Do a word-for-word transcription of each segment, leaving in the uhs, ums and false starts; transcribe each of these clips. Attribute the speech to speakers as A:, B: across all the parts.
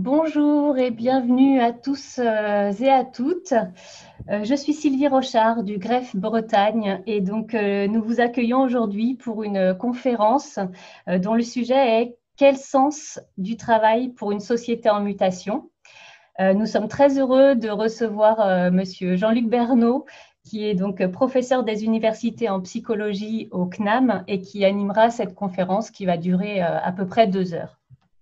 A: Bonjour et bienvenue à tous euh, et à toutes. Euh, je suis Sylvie Rochard du Greffe Bretagne et donc euh, nous vous accueillons aujourd'hui pour une conférence euh, dont le sujet est « Quel sens du travail pour une société en mutation ?» Euh, Nous sommes très heureux de recevoir euh, Monsieur Jean-Luc Bernot, qui est donc professeur des universités en psychologie au C N A M et qui animera cette conférence qui va durer euh, à peu près deux heures.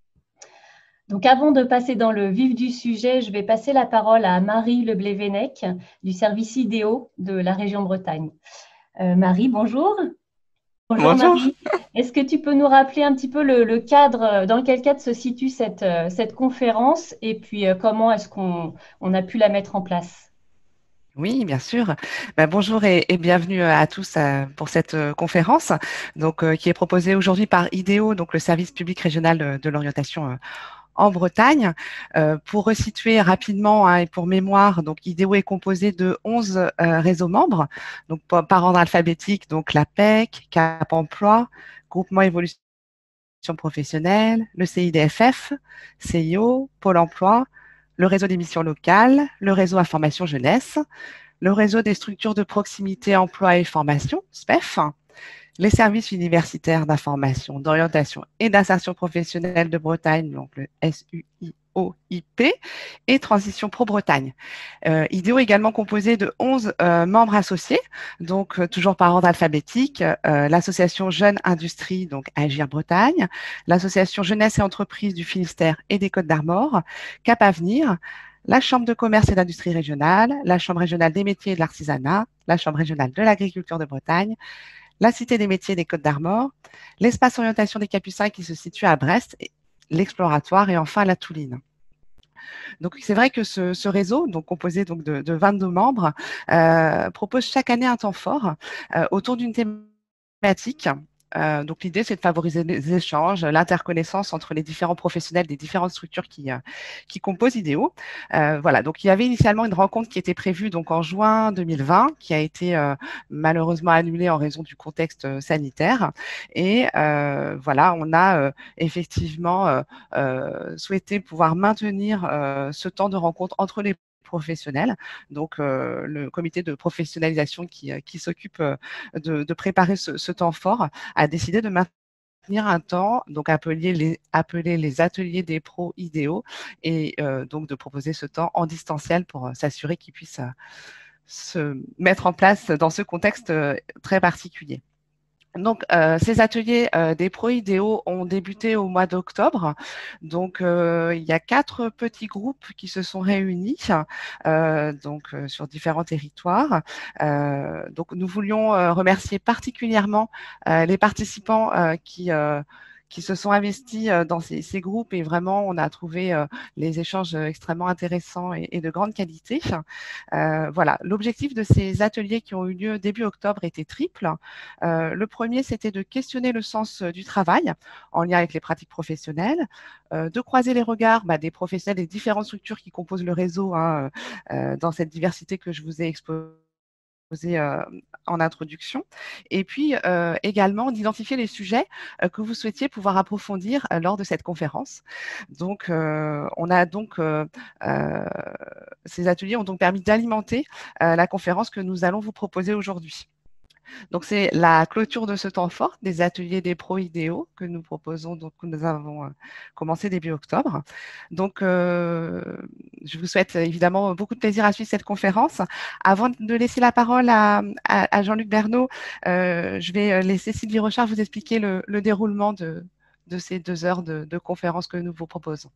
A: Donc, avant de passer dans le vif du sujet, je vais passer la parole à Marie Leblévenec du service idéo de la région Bretagne. Euh, Marie, bonjour. Bonjour
B: Bonjour.
A: Marie. Est-ce que tu peux nous rappeler un petit peu le, le cadre, dans quel cadre se situe cette, euh, cette conférence et puis euh, comment est-ce qu'on on a pu la mettre en place?
B: Oui, bien sûr. Ben, bonjour et, et bienvenue à tous euh, pour cette euh, conférence donc, euh, qui est proposée aujourd'hui par IDEO, donc le service public régional de, de l'orientation euh, en Bretagne. Euh, pour resituer rapidement hein, et pour mémoire, donc IDEO est composé de onze euh, réseaux membres, donc par, par ordre alphabétique, donc la P E C, Cap Emploi, Groupement Évolution professionnelle, le C I D F F, C I O, Pôle Emploi, le réseau des missions locales, le réseau Information Jeunesse, le réseau des structures de proximité emploi et formation, S P E F, les services universitaires d'information, d'orientation et d'insertion professionnelle de Bretagne, donc le S U I O I P, et Transition Pro Bretagne. Euh, IDEO est également composé de onze euh, membres associés, donc euh, toujours par ordre alphabétique, euh, l'association Jeunes Industrie, donc Agir Bretagne, l'association Jeunesse et Entreprises du Finistère et des Côtes d'Armor, Cap Avenir, la Chambre de commerce et d'industrie régionale, la Chambre régionale des métiers et de l'artisanat, la Chambre régionale de l'agriculture de Bretagne, la Cité des métiers des Côtes d'Armor, l'espace orientation des Capucins qui se situe à Brest, l'exploratoire et enfin la Touline. Donc c'est vrai que ce, ce réseau, donc composé donc de, de vingt-deux membres, euh, propose chaque année un temps fort euh, autour d'une thématique. Euh, donc l'idée, c'est de favoriser les échanges, l'interconnaissance entre les différents professionnels des différentes structures qui, euh, qui composent IDEO. Euh, voilà, donc il y avait initialement une rencontre qui était prévue donc en juin deux mille vingt, qui a été euh, malheureusement annulée en raison du contexte euh, sanitaire. Et euh, voilà, on a euh, effectivement euh, euh, souhaité pouvoir maintenir euh, ce temps de rencontre entre les professionnels, donc euh, le comité de professionnalisation qui, euh, qui s'occupe euh, de, de préparer ce, ce temps fort a décidé de maintenir un temps, donc appelé les, appelé les ateliers des pros idéaux, et euh, donc de proposer ce temps en distanciel pour euh, s'assurer qu'ils puissent euh, se mettre en place dans ce contexte euh, très particulier. Donc, euh, ces ateliers euh, des pros idéaux ont débuté au mois d'octobre. Donc, euh, il y a quatre petits groupes qui se sont réunis euh, donc, euh, sur différents territoires. Euh, donc, nous voulions euh, remercier particulièrement euh, les participants euh, qui euh, qui se sont investis euh, dans ces, ces groupes et vraiment on a trouvé euh, les échanges extrêmement intéressants et, et de grande qualité. Euh, voilà, l'objectif de ces ateliers qui ont eu lieu début octobre était triple. Euh, le premier, c'était de questionner le sens euh, du travail en lien avec les pratiques professionnelles, euh, de croiser les regards bah, des professionnels des différentes structures qui composent le réseau hein, euh, dans cette diversité que je vous ai exposée euh, en introduction, et puis euh, également d'identifier les sujets euh, que vous souhaitiez pouvoir approfondir euh, lors de cette conférence. Donc, euh, on a donc euh, euh, ces ateliers ont donc permis d'alimenter euh, la conférence que nous allons vous proposer aujourd'hui. Donc, c'est la clôture de ce temps fort des ateliers des pros idéaux que nous proposons, donc que nous avons euh, commencé début octobre. Donc, euh, je vous souhaite évidemment beaucoup de plaisir à suivre cette conférence. Avant de laisser la parole à, à, à Jean-Luc Bernot, euh, je vais laisser Sylvie Rochard vous expliquer le, le déroulement de, de ces deux heures de, de conférence que nous vous proposons.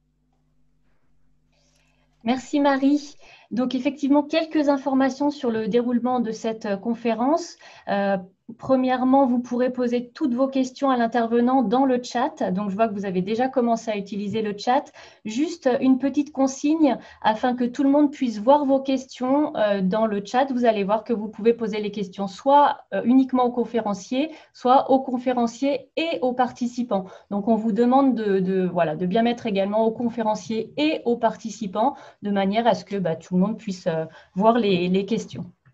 A: Merci Marie. Donc effectivement, quelques informations sur le déroulement de cette euh, conférence. Euh, premièrement, vous pourrez poser toutes vos questions à l'intervenant dans le chat. Donc je vois que vous avez déjà commencé à utiliser le chat. Juste une petite consigne afin que tout le monde puisse voir vos questions euh, dans le chat. Vous allez voir que vous pouvez poser les questions soit euh, uniquement aux conférenciers, soit aux conférenciers et aux participants. Donc on vous demande de, de, voilà, de bien mettre également aux conférenciers et aux participants de manière à ce que bah, tout le monde puisse euh, voir les, les questions.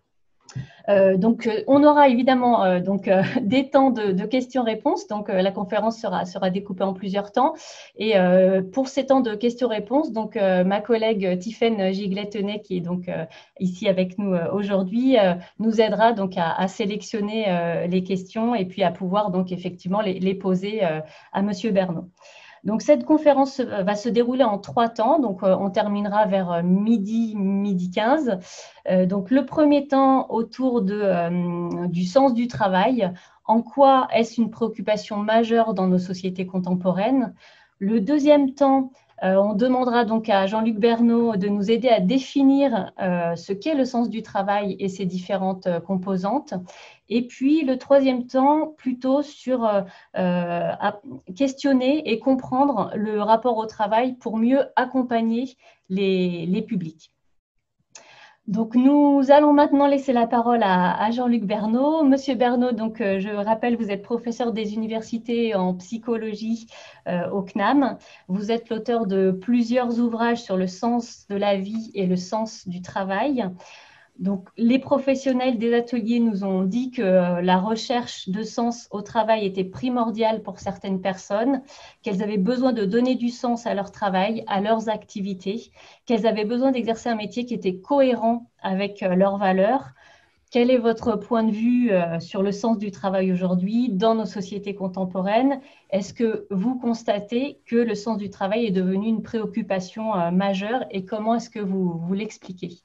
A: Euh, donc, euh, on aura évidemment euh, donc, euh, des temps de, de questions-réponses. Donc, euh, la conférence sera, sera découpée en plusieurs temps. Et euh, pour ces temps de questions-réponses, donc, euh, ma collègue Tiffaine Giglet-Tenet, qui est donc euh, ici avec nous euh, aujourd'hui, euh, nous aidera donc à, à sélectionner euh, les questions et puis à pouvoir donc effectivement les, les poser euh, à Monsieur Bernot. Donc, cette conférence va se dérouler en trois temps. Donc, euh, on terminera vers midi, midi quinze. Euh, donc, le premier temps autour de, euh, du sens du travail. En quoi est-ce une préoccupation majeure dans nos sociétés contemporaines? Le deuxième temps, euh, on demandera donc à Jean-Luc Bernot de nous aider à définir euh, ce qu'est le sens du travail et ses différentes euh, composantes. Et puis, le troisième temps, plutôt sur euh, euh, questionner et comprendre le rapport au travail pour mieux accompagner les, les publics. Donc, nous allons maintenant laisser la parole à, à Jean-Luc Bernot. Monsieur Bernot, donc, euh, je rappelle, vous êtes professeur des universités en psychologie euh, au C N A M. Vous êtes l'auteur de plusieurs ouvrages sur le sens de la vie et le sens du travail. Donc, les professionnels des ateliers nous ont dit que la recherche de sens au travail était primordiale pour certaines personnes, qu'elles avaient besoin de donner du sens à leur travail, à leurs activités, qu'elles avaient besoin d'exercer un métier qui était cohérent avec leurs valeurs. Quel est votre point de vue sur le sens du travail aujourd'hui dans nos sociétés contemporaines? Est-ce que vous constatez que le sens du travail est devenu une préoccupation majeure et comment est-ce que vous, vous l'expliquez?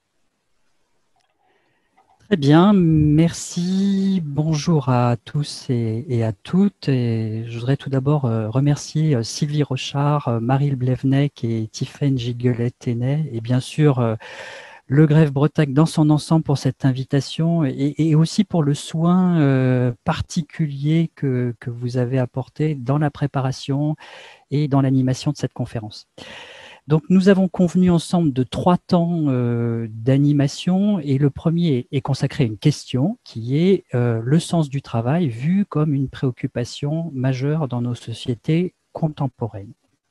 C: Très bien, merci. Bonjour à tous et, et à toutes. Et je voudrais tout d'abord remercier Sylvie Rochard, Marie Blevneck et Tiffaine Giglet-Tenet et bien sûr le Greffe Bretagne dans son ensemble pour cette invitation et, et aussi pour le soin euh, particulier que, que vous avez apporté dans la préparation et dans l'animation de cette conférence. Donc, nous avons convenu ensemble de trois temps euh, d'animation et le premier est consacré à une question qui est euh, le sens du travail vu comme une préoccupation majeure dans nos sociétés contemporaines.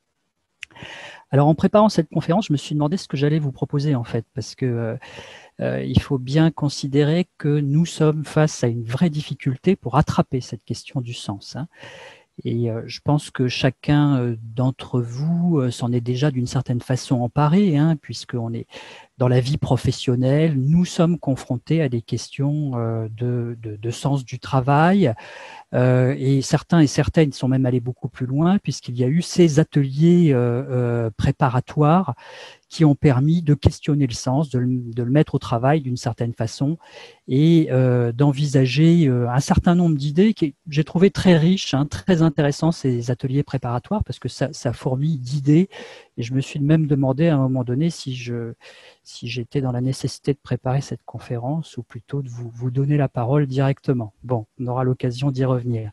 C: Alors, en préparant cette conférence, je me suis demandé ce que j'allais vous proposer en fait, parce que euh, il faut bien considérer que nous sommes face à une vraie difficulté pour attraper cette question du sens, hein. Et euh, je pense que chacun euh, d'entre vous euh, s'en est déjà d'une certaine façon emparé, hein, puisqu'on est dans la vie professionnelle, nous sommes confrontés à des questions euh, de, de, de sens du travail, euh, et certains et certaines sont même allés beaucoup plus loin, puisqu'il y a eu ces ateliers euh, euh, préparatoires qui ont permis de questionner le sens, de le, de le mettre au travail d'une certaine façon et euh, d'envisager euh, un certain nombre d'idées que j'ai trouvé très riches, hein, très intéressants ces ateliers préparatoires parce que ça, ça fourmille d'idées et je me suis même demandé à un moment donné si je si j'étais dans la nécessité de préparer cette conférence ou plutôt de vous, vous donner la parole directement. Bon, on aura l'occasion d'y revenir.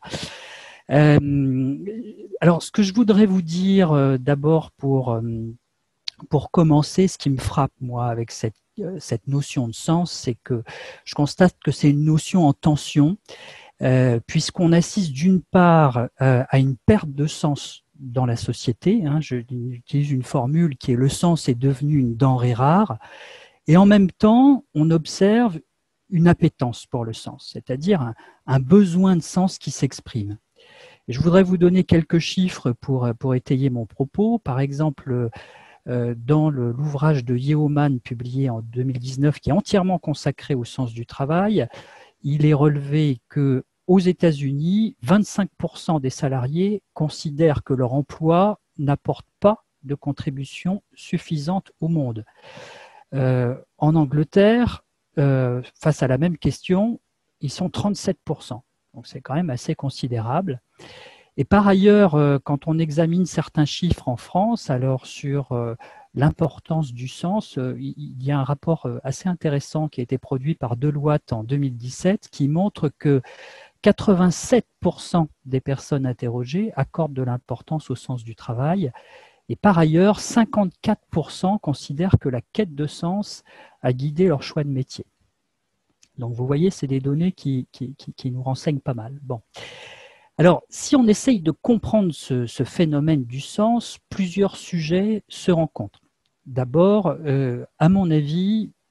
C: Euh, alors, ce que je voudrais vous dire euh, d'abord pour euh, Pour commencer, ce qui me frappe, moi, avec cette, euh, cette notion de sens, c'est que je constate que c'est une notion en tension, euh, puisqu'on assiste d'une part euh, à une perte de sens dans la société, hein, je utilise une formule qui est « le sens est devenu une denrée rare », et en même temps, on observe une appétence pour le sens, c'est-à-dire un, un besoin de sens qui s'exprime. Et je voudrais vous donner quelques chiffres pour, pour étayer mon propos. Par exemple, dans l'ouvrage de Yeoman publié en deux mille dix-neuf qui est entièrement consacré au sens du travail, il est relevé que aux États-Unis, vingt-cinq pour cent des salariés considèrent que leur emploi n'apporte pas de contribution suffisante au monde. Euh, en Angleterre, euh, face à la même question, ils sont trente-sept pour cent. Donc c'est quand même assez considérable. Et par ailleurs, quand on examine certains chiffres en France, alors sur l'importance du sens, il y a un rapport assez intéressant qui a été produit par Deloitte en deux mille dix-sept qui montre que quatre-vingt-sept pour cent des personnes interrogées accordent de l'importance au sens du travail. Et par ailleurs, cinquante-quatre pour cent considèrent que la quête de sens a guidé leur choix de métier. Donc vous voyez, c'est des données qui, qui, qui, qui nous renseignent pas mal. Bon. Alors, si on essaye de comprendre ce, ce phénomène du sens, plusieurs sujets se rencontrent. D'abord, euh, à mon avis,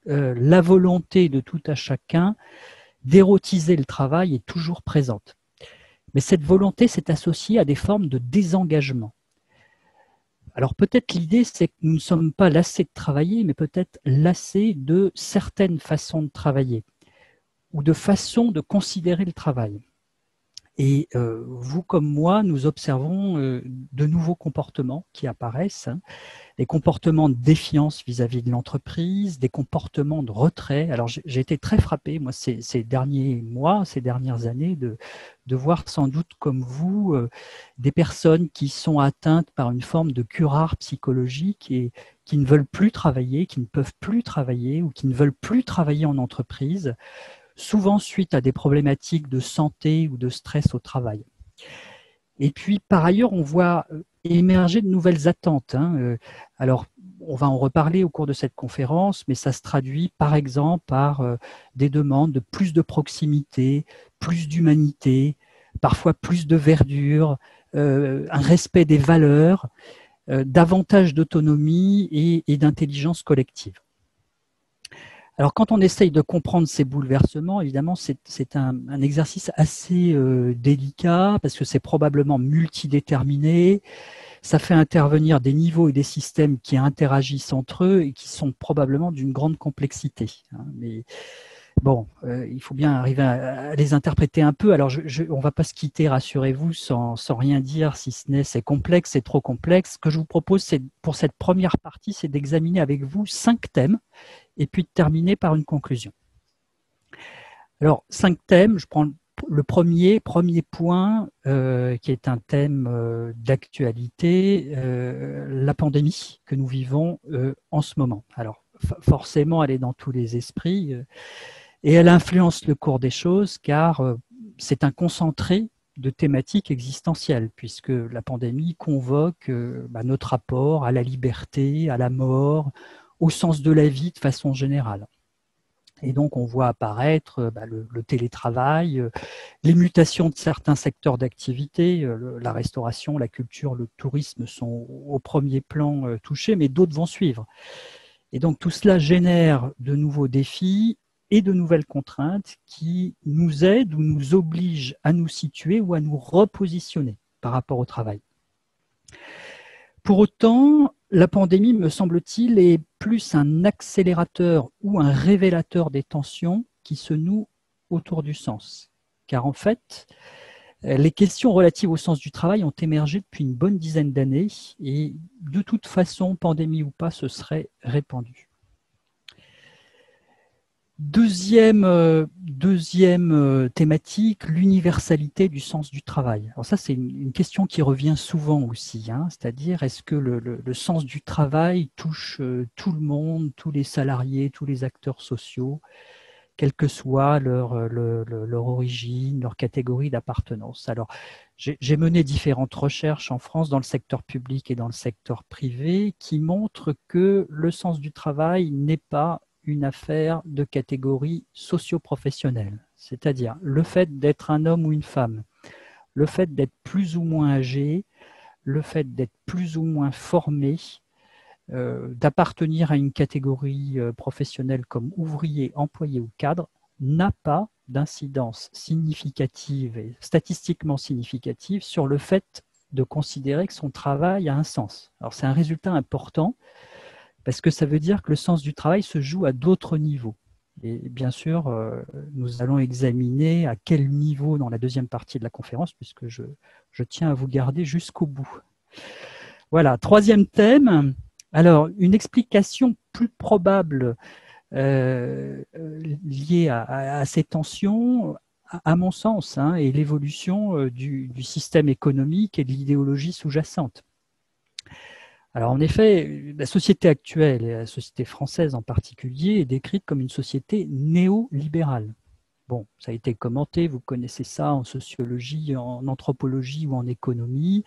C: euh, la volonté de tout à chacun d'érotiser le travail est toujours présente. Mais cette volonté s'est associée à des formes de désengagement. Alors peut-être l'idée, c'est que nous ne sommes pas lassés de travailler, mais peut-être lassés de certaines façons de travailler ou de façons de considérer le travail. Et euh, vous comme moi, nous observons euh, de nouveaux comportements qui apparaissent, hein, des comportements de défiance vis-à-vis de l'entreprise, des comportements de retrait. Alors j'ai été très frappé, moi, ces, ces derniers mois, ces dernières années, de, de voir sans doute comme vous euh, des personnes qui sont atteintes par une forme de curare psychologique et qui ne veulent plus travailler, qui ne peuvent plus travailler ou qui ne veulent plus travailler en entreprise, souvent suite à des problématiques de santé ou de stress au travail. Et puis, par ailleurs, on voit émerger de nouvelles attentes. Hein. Alors, on va en reparler au cours de cette conférence, mais ça se traduit, par exemple, par des demandes de plus de proximité, plus d'humanité, parfois plus de verdure, euh, un respect des valeurs, euh, davantage d'autonomie et, et d'intelligence collective. Alors, quand on essaye de comprendre ces bouleversements, évidemment, c'est un, un exercice assez euh, délicat parce que c'est probablement multidéterminé. Ça fait intervenir des niveaux et des systèmes qui interagissent entre eux et qui sont probablement d'une grande complexité. Hein. Mais bon, euh, il faut bien arriver à, à les interpréter un peu. Alors, je, je, on ne va pas se quitter, rassurez-vous, sans, sans rien dire, si ce n'est c'est complexe, c'est trop complexe. Ce que je vous propose, c'est pour cette première partie, c'est d'examiner avec vous cinq thèmes et puis de terminer par une conclusion. Alors, cinq thèmes, je prends le premier, premier point, euh, qui est un thème euh, d'actualité, euh, la pandémie que nous vivons euh, en ce moment. Alors, forcément, elle est dans tous les esprits euh, et elle influence le cours des choses car euh, c'est un concentré de thématiques existentielles, puisque la pandémie convoque euh, bah, notre rapport à la liberté, à la mort, au sens de la vie de façon générale. Et donc, on voit apparaître bah, le, le télétravail, euh, les mutations de certains secteurs d'activité, euh, la restauration, la culture, le tourisme sont au premier plan euh, touchés, mais d'autres vont suivre. Et donc, tout cela génère de nouveaux défis et de nouvelles contraintes qui nous aident ou nous obligent à nous situer ou à nous repositionner par rapport au travail. Pour autant, la pandémie, me semble-t-il, est plus un accélérateur ou un révélateur des tensions qui se nouent autour du sens. Car en fait, les questions relatives au sens du travail ont émergé depuis une bonne dizaine d'années et de toute façon, pandémie ou pas, ce serait répandu. Deuxième, euh, deuxième euh, thématique, l'universalité du sens du travail. Alors ça, c'est une, une question qui revient souvent aussi, hein, c'est-à-dire est-ce que le, le, le sens du travail touche euh, tout le monde, tous les salariés, tous les acteurs sociaux, quelle que soit leur, leur, leur origine, leur catégorie d'appartenance. Alors, j'ai mené différentes recherches en France dans le secteur public et dans le secteur privé qui montrent que le sens du travail n'est pas une affaire de catégorie socio-professionnelle, c'est-à-dire le fait d'être un homme ou une femme, le fait d'être plus ou moins âgé, le fait d'être plus ou moins formé, euh, d'appartenir à une catégorie euh, professionnelle comme ouvrier, employé ou cadre, n'a pas d'incidence significative et statistiquement significative sur le fait de considérer que son travail a un sens. Alors c'est un résultat important parce que ça veut dire que le sens du travail se joue à d'autres niveaux. Et bien sûr, euh, nous allons examiner à quel niveau dans la deuxième partie de la conférence, puisque je, je tiens à vous garder jusqu'au bout. Voilà, troisième thème. Alors, une explication plus probable euh, liée à, à, à ces tensions, à, à mon sens, hein, est l'évolution euh, du, du système économique et de l'idéologie sous-jacente. Alors en effet, la société actuelle, et la société française en particulier, est décrite comme une société néolibérale. Bon, ça a été commenté, vous connaissez ça en sociologie, en anthropologie ou en économie.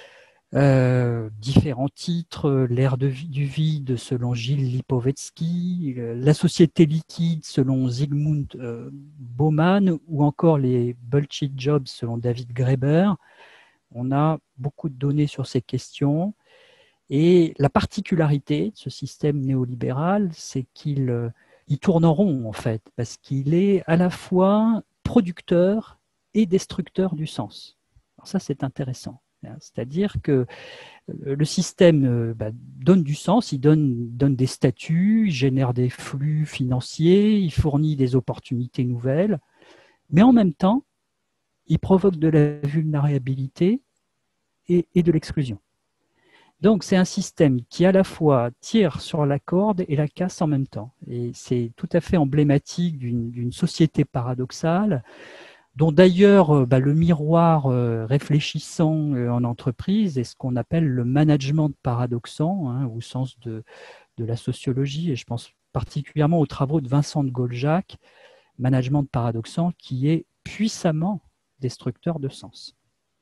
C: Euh, différents titres, l'ère du vide selon Gilles Lipovetsky, la société liquide selon Zygmunt euh, Bauman ou encore les bullshit jobs selon David Graeber. On a beaucoup de données sur ces questions. Et la particularité de ce système néolibéral, c'est qu'il il tourne en rond, en fait, parce qu'il est à la fois producteur et destructeur du sens. Alors ça, c'est intéressant. C'est-à-dire que le système bah, donne du sens, il donne, donne des statuts, il génère des flux financiers, il fournit des opportunités nouvelles, mais en même temps, il provoque de la vulnérabilité et, et de l'exclusion. Donc, c'est un système qui à la fois tire sur la corde et la casse en même temps. Et c'est tout à fait emblématique d'une d'une société paradoxale, dont d'ailleurs bah, le miroir euh, réfléchissant euh, en entreprise est ce qu'on appelle le management paradoxant, hein, au sens de, de la sociologie, et je pense particulièrement aux travaux de Vincent de Goljac, management paradoxant, qui est puissamment destructeur de sens.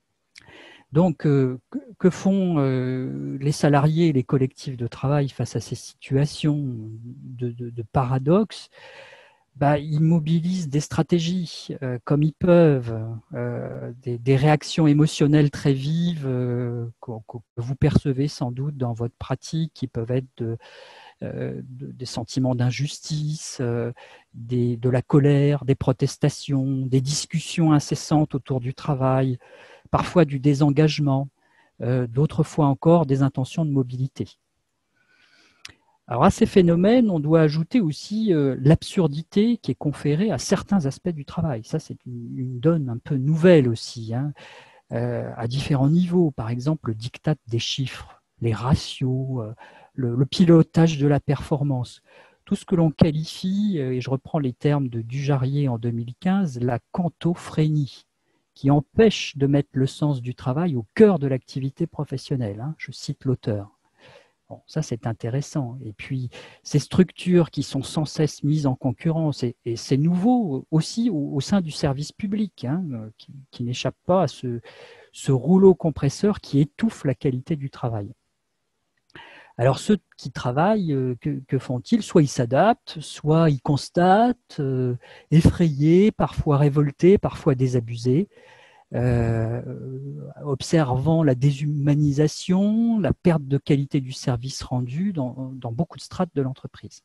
C: Donc, euh, que, que font euh, les salariés et les collectifs de travail face à ces situations de, de, de paradoxe? Bah, ils mobilisent des stratégies euh, comme ils peuvent, euh, des, des réactions émotionnelles très vives euh, que, que vous percevez sans doute dans votre pratique, qui peuvent être de, euh, de, des sentiments d'injustice, euh, des, de la colère, des protestations, des discussions incessantes autour du travail, parfois du désengagement, euh, d'autres fois encore des intentions de mobilité. Alors à ces phénomènes, on doit ajouter aussi euh, l'absurdité qui est conférée à certains aspects du travail. Ça, c'est une, une donne un peu nouvelle aussi, hein, euh, à différents niveaux. Par exemple, le diktat des chiffres, les ratios, euh, le, le pilotage de la performance. Tout ce que l'on qualifie, euh, et je reprends les termes de Dujarier en deux mille quinze, la cantophrénie, qui empêche de mettre le sens du travail au cœur de l'activité professionnelle, hein, je cite l'auteur. Bon, ça, c'est intéressant. Et puis, ces structures qui sont sans cesse mises en concurrence, et, et c'est nouveau aussi au, au sein du service public, hein, qui, qui n'échappe pas à ce, ce rouleau compresseur qui étouffe la qualité du travail. Alors, ceux qui travaillent, euh, que, que font-ils? Soit ils s'adaptent, soit ils constatent, euh, effrayés, parfois révoltés, parfois désabusés. Euh, observant la déshumanisation, la perte de qualité du service rendu dans, dans beaucoup de strates de l'entreprise.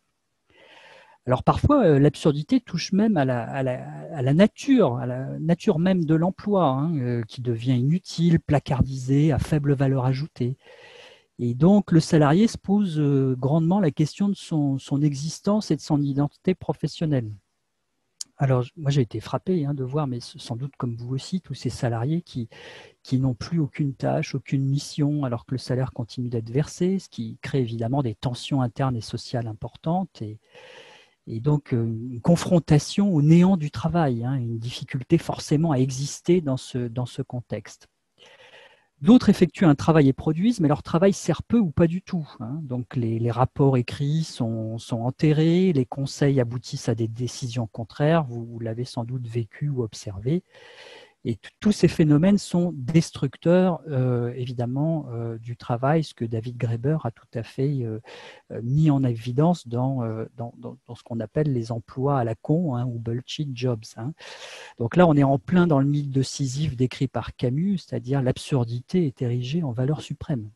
C: Alors parfois, euh, l'absurdité touche même à la, à, la, à la nature, à la nature même de l'emploi, hein, euh, qui devient inutile, placardisé, à faible valeur ajoutée. Et donc, le salarié se pose euh, grandement la question de son, son existence et de son identité professionnelle. Alors, moi, j'ai été frappé hein, de voir, mais sans doute comme vous aussi, tous ces salariés qui, qui n'ont plus aucune tâche, aucune mission, alors que le salaire continue d'être versé, ce qui crée évidemment des tensions internes et sociales importantes, et, et donc une confrontation au néant du travail, hein, une difficulté forcément à exister dans ce, dans ce contexte. D'autres effectuent un travail et produisent, mais leur travail sert peu ou pas du tout. Hein. Donc les, les rapports écrits sont, sont enterrés, les conseils aboutissent à des décisions contraires, vous, vous l'avez sans doute vécu ou observé. Et tous ces phénomènes sont destructeurs, euh, évidemment, euh, du travail, ce que David Graeber a tout à fait euh, mis en évidence dans, euh, dans, dans, dans ce qu'on appelle les emplois à la con, hein, ou bullshit jobs. Hein. Donc là, on est en plein dans le mythe de Sisyphe décrit par Camus, c'est-à-dire l'absurdité est érigée en valeur suprême.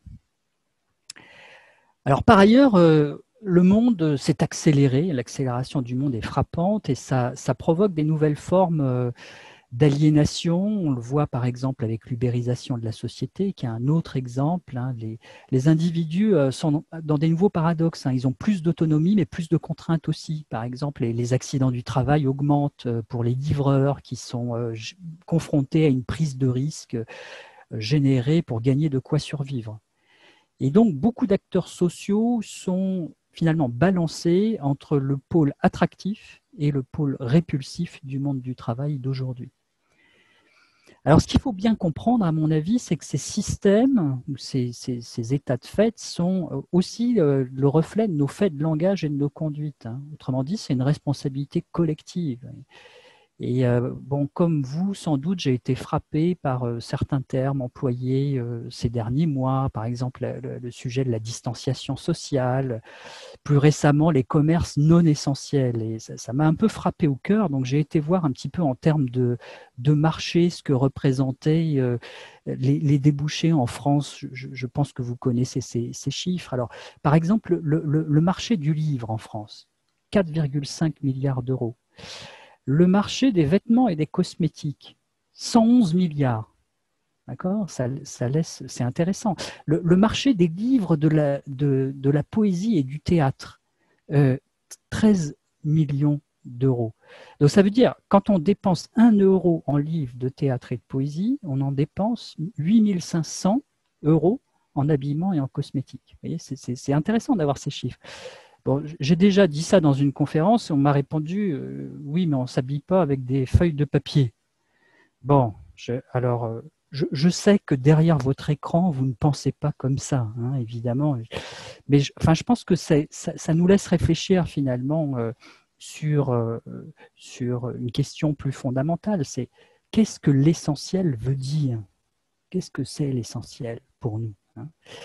C: Alors par ailleurs, euh, le monde s'est accéléré, l'accélération du monde est frappante et ça, ça provoque des nouvelles formes euh, d'aliénation. On le voit par exemple avec l'ubérisation de la société, qui est un autre exemple. Hein. Les, les individus euh, sont dans des nouveaux paradoxes. Hein. Ils ont plus d'autonomie, mais plus de contraintes aussi. Par exemple, les, les accidents du travail augmentent pour les livreurs qui sont euh, confrontés à une prise de risque euh, générée pour gagner de quoi survivre. Et donc, beaucoup d'acteurs sociaux sont finalement balancés entre le pôle attractif et le pôle répulsif du monde du travail d'aujourd'hui. Alors, ce qu'il faut bien comprendre, à mon avis, c'est que ces systèmes, ou ces, ces, ces états de fait, sont aussi euh, le reflet de nos faits de langage et de nos conduites. Hein. Autrement dit, c'est une responsabilité collective. Et euh, bon, comme vous, sans doute, j'ai été frappé par euh, certains termes employés euh, ces derniers mois, par exemple le, le sujet de la distanciation sociale, plus récemment les commerces non essentiels. Et ça m'a un peu frappé au cœur, donc j'ai été voir un petit peu en termes de, de marché ce que représentaient euh, les, les débouchés en France. Je, je pense que vous connaissez ces, ces chiffres. Alors, par exemple, le, le, le marché du livre en France. quatre virgule cinq milliards d'euros. Le marché des vêtements et des cosmétiques, cent onze milliards. D'accord, ça, ça laisse, c'est intéressant. Le, le marché des livres, de la, de, de la poésie et du théâtre, euh, treize millions d'euros. Donc ça veut dire, quand on dépense un euro en livres de théâtre et de poésie, on en dépense huit mille cinq cents euros en habillement et en cosmétique. Vous voyez, c'est intéressant d'avoir ces chiffres. Bon, j'ai déjà dit ça dans une conférence et on m'a répondu euh, oui, mais on ne s'habille pas avec des feuilles de papier. Bon, je, alors euh, je, je sais que derrière votre écran, vous ne pensez pas comme ça, hein, évidemment. Mais je, enfin, je pense que ça, ça nous laisse réfléchir finalement euh, sur, euh, sur une question plus fondamentale. C'est qu'est-ce que l'essentiel veut dire? Qu'est-ce que c'est l'essentiel pour nous, hein?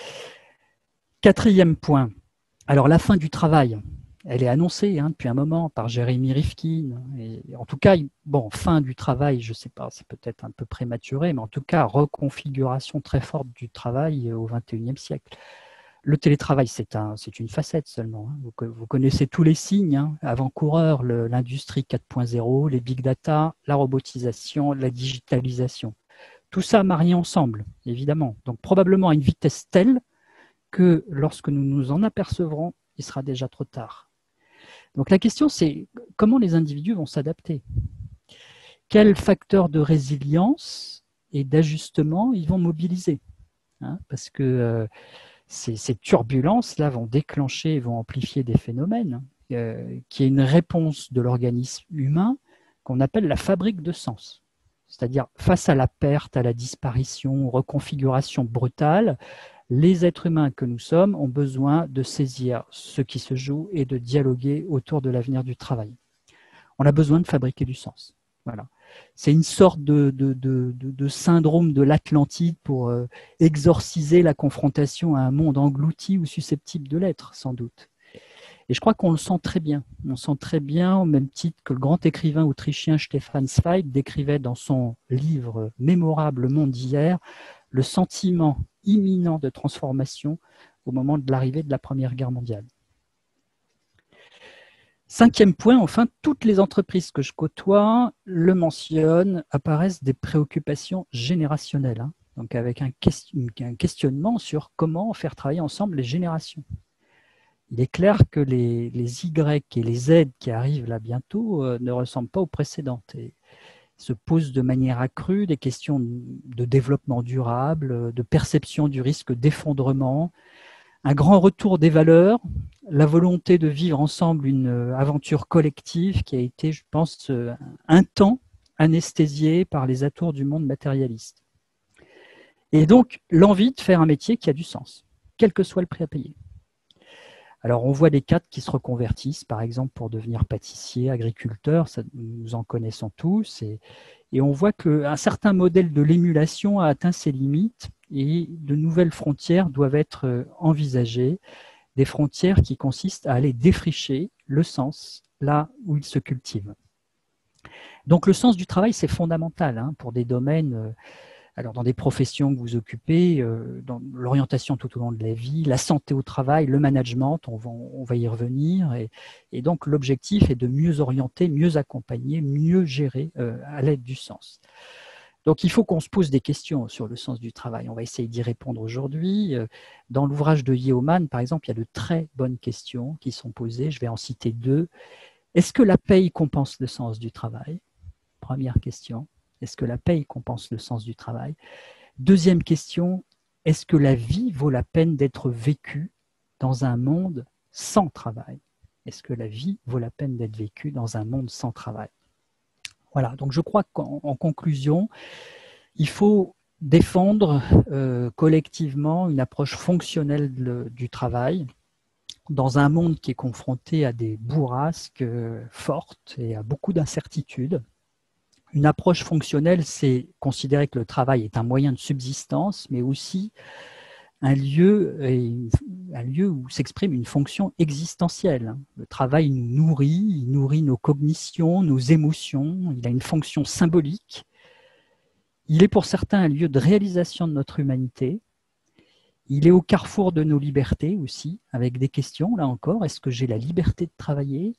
C: Quatrième point. Alors, la fin du travail, elle est annoncée hein, depuis un moment par Jérémy Rifkin. Et en tout cas, bon, fin du travail, je ne sais pas, c'est peut-être un peu prématuré, mais en tout cas, reconfiguration très forte du travail au vingt et unième siècle. Le télétravail, c'est un, c'est une facette seulement. Hein. Vous, vous connaissez tous les signes, hein, avant-coureurs, l'industrie quatre point zéro, les big data, la robotisation, la digitalisation. Tout ça marié ensemble, évidemment. Donc probablement à une vitesse telle que lorsque nous nous en apercevrons, il sera déjà trop tard. Donc la question, c'est comment les individus vont s'adapter? Quels facteurs de résilience et d'ajustement ils vont mobiliser, hein? Parce que euh, ces, ces turbulences-là vont déclencher, vont amplifier des phénomènes, euh, qui est une réponse de l'organisme humain qu'on appelle la fabrique de sens. C'est-à-dire, face à la perte, à la disparition, reconfiguration brutale, les êtres humains que nous sommes ont besoin de saisir ce qui se joue et de dialoguer autour de l'avenir du travail. On a besoin de fabriquer du sens. Voilà. C'est une sorte de, de, de, de, de syndrome de l'Atlantide pour euh, exorciser la confrontation à un monde englouti ou susceptible de l'être, sans doute. Et je crois qu'on le sent très bien. On le sent très bien au même titre que le grand écrivain autrichien Stefan Zweig décrivait dans son livre mémorable Le Monde d'hier le sentiment imminent de transformation au moment de l'arrivée de la Première Guerre mondiale. Cinquième point, enfin, toutes les entreprises que je côtoie le mentionnent, apparaissent des préoccupations générationnelles, hein, donc avec un, question, un questionnement sur comment faire travailler ensemble les générations. Il est clair que les, les Y et les Z qui arrivent là bientôt euh, ne ressemblent pas aux précédentes et se posent de manière accrue des questions de développement durable, de perception du risque d'effondrement, un grand retour des valeurs, la volonté de vivre ensemble une aventure collective qui a été, je pense, un temps anesthésiée par les atours du monde matérialiste. Et donc, l'envie de faire un métier qui a du sens, quel que soit le prix à payer. Alors, on voit des cadres qui se reconvertissent, par exemple, pour devenir pâtissier, agriculteur, ça, nous en connaissons tous, et, et on voit qu'un certain modèle de l'émulation a atteint ses limites et de nouvelles frontières doivent être envisagées, des frontières qui consistent à aller défricher le sens là où il se cultive. Donc, le sens du travail, c'est fondamental hein, pour des domaines... Alors, dans des professions que vous occupez, euh, dans l'orientation tout au long de la vie, la santé au travail, le management, on va, on va y revenir. Et, et donc, l'objectif est de mieux orienter, mieux accompagner, mieux gérer euh, à l'aide du sens. Donc, il faut qu'on se pose des questions sur le sens du travail. On va essayer d'y répondre aujourd'hui. Dans l'ouvrage de Yeoman, par exemple, il y a de très bonnes questions qui sont posées. Je vais en citer deux. Est-ce que la paye compense le sens du travail? Première question. Est-ce que la paye compense le sens du travail? Deuxième question, est-ce que la vie vaut la peine d'être vécue dans un monde sans travail? Est-ce que la vie vaut la peine d'être vécue dans un monde sans travail? Voilà, donc je crois qu'en en conclusion, il faut défendre euh, collectivement une approche fonctionnelle de, du travail dans un monde qui est confronté à des bourrasques euh, fortes et à beaucoup d'incertitudes. Une approche fonctionnelle, c'est considérer que le travail est un moyen de subsistance, mais aussi un lieu, un lieu où s'exprime une fonction existentielle. Le travail nous nourrit, il nourrit nos cognitions, nos émotions, il a une fonction symbolique. Il est pour certains un lieu de réalisation de notre humanité. Il est au carrefour de nos libertés aussi, avec des questions, là encore, est-ce que j'ai la liberté de travailler ?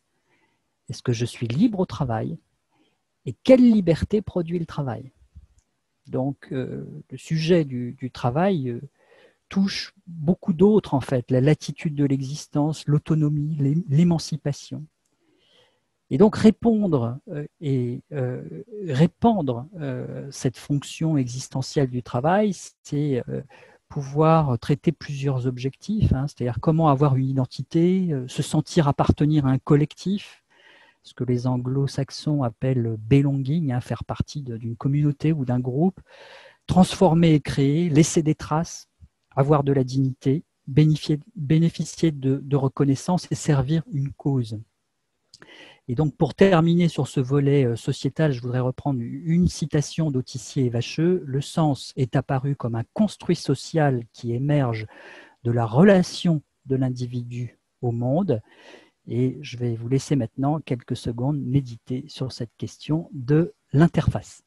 C: Est-ce que je suis libre au travail? Et quelle liberté produit le travail? Donc, euh, le sujet du, du travail euh, touche beaucoup d'autres, en fait, la latitude de l'existence, l'autonomie, l'émancipation. Et donc, répondre euh, et euh, répandre euh, cette fonction existentielle du travail, c'est euh, pouvoir traiter plusieurs objectifs, hein, c'est-à-dire comment avoir une identité, euh, se sentir appartenir à un collectif, ce que les anglo-saxons appellent belonging, hein, faire partie d'une communauté ou d'un groupe, transformer et créer, laisser des traces, avoir de la dignité, bénéficier, bénéficier de, de reconnaissance et servir une cause. Et donc, pour terminer sur ce volet sociétal, je voudrais reprendre une citation d'Autissier et Vacheux. Le sens est apparu comme un construit social qui émerge de la relation de l'individu au monde. Et je vais vous laisser maintenant quelques secondes méditer sur cette question de l'interface.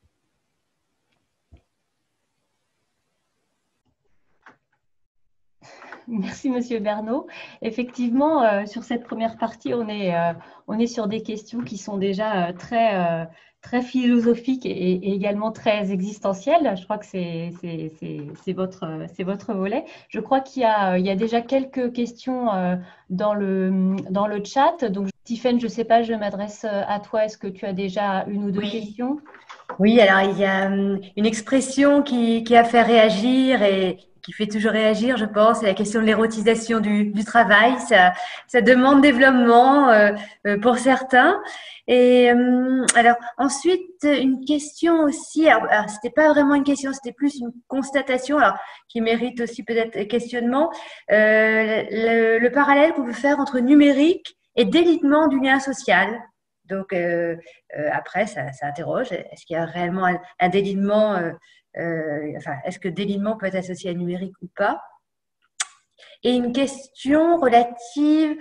A: Merci, Monsieur Bernot. Effectivement, euh, sur cette première partie, on est, euh, on est sur des questions qui sont déjà euh, très, euh, très philosophiques et, et également très existentielles. Je crois que c'est votre, votre volet. Je crois qu'il y, y a déjà quelques questions euh, dans, le, dans le chat. Donc, Tiffaine, je ne sais pas, je m'adresse à toi. Est-ce que tu as déjà une ou deux
D: Oui.
A: questions?
D: Oui, alors il y a une expression qui, qui a fait réagir et qui fait toujours réagir, je pense, c'est la question de l'érotisation du, du travail. Ça, ça demande développement euh, pour certains. Et euh, alors ensuite, une question aussi, alors, alors c'était pas vraiment une question, c'était plus une constatation, alors qui mérite aussi peut-être questionnement. Euh, le, le parallèle qu'on peut faire entre numérique et délitement du lien social. Donc, euh, euh, après, ça, ça interroge. Est-ce qu'il y a réellement un, un délitement euh, euh, enfin, est-ce que délitement peut être associé à numérique ou pas? Et une question relative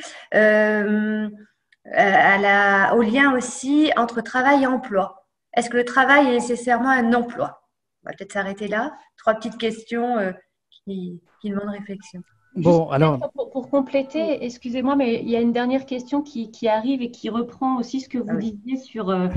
D: euh, à la, au lien aussi entre travail et emploi. Est-ce que le travail est nécessairement un emploi? On va peut-être s'arrêter là. Trois petites questions euh, qui, qui demandent réflexion.
C: Bon, alors,
A: pour, pour compléter, excusez-moi, mais il y a une dernière question qui, qui arrive et qui reprend aussi ce que vous ah oui. disiez sur euh,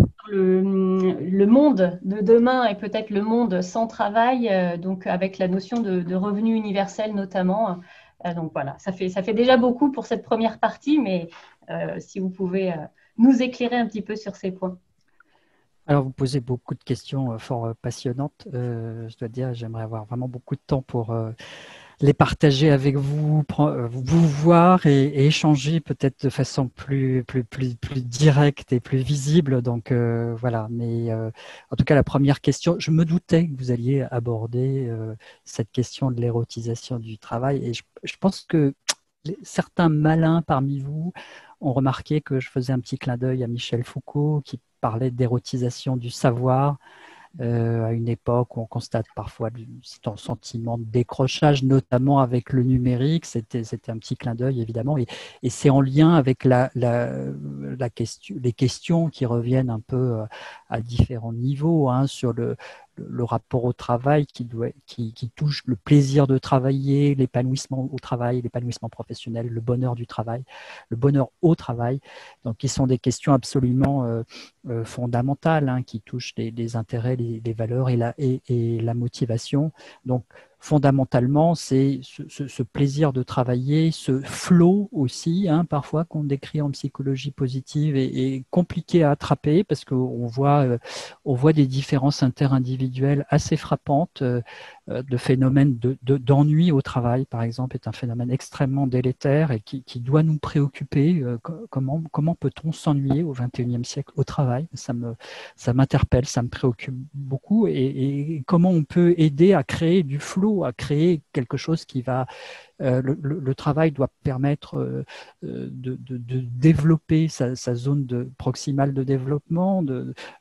A: le, le monde de demain et peut-être le monde sans travail, euh, donc avec la notion de, de revenu universel notamment. Euh, donc voilà, ça fait, ça fait déjà beaucoup pour cette première partie, mais euh, si vous pouvez euh, nous éclairer un petit peu sur ces points.
C: Alors, vous posez beaucoup de questions fort passionnantes. Euh, je dois dire, j'aimerais avoir vraiment beaucoup de temps pour euh, les partager avec vous, vous voir et, et échanger peut-être de façon plus, plus, plus, plus directe et plus visible. Donc euh, voilà, mais euh, en tout cas, la première question, je me doutais que vous alliez aborder euh, cette question de l'érotisation du travail. Et je, je pense que les, certains malins parmi vous ont remarqué que je faisais un petit clin d'œil à Michel Foucault qui parlait d'érotisation du savoir. Euh, à une époque où on constate parfois un sentiment de décrochage, notamment avec le numérique. C'était un petit clin d'œil, évidemment. Et, et c'est en lien avec la, la, la question, les questions qui reviennent un peu à différents niveaux hein, sur le, le, le rapport au travail qui, doit, qui, qui touche le plaisir de travailler, l'épanouissement au travail, l'épanouissement professionnel, le bonheur du travail, le bonheur au travail. Donc, qui sont des questions absolument euh, euh, fondamentales hein, qui touchent les, les intérêts, les, les valeurs et la, et, et la motivation. Donc, fondamentalement, c'est ce, ce, ce plaisir de travailler, ce flow aussi, hein, parfois qu'on décrit en psychologie positive et, et compliqué à attraper parce qu'on voit, euh, on voit des différences interindividuelles assez frappantes. Euh, de phénomènes de, de, d'ennui au travail, par exemple, est un phénomène extrêmement délétère et qui, qui doit nous préoccuper. Euh, comment comment peut-on s'ennuyer au vingt et unième siècle au travail? Ça me, ça m'interpelle, ça me préoccupe beaucoup. Et, et comment on peut aider à créer du flow, à créer quelque chose qui va... Euh, le, le, le travail doit permettre euh, de, de, de développer sa, sa zone de, proximale de développement, de,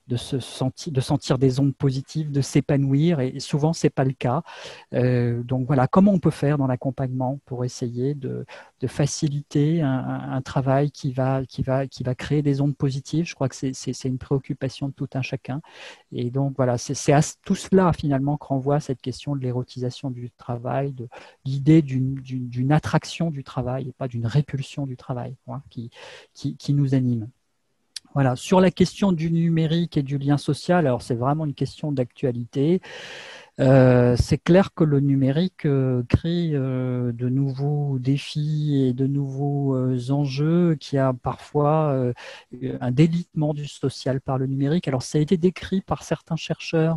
C: de se sentir, de sentir des ondes positives, de s'épanouir, et souvent c'est pas le cas. Euh, donc voilà, comment on peut faire dans l'accompagnement pour essayer de, de faciliter un, un, un travail qui va, qui, va, qui va créer des ondes positives. Je crois que c'est une préoccupation de tout un chacun. Et donc voilà, c'est à tout cela finalement que renvoie cette question de l'érotisation du travail, de l'idée d'une d'une attraction du travail et pas d'une répulsion du travail, hein, qui, qui, qui nous anime. Voilà. Sur la question du numérique et du lien social, alors c'est vraiment une question d'actualité. Euh, c'est clair que le numérique euh, crée euh, de nouveaux défis et de nouveaux euh, enjeux, qui a parfois euh, un délitement du social par le numérique. Alors ça a été décrit par certains chercheurs.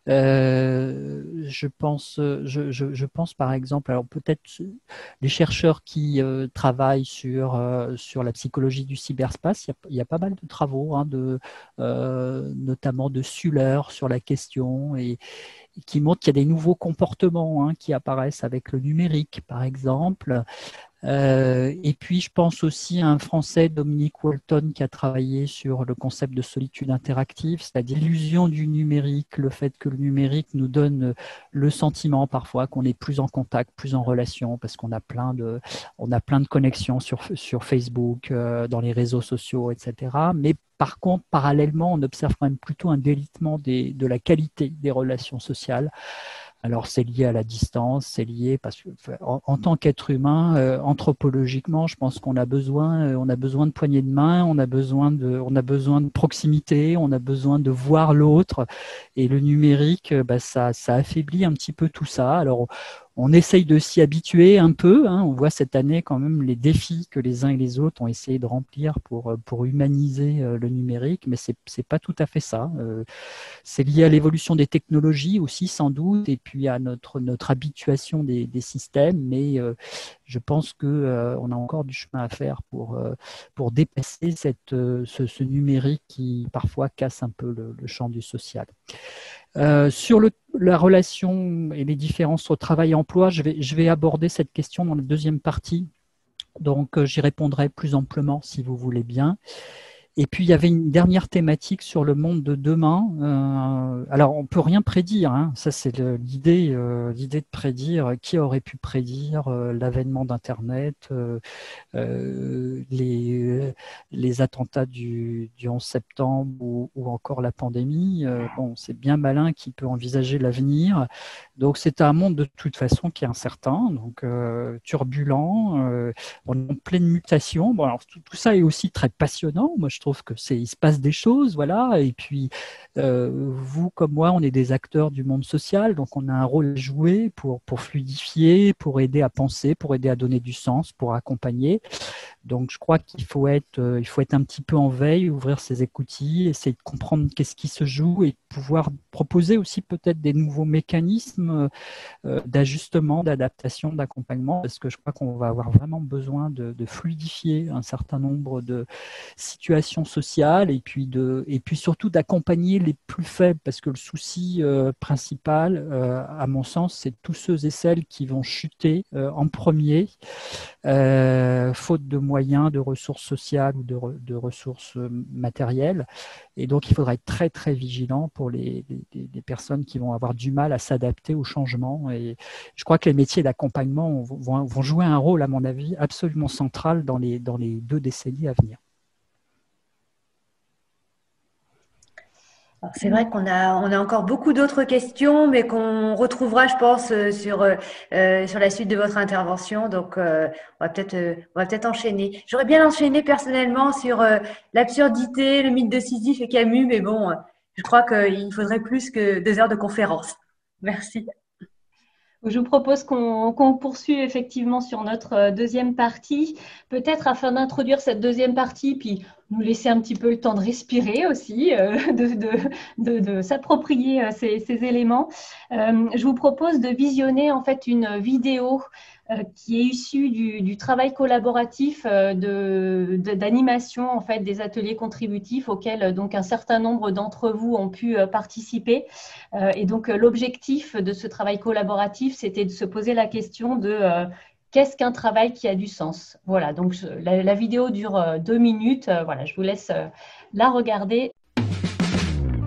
C: Euh, je pense, je, je, je pense par exemple, alors peut-être les chercheurs qui euh, travaillent sur euh, sur la psychologie du cyberspace, il y a, il y a pas mal de travaux, hein, de euh, notamment de Suller sur la question, et qui montre qu'il y a des nouveaux comportements, hein, qui apparaissent avec le numérique, par exemple. Euh, et puis, je pense aussi à un Français, Dominique Walton, qui a travaillé sur le concept de solitude interactive, c'est-à-dire l'illusion du numérique, le fait que le numérique nous donne le sentiment parfois qu'on est plus en contact, plus en relation, parce qu'on a plein de, on a plein de connexions sur, sur Facebook, euh, dans les réseaux sociaux, et cetera. Mais par contre, parallèlement, on observe quand même plutôt un délitement des, de la qualité des relations sociales. Alors, c'est lié à la distance, c'est lié parce que, en, en tant qu'être humain, euh, anthropologiquement, je pense qu'on a besoin, euh, on a besoin de poignées de main, on a besoin de, on a besoin de proximité, on a besoin de voir l'autre. Et le numérique, bah, ça, ça affaiblit un petit peu tout ça. Alors, on essaye de s'y habituer un peu, hein. On voit cette année quand même les défis que les uns et les autres ont essayé de remplir pour, pour humaniser le numérique, mais c'est c'est pas tout à fait ça. Euh, c'est lié à l'évolution des technologies aussi, sans doute, et puis à notre, notre habituation des, des systèmes, mais euh, je pense qu'on euh, a encore du chemin à faire pour, euh, pour dépasser cette, euh, ce, ce numérique qui parfois casse un peu le, le champ du social. Euh, sur le, la relation et les différences au travail-emploi, je vais, je vais aborder cette question dans la deuxième partie, donc euh, j'y répondrai plus amplement si vous voulez bien. Et puis, il y avait une dernière thématique sur le monde de demain. Euh, alors, on peut rien prédire, hein. Ça, c'est l'idée euh, l'idée de prédire. Qui aurait pu prédire euh, l'avènement d'Internet, euh, euh, les, les attentats du, du onze septembre ou, ou encore la pandémie. Euh, bon, c'est bien malin qui peut envisager l'avenir. Donc, c'est un monde de toute façon qui est incertain, donc euh, turbulent. Euh, on est en pleine mutation. Bon, alors, tout, tout ça est aussi très passionnant. Moi, je trouve que c'est, il se passe des choses, voilà. Et puis, euh, vous comme moi, on est des acteurs du monde social, donc on a un rôle à jouer pour, pour fluidifier, pour aider à penser, pour aider à donner du sens, pour accompagner. Donc, je crois qu'il faut être, euh, il faut être un petit peu en veille, ouvrir ses écoutilles, essayer de comprendre qu'est-ce qui se joue et pouvoir proposer aussi peut-être des nouveaux mécanismes euh, d'ajustement, d'adaptation, d'accompagnement, parce que je crois qu'on va avoir vraiment besoin de, de fluidifier un certain nombre de situations sociales et puis de, et puis surtout d'accompagner les plus faibles, parce que le souci euh, principal, euh, à mon sens, c'est tous ceux et celles qui vont chuter euh, en premier, euh, faute de moyens, de ressources sociales ou de, re, de ressources matérielles. Et donc, il faudra être très, très vigilant pour les, les, les personnes qui vont avoir du mal à s'adapter au changement. Et je crois que les métiers d'accompagnement vont, vont jouer un rôle, à mon avis, absolument central dans les, dans les deux décennies à venir.
D: C'est vrai qu'on a, on a encore beaucoup d'autres questions, mais qu'on retrouvera, je pense, sur, euh, sur la suite de votre intervention. Donc, euh, on va peut-être, euh, on va peut-être enchaîner. J'aurais bien enchaîné personnellement sur euh, l'absurdité, le mythe de Sisyphe et Camus, mais bon, euh, je crois qu'il faudrait plus que deux heures de conférence. Merci.
A: Je vous propose qu'on qu'on poursuive effectivement sur notre deuxième partie, peut-être afin d'introduire cette deuxième partie, puis nous laisser un petit peu le temps de respirer aussi, euh, de, de, de, de s'approprier ces, ces éléments. Euh, je vous propose de visionner en fait une vidéo euh, qui est issue du, du travail collaboratif euh, de, de, d'animation en fait des ateliers contributifs auxquels donc un certain nombre d'entre vous ont pu euh, participer. Euh, et donc l'objectif de ce travail collaboratif, c'était de se poser la question de euh, qu'est-ce qu'un travail qui a du sens? Voilà, donc je, la, la vidéo dure euh, deux minutes. Euh, voilà, je vous laisse euh, la regarder.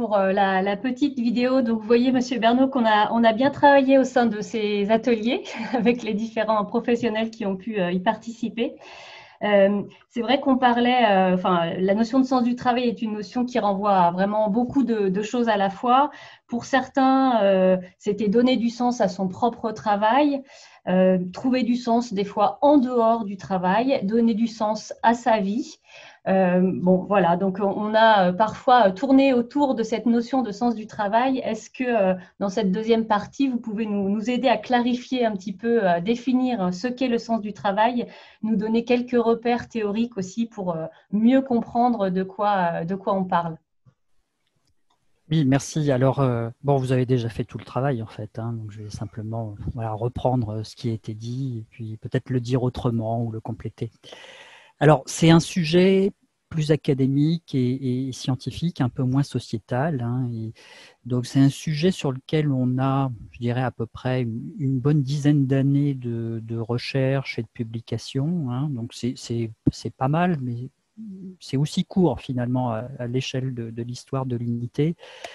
A: pour euh, la, la petite vidéo. Donc, vous voyez, Monsieur Bernot, qu'on a, on a bien travaillé au sein de ces ateliers avec les différents professionnels qui ont pu euh, y participer. Euh, c'est vrai qu'on parlait, euh, enfin, la notion de sens du travail est une notion qui renvoie à vraiment beaucoup de, de choses à la fois. Pour certains, euh, c'était donner du sens à son propre travail, euh, trouver du sens des fois en dehors du travail, donner du sens à sa vie. Euh, bon, voilà, donc on a parfois tourné autour de cette notion de sens du travail. Est-ce que euh, dans cette deuxième partie, vous pouvez nous, nous aider à clarifier un petit peu, à définir ce qu'est le sens du travail, nous donner quelques repères théoriques aussi pour euh, mieux comprendre de quoi, de quoi on parle?
C: Oui, merci. Alors, euh, bon, vous avez déjà fait tout le travail en fait, hein, donc je vais simplement voilà, reprendre ce qui a été dit et puis peut-être le dire autrement ou le compléter. Alors, c'est un sujet plus académique et, et scientifique, un peu moins sociétal. Hein, et donc, c'est un sujet sur lequel on a, je dirais, à peu près une, une bonne dizaine d'années de, de recherche et de publication. Hein, donc, c'est pas mal, mais c'est aussi court finalement à, à l'échelle de, de l'histoire de l'unité.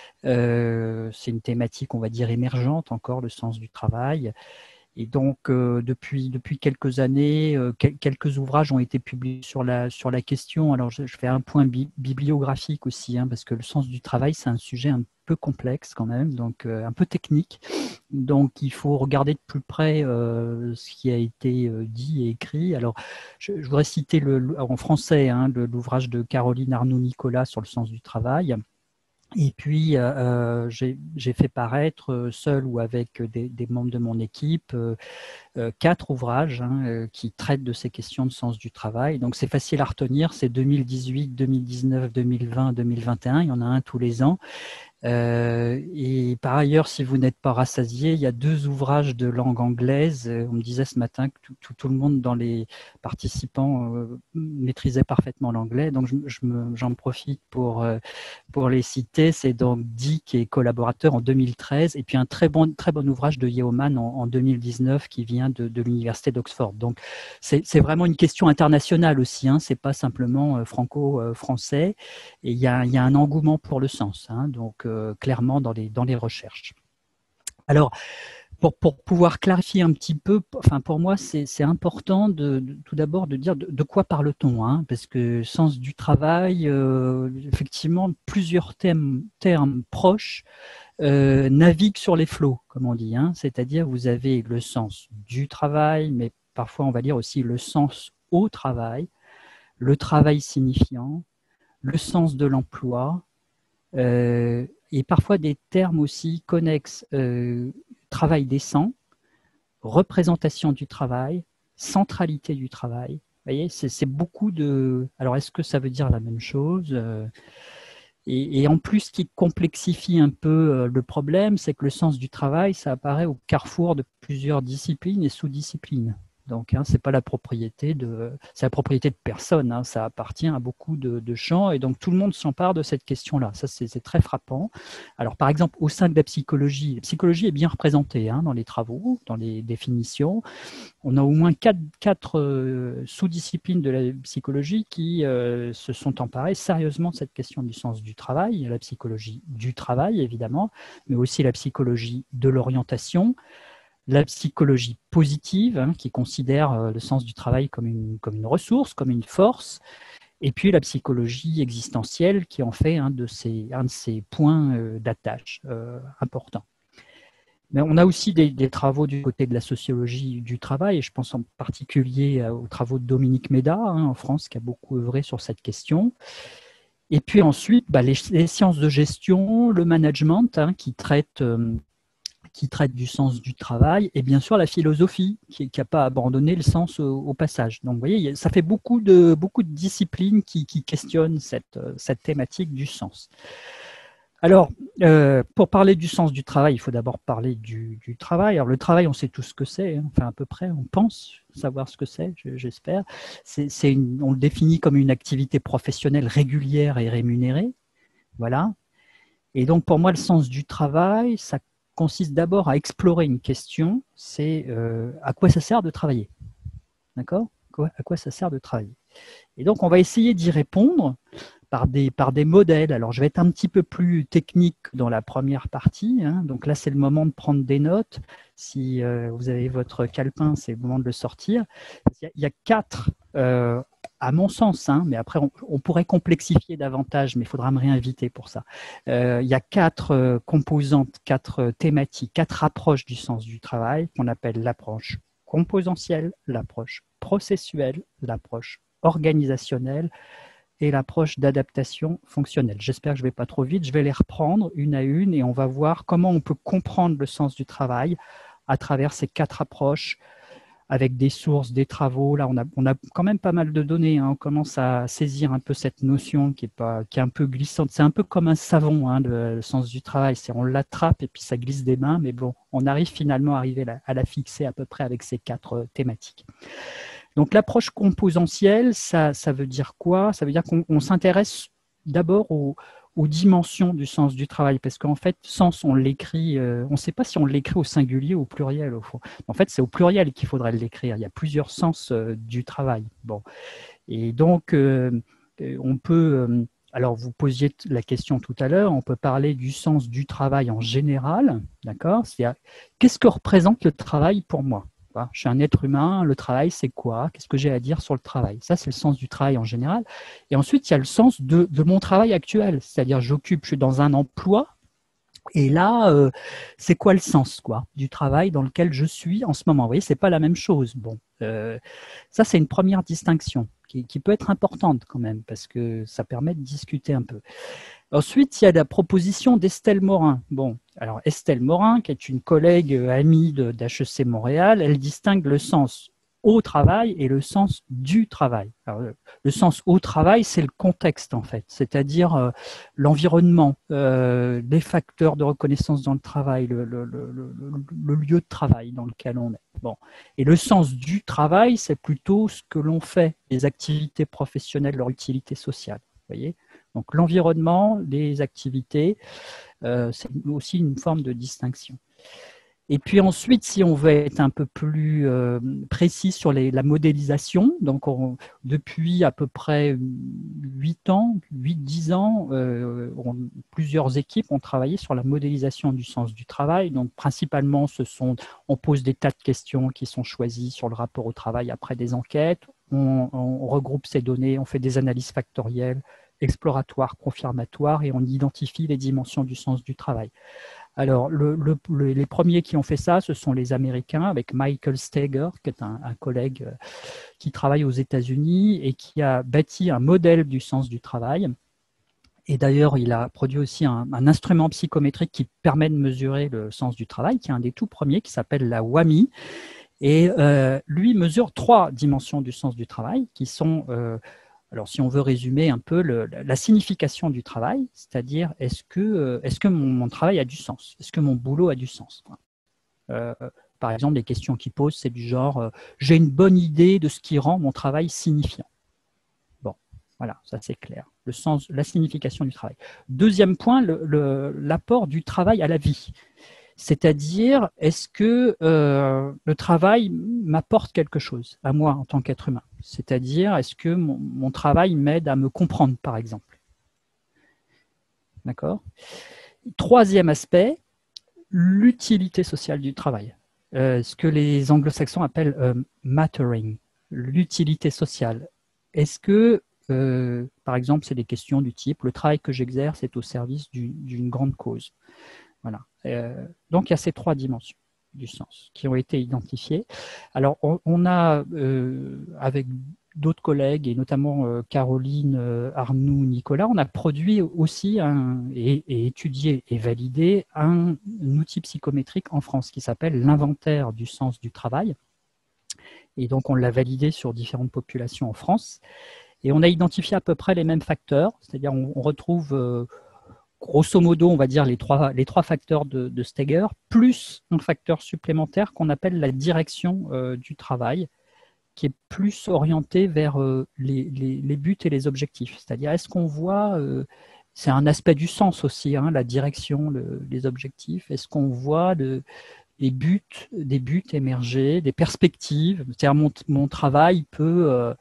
C: Euh, c'est une thématique, on va dire, émergente encore, le sens du travail. Et donc, euh, depuis, depuis quelques années, euh, quel, quelques ouvrages ont été publiés sur la, sur la question. Alors, je, je fais un point bi bibliographique aussi, hein, parce que le sens du travail, c'est un sujet un peu complexe quand même, donc euh, un peu technique. Donc, il faut regarder de plus près euh, ce qui a été euh, dit et écrit. Alors, je, je voudrais citer le, en français hein, l'ouvrage de Caroline Arnoux-Nicolas sur le sens du travail. Et puis, euh, j'ai fait paraître, euh, seul ou avec des, des membres de mon équipe, euh, euh, quatre ouvrages hein, euh, qui traitent de ces questions de sens du travail. Donc, c'est facile à retenir, c'est deux mille dix-huit, deux mille dix-neuf, deux mille vingt, deux mille vingt et un, il y en a un tous les ans. Euh, et par ailleurs, si vous n'êtes pas rassasié, il y a deux ouvrages de langue anglaise. On me disait ce matin que tout, tout, tout le monde dans les participants euh, maîtrisait parfaitement l'anglais. Donc, je, je j'en profite pour, euh, pour les citer. C'est donc Dick et collaborateur en deux mille treize, et puis un très bon, très bon ouvrage de Yeoman en, en deux mille dix-neuf qui vient de, de l'université d'Oxford. Donc, c'est vraiment une question internationale aussi. Hein. C'est pas simplement euh, franco-français. Et il y a, il y a un engouement pour le sens. Hein. Donc, euh, clairement dans les, dans les recherches. Alors, pour, pour pouvoir clarifier un petit peu, enfin pour moi, c'est important de, de, tout d'abord de dire de, de quoi parle-t-on, hein, parce que sens du travail, euh, effectivement, plusieurs thèmes, termes proches euh, naviguent sur les flots, comme on dit, hein, c'est-à-dire vous avez le sens du travail, mais parfois on va dire aussi le sens au travail, le travail signifiant, le sens de l'emploi, euh, et parfois des termes aussi connexes, euh, travail décent, représentation du travail, centralité du travail. Vous voyez, c'est beaucoup de... Alors, est-ce que ça veut dire la même chose? euh, et, et en plus, ce qui complexifie un peu le problème, c'est que le sens du travail, ça apparaît au carrefour de plusieurs disciplines et sous-disciplines. Donc, hein, c'est pas la propriété de, c'est la propriété de personne. Hein, ça appartient à beaucoup de, de champs, et donc tout le monde s'empare de cette question-là. Ça, c'est très frappant. Alors, par exemple, au sein de la psychologie, la psychologie est bien représentée hein, dans les travaux, dans les définitions. On a au moins quatre, quatre euh, sous-disciplines de la psychologie qui euh, se sont emparées sérieusement de cette question du sens du travail. Il y a la psychologie du travail, évidemment, mais aussi la psychologie de l'orientation, la psychologie positive, hein, qui considère euh, le sens du travail comme une, comme une ressource, comme une force, et puis la psychologie existentielle, qui en fait un de ces, un de ces points euh, d'attache euh, importants. Mais on a aussi des, des travaux du côté de la sociologie du travail, et je pense en particulier aux travaux de Dominique Méda, hein, en France, qui a beaucoup œuvré sur cette question. Et puis ensuite, bah, les, les sciences de gestion, le management, hein, qui traitent... Euh, qui traite du sens du travail, et bien sûr la philosophie, qui n'a pas abandonné le sens au, au passage. Donc vous voyez, ça fait beaucoup de, beaucoup de disciplines qui, qui questionnent cette, cette thématique du sens. Alors, euh, pour parler du sens du travail, il faut d'abord parler du, du travail. Alors le travail, on sait tout ce que c'est, hein, enfin à peu près, on pense savoir ce que c'est, j'espère. C'est une, on le définit comme une activité professionnelle régulière et rémunérée. Voilà. Et donc pour moi, le sens du travail, ça consiste d'abord à explorer une question, c'est euh, à quoi ça sert de travailler. D'accord ? À quoi ça sert de travailler ? Et donc, on va essayer d'y répondre par des, par des modèles. Alors, je vais être un petit peu plus technique dans la première partie. Hein. Donc là, c'est le moment de prendre des notes. Si euh, vous avez votre calepin, c'est le moment de le sortir. Il y a, il y a quatre, euh, à mon sens, hein, mais après, on, on pourrait complexifier davantage, mais il faudra me réinviter pour ça. Euh, il y a quatre euh, composantes, quatre euh, thématiques, quatre approches du sens du travail qu'on appelle l'approche composentielle, l'approche processuelle, l'approche organisationnelle et l'approche d'adaptation fonctionnelle. J'espère que je ne vais pas trop vite. Je vais les reprendre une à une et on va voir comment on peut comprendre le sens du travail à travers ces quatre approches avec des sources, des travaux. Là, on a, on a quand même pas mal de données. Hein. On commence à saisir un peu cette notion qui est, pas, qui est un peu glissante. C'est un peu comme un savon, hein, le, le sens du travail. C'est on l'attrape et puis ça glisse des mains. Mais bon, on arrive finalement à, arriver à, à la fixer à peu près avec ces quatre euh, thématiques. Donc, l'approche composentielle, ça, ça veut dire quoi? Ça veut dire qu'on s'intéresse d'abord aux, aux dimensions du sens du travail, parce qu'en fait, sens, on l'écrit, euh, on ne sait pas si on l'écrit au singulier ou au pluriel, au fond. En fait, c'est au pluriel qu'il faudrait l'écrire. Il y a plusieurs sens euh, du travail. Bon. Et donc, euh, on peut... Euh, alors, vous posiez la question tout à l'heure, on peut parler du sens du travail en général, d'accord? C'est-à-dire, qu'est-ce que représente le travail pour moi? Je suis un être humain, le travail, c'est quoi? Qu'est-ce que j'ai à dire sur le travail? Ça, c'est le sens du travail en général. Et ensuite, il y a le sens de, de mon travail actuel. C'est-à-dire, j'occupe, je suis dans un emploi. Et là, euh, c'est quoi le sens quoi, du travail dans lequel je suis en ce moment? Vous voyez, ce n'est pas la même chose. Bon, euh, ça, c'est une première distinction qui, qui peut être importante quand même, parce que ça permet de discuter un peu. Ensuite, il y a la proposition d'Estelle Morin. Bon, alors Estelle Morin, qui est une collègue amie d'H E C Montréal, elle distingue le sens au travail et le sens du travail. Alors, le, le sens au travail, c'est le contexte en fait, c'est-à-dire euh, l'environnement, euh, les facteurs de reconnaissance dans le travail, le, le, le, le, le lieu de travail dans lequel on est. Bon. Et le sens du travail, c'est plutôt ce que l'on fait, les activités professionnelles, leur utilité sociale. Vous voyez ? Donc l'environnement, les activités, euh, c'est aussi une forme de distinction. Et puis ensuite, si on veut être un peu plus euh, précis sur les, la modélisation, donc on, depuis à peu près huit ans, huit dix ans, euh, on, plusieurs équipes ont travaillé sur la modélisation du sens du travail. Donc principalement, ce sont, on pose des tas de questions qui sont choisies sur le rapport au travail après des enquêtes. On, on regroupe ces données, on fait des analyses factorielles, exploratoires, confirmatoires, et on identifie les dimensions du sens du travail. Alors, le, le, le, les premiers qui ont fait ça, ce sont les Américains, avec Michael Steger, qui est un, un collègue qui travaille aux États-Unis et qui a bâti un modèle du sens du travail. Et d'ailleurs, il a produit aussi un, un instrument psychométrique qui permet de mesurer le sens du travail, qui est un des tout premiers, qui s'appelle la W A M I. Et euh, lui mesure trois dimensions du sens du travail, qui sont... Euh, Alors, si on veut résumer un peu le, la signification du travail, c'est-à-dire est-ce que, est-ce que mon, mon travail a du sens? Est-ce que mon boulot a du sens? euh, Par exemple, les questions qu'il pose, c'est du genre euh, « j'ai une bonne idée de ce qui rend mon travail signifiant ». Bon, voilà, ça c'est clair. Le sens, la signification du travail. Deuxième point, l'apport du travail à la vie. C'est-à-dire, est-ce que euh, le travail m'apporte quelque chose à moi en tant qu'être humain? C'est-à-dire, est-ce que mon, mon travail m'aide à me comprendre, par exemple? D'accord? Troisième aspect, l'utilité sociale du travail. Euh, ce que les anglo-saxons appellent euh, mattering, l'utilité sociale. Est-ce que, euh, par exemple, c'est des questions du type, le travail que j'exerce est au service d'une grande cause? Voilà. Euh, donc, il y a ces trois dimensions du sens qui ont été identifiées. Alors, on, on a, euh, avec d'autres collègues, et notamment euh, Caroline, euh, Arnoux, Nicolas, on a produit aussi un, et, et étudié et validé un, un outil psychométrique en France qui s'appelle l'inventaire du sens du travail. Et donc, on l'a validé sur différentes populations en France. Et on a identifié à peu près les mêmes facteurs, c'est-à-dire on, on retrouve... Euh, grosso modo, on va dire les trois, les trois facteurs de, de Steger, plus un facteur supplémentaire qu'on appelle la direction euh, du travail, qui est plus orienté vers euh, les, les, les buts et les objectifs. C'est-à-dire, est-ce qu'on voit, euh, c'est un aspect du sens aussi, hein, la direction, le, les objectifs, est-ce qu'on voit de, des buts, des buts émerger, des perspectives? C'est-à-dire, mon, mon travail peut... Euh,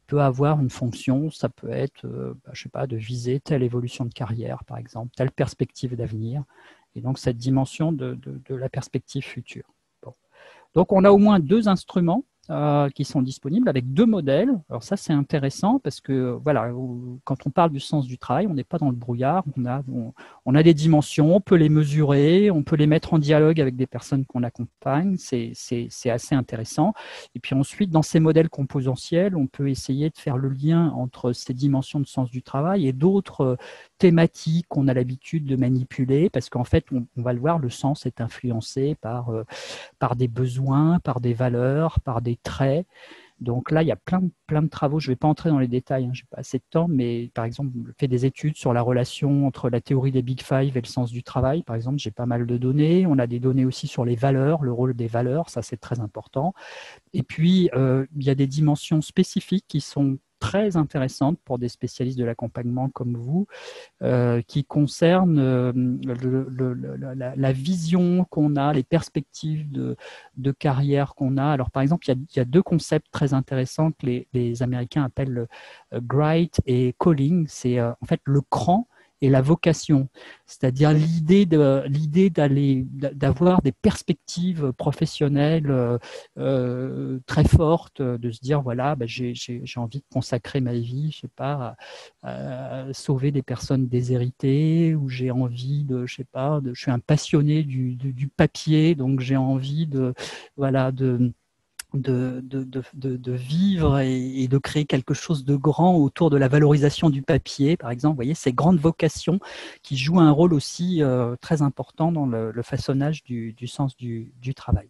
C: peut avoir une fonction, ça peut être, euh, bah, je sais pas, de viser telle évolution de carrière, par exemple, telle perspective d'avenir, et donc cette dimension de, de, de la perspective future. Bon. Donc, on a au moins deux instruments Euh, qui sont disponibles avec deux modèles. Alors ça, c'est intéressant parce que voilà, quand on parle du sens du travail, on n'est pas dans le brouillard. On a, on, on a des dimensions, on peut les mesurer, on peut les mettre en dialogue avec des personnes qu'on accompagne. C'est, c'est, c'est assez intéressant. Et puis ensuite, dans ces modèles composentiels, on peut essayer de faire le lien entre ces dimensions de sens du travail et d'autres thématiques qu'on a l'habitude de manipuler parce qu'en fait, on, on va le voir, le sens est influencé par, euh, par des besoins, par des valeurs, par des traits. Donc là, il y a plein, plein de travaux. Je ne vais pas entrer dans les détails, hein, je n'ai pas assez de temps, mais par exemple, je fais des études sur la relation entre la théorie des Big Five et le sens du travail. Par exemple, j'ai pas mal de données. On a des données aussi sur les valeurs, le rôle des valeurs, ça c'est très important. Et puis, euh, il y a des dimensions spécifiques qui sont très intéressantes pour des spécialistes de l'accompagnement comme vous, euh, qui concernent euh, le, le, le, la, la vision qu'on a, les perspectives de, de carrière qu'on a. Alors, par exemple, il y a, il y a deux concepts très intéressants que les, les Américains appellent euh, Gright et Calling. C'est euh, en fait le cran et la vocation, c'est-à-dire l'idée de l'idée d'aller d'avoir des perspectives professionnelles euh, euh, très fortes, de se dire voilà, bah, j'ai j'ai j'ai envie de consacrer ma vie, je sais pas, à, à sauver des personnes déshéritées, ou j'ai envie de, je sais pas, de, je suis un passionné du du, du papier, donc j'ai envie de voilà de De, de, de, de vivre et, et de créer quelque chose de grand autour de la valorisation du papier, par exemple. Vous voyez, ces grandes vocations qui jouent un rôle aussi euh, très important dans le, le façonnage du, du sens du, du travail.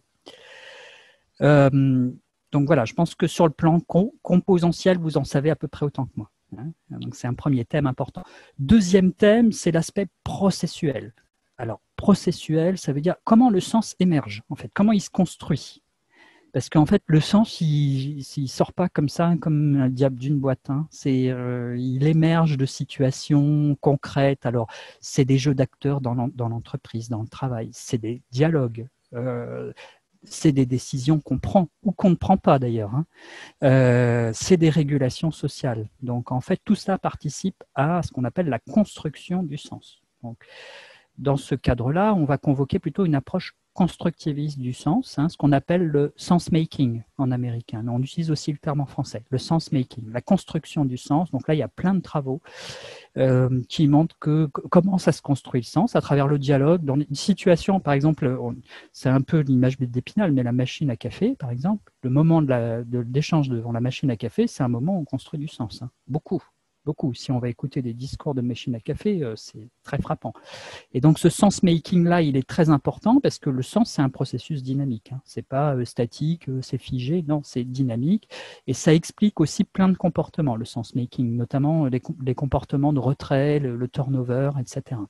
C: Euh, donc voilà, je pense que sur le plan com composentiel, vous en savez à peu près autant que moi. Hein. Donc c'est un premier thème important. Deuxième thème, c'est l'aspect processuel. Alors, processuel, ça veut dire comment le sens émerge, en fait, comment il se construit. Parce qu'en fait, le sens, il ne sort pas comme ça, comme un diable d'une boîte. Hein. C'est, euh, il émerge de situations concrètes. Alors, c'est des jeux d'acteurs dans l'entreprise, dans le travail. C'est des dialogues. Euh, c'est des décisions qu'on prend ou qu'on ne prend pas d'ailleurs. Hein. Euh, c'est des régulations sociales. Donc, en fait, tout ça participe à ce qu'on appelle la construction du sens. Donc, dans ce cadre-là, on va convoquer plutôt une approche constructiviste du sens, hein, ce qu'on appelle le sense-making en américain. Mais on utilise aussi le terme en français, le sense-making, la construction du sens. Donc là, il y a plein de travaux euh, qui montrent que, comment ça se construit le sens à travers le dialogue. Dans une situation, par exemple, c'est un peu l'image d'Épinal, mais la machine à café, par exemple, le moment de la, de l'échange devant la machine à café, c'est un moment où on construit du sens, hein, beaucoup. Beaucoup. Si on va écouter des discours de machine à café, euh, c'est très frappant. Et donc, ce sense-making-là, il est très important parce que le sens, c'est un processus dynamique. Hein. Ce n'est pas euh, statique, euh, c'est figé. Non, c'est dynamique. Et ça explique aussi plein de comportements, le sense-making, notamment les, les comportements de retrait, le, le turnover, et cetera.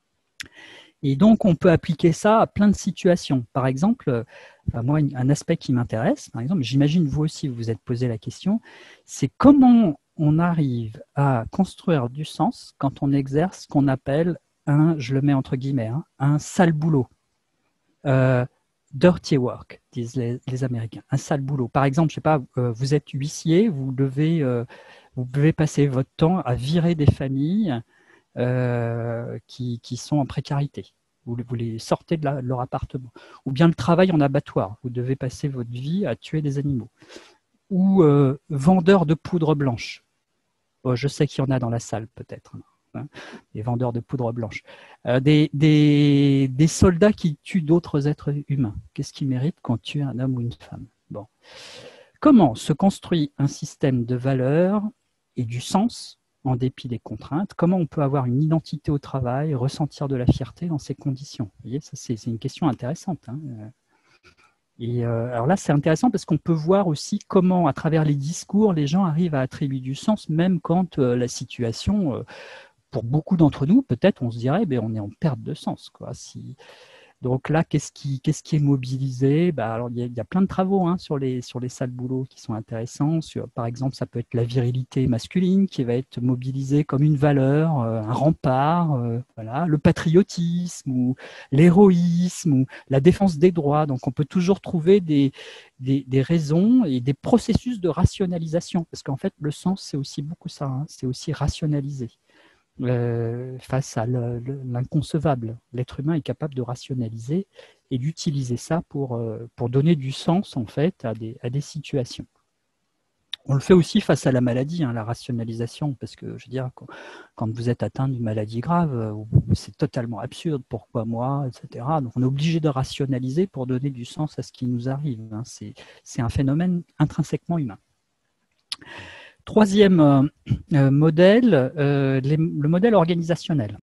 C: Et donc, on peut appliquer ça à plein de situations. Par exemple, euh, enfin, moi, un aspect qui m'intéresse, par exemple, j'imagine vous aussi, vous vous êtes posé la question, c'est comment on arrive à construire du sens quand on exerce ce qu'on appelle un, je le mets entre guillemets, hein, un sale boulot. Euh, dirty work, disent les, les Américains, un sale boulot. Par exemple, je sais pas, euh, vous êtes huissier, vous devez, euh, vous devez passer votre temps à virer des familles euh, qui, qui sont en précarité. Vous, vous les sortez de, la, de leur appartement. Ou bien le travail en abattoir, vous devez passer votre vie à tuer des animaux. Ou euh, vendeur de poudre blanche. Bon, je sais qu'il y en a dans la salle, peut-être, hein, des vendeurs de poudre blanche. Euh, des, des, des soldats qui tuent d'autres êtres humains. Qu'est-ce qu'ils méritent quand tuent un homme ou une femme? Bon. Comment se construit un système de valeurs et du sens en dépit des contraintes? Comment on peut avoir une identité au travail, ressentir de la fierté dans ces conditions? Vous voyez, ça, c'est une question intéressante. Hein. Et euh, alors là, c'est intéressant parce qu'on peut voir aussi comment, à travers les discours, les gens arrivent à attribuer du sens, même quand euh, la situation, euh, pour beaucoup d'entre nous, peut-être, on se dirait, ben, on est en perte de sens, quoi. Si, Donc là, qu'est-ce qui, qu'est-ce qui est mobilisé? Bah, alors, il y, a, il y a plein de travaux hein, sur, les, sur les salles boulot qui sont intéressants. Sur, par exemple, ça peut être la virilité masculine qui va être mobilisée comme une valeur, euh, un rempart, euh, voilà, le patriotisme ou l'héroïsme ou la défense des droits. Donc, on peut toujours trouver des, des, des raisons et des processus de rationalisation. Parce qu'en fait, le sens, c'est aussi beaucoup ça. Hein, c'est aussi rationaliser. Euh, face à l'inconcevable. L'être humain est capable de rationaliser et d'utiliser ça pour, euh, pour donner du sens en fait à des, à des situations. On le fait aussi face à la maladie, hein, la rationalisation, parce que je veux dire, quand, quand vous êtes atteint d'une maladie grave, c'est totalement absurde, pourquoi moi, et cetera. Donc on est obligé de rationaliser pour donner du sens à ce qui nous arrive. Hein. C'est un phénomène intrinsèquement humain. Troisième euh, modèle, euh, les, le modèle organisationnel.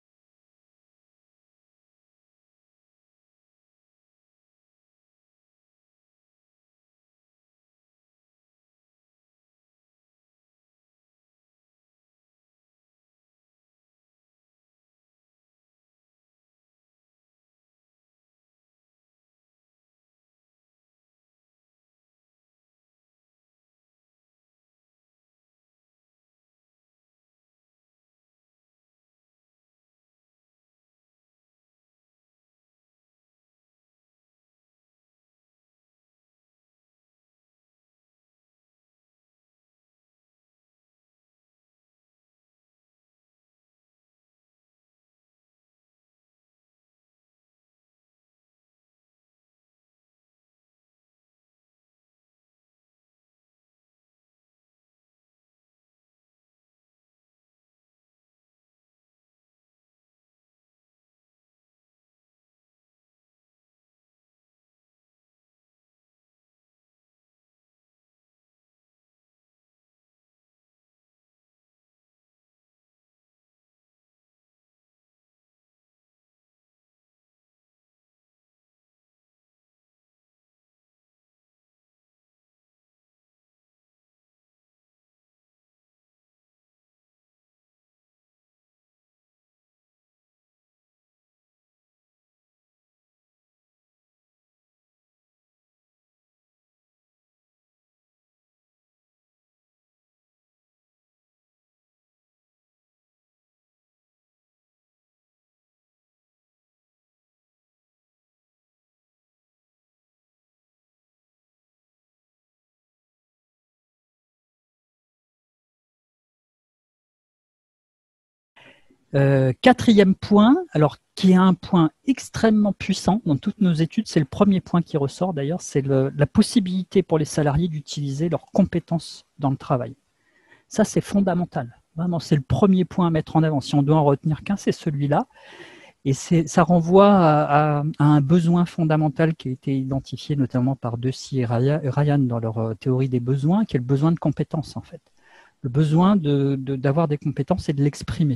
C: Euh, quatrième point, alors qui est un point extrêmement puissant dans toutes nos études, c'est le premier point qui ressort d'ailleurs, c'est la possibilité pour les salariés d'utiliser leurs compétences dans le travail. Ça, c'est fondamental. Vraiment, c'est le premier point à mettre en avant. Si on doit en retenir qu'un, c'est celui-là. Et ça renvoie à, à, à un besoin fondamental qui a été identifié notamment par Deci et Ryan dans leur théorie des besoins, qui est le besoin de compétences en fait. Le besoin de, de, d'avoir des compétences et de l'exprimer.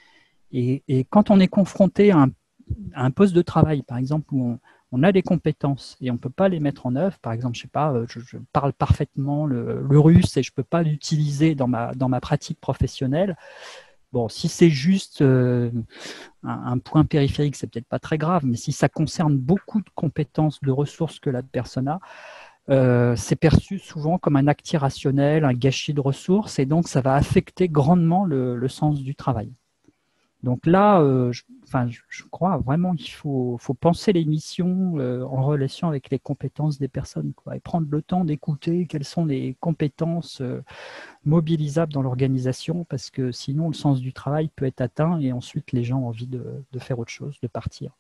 C: Et, et quand on est confronté à un, à un poste de travail, par exemple, où on, on a des compétences et on ne peut pas les mettre en œuvre, par exemple, je sais pas, je, je parle parfaitement le, le russe et je ne peux pas l'utiliser dans ma, dans ma pratique professionnelle, bon, si c'est juste euh, un, un point périphérique, c'est peut-être pas très grave, mais si ça concerne beaucoup de compétences, de ressources que la personne a, euh, c'est perçu souvent comme un acte irrationnel, un gâchis de ressources, et donc ça va affecter grandement le, le sens du travail. Donc là, euh, je, enfin, je, je crois vraiment qu'il faut, faut penser les missions euh, en relation avec les compétences des personnes, quoi, et prendre le temps d'écouter quelles sont les compétences euh, mobilisables dans l'organisation, parce que sinon le sens du travail peut être atteint et ensuite les gens ont envie de, de faire autre chose, de partir.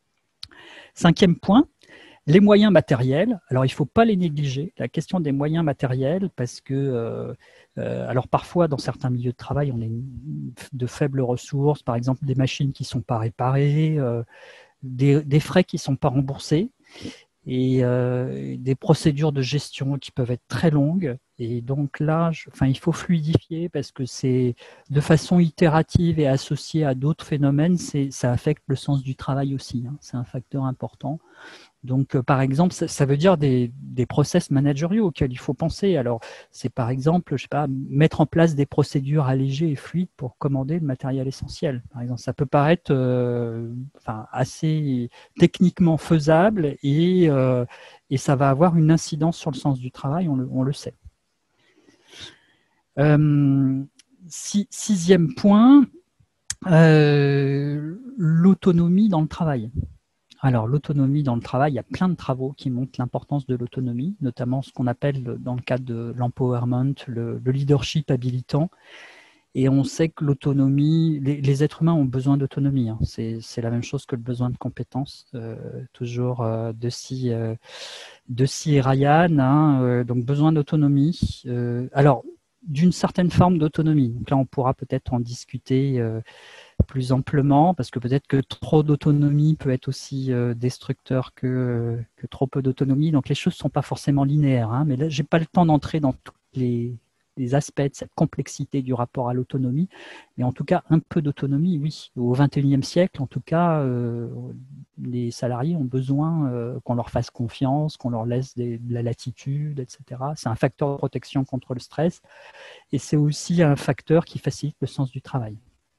C: Cinquième point, les moyens matériels. Alors, il ne faut pas les négliger, la question des moyens matériels, parce que, euh, euh, alors parfois, dans certains milieux de travail, on a de faibles ressources, par exemple des machines qui ne sont pas réparées, euh, des, des frais qui ne sont pas remboursés, et euh, des procédures de gestion qui peuvent être très longues. Et donc là, je, enfin, il faut fluidifier parce que c'est de façon itérative et associée à d'autres phénomènes, ça affecte le sens du travail aussi. Hein, c'est un facteur important. Donc, euh, par exemple, ça, ça veut dire des, des process managériaux auxquels il faut penser. Alors, c'est par exemple, je sais pas, mettre en place des procédures allégées et fluides pour commander le matériel essentiel. Par exemple, ça peut paraître euh, enfin, assez techniquement faisable et, euh, et ça va avoir une incidence sur le sens du travail, on le, on le sait. Euh, si, sixième point, euh, l'autonomie dans le travail. Alors, l'autonomie dans le travail, il y a plein de travaux qui montrent l'importance de l'autonomie, notamment ce qu'on appelle dans le cadre de l'empowerment, le, le leadership habilitant. Et on sait que l'autonomie, les, les êtres humains ont besoin d'autonomie. Hein. C'est la même chose que le besoin de compétences. Euh, toujours euh, de si, euh, de si et Ryan, hein, euh, donc besoin d'autonomie. Euh, alors, d'une certaine forme d'autonomie. Donc là, on pourra peut-être en discuter euh, plus amplement, parce que peut-être que trop d'autonomie peut être aussi euh, destructeur que, euh, que trop peu d'autonomie. Donc les choses ne sont pas forcément linéaires, hein, mais là, je n'ai pas le temps d'entrer dans tous les, les aspects de cette complexité du rapport à l'autonomie. Mais en tout cas, un peu d'autonomie, oui. Au vingt et unième siècle, en tout cas, euh, les salariés ont besoin euh, qu'on leur fasse confiance, qu'on leur laisse des, de la latitude, et cetera. C'est un facteur de protection contre le stress et c'est aussi un facteur qui facilite le sens du travail.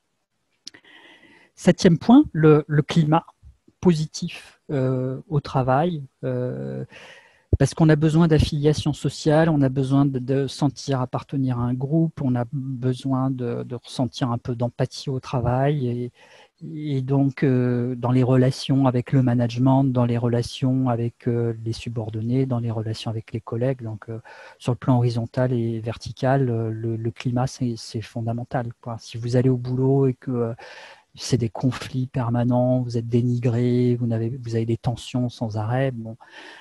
C: Septième point, le, le climat positif euh, au travail, euh, parce qu'on a besoin d'affiliation sociale, on a besoin de, de sentir appartenir à un groupe, on a besoin de, de ressentir un peu d'empathie au travail, et, et donc euh, dans les relations avec le management, dans les relations avec euh, les subordonnés, dans les relations avec les collègues, donc euh, sur le plan horizontal et vertical, euh, le, le climat c'est fondamental, quoi. Si vous allez au boulot et que euh, c'est des conflits permanents, vous êtes dénigré, vous avez, vous avez des tensions sans arrêt. Bon.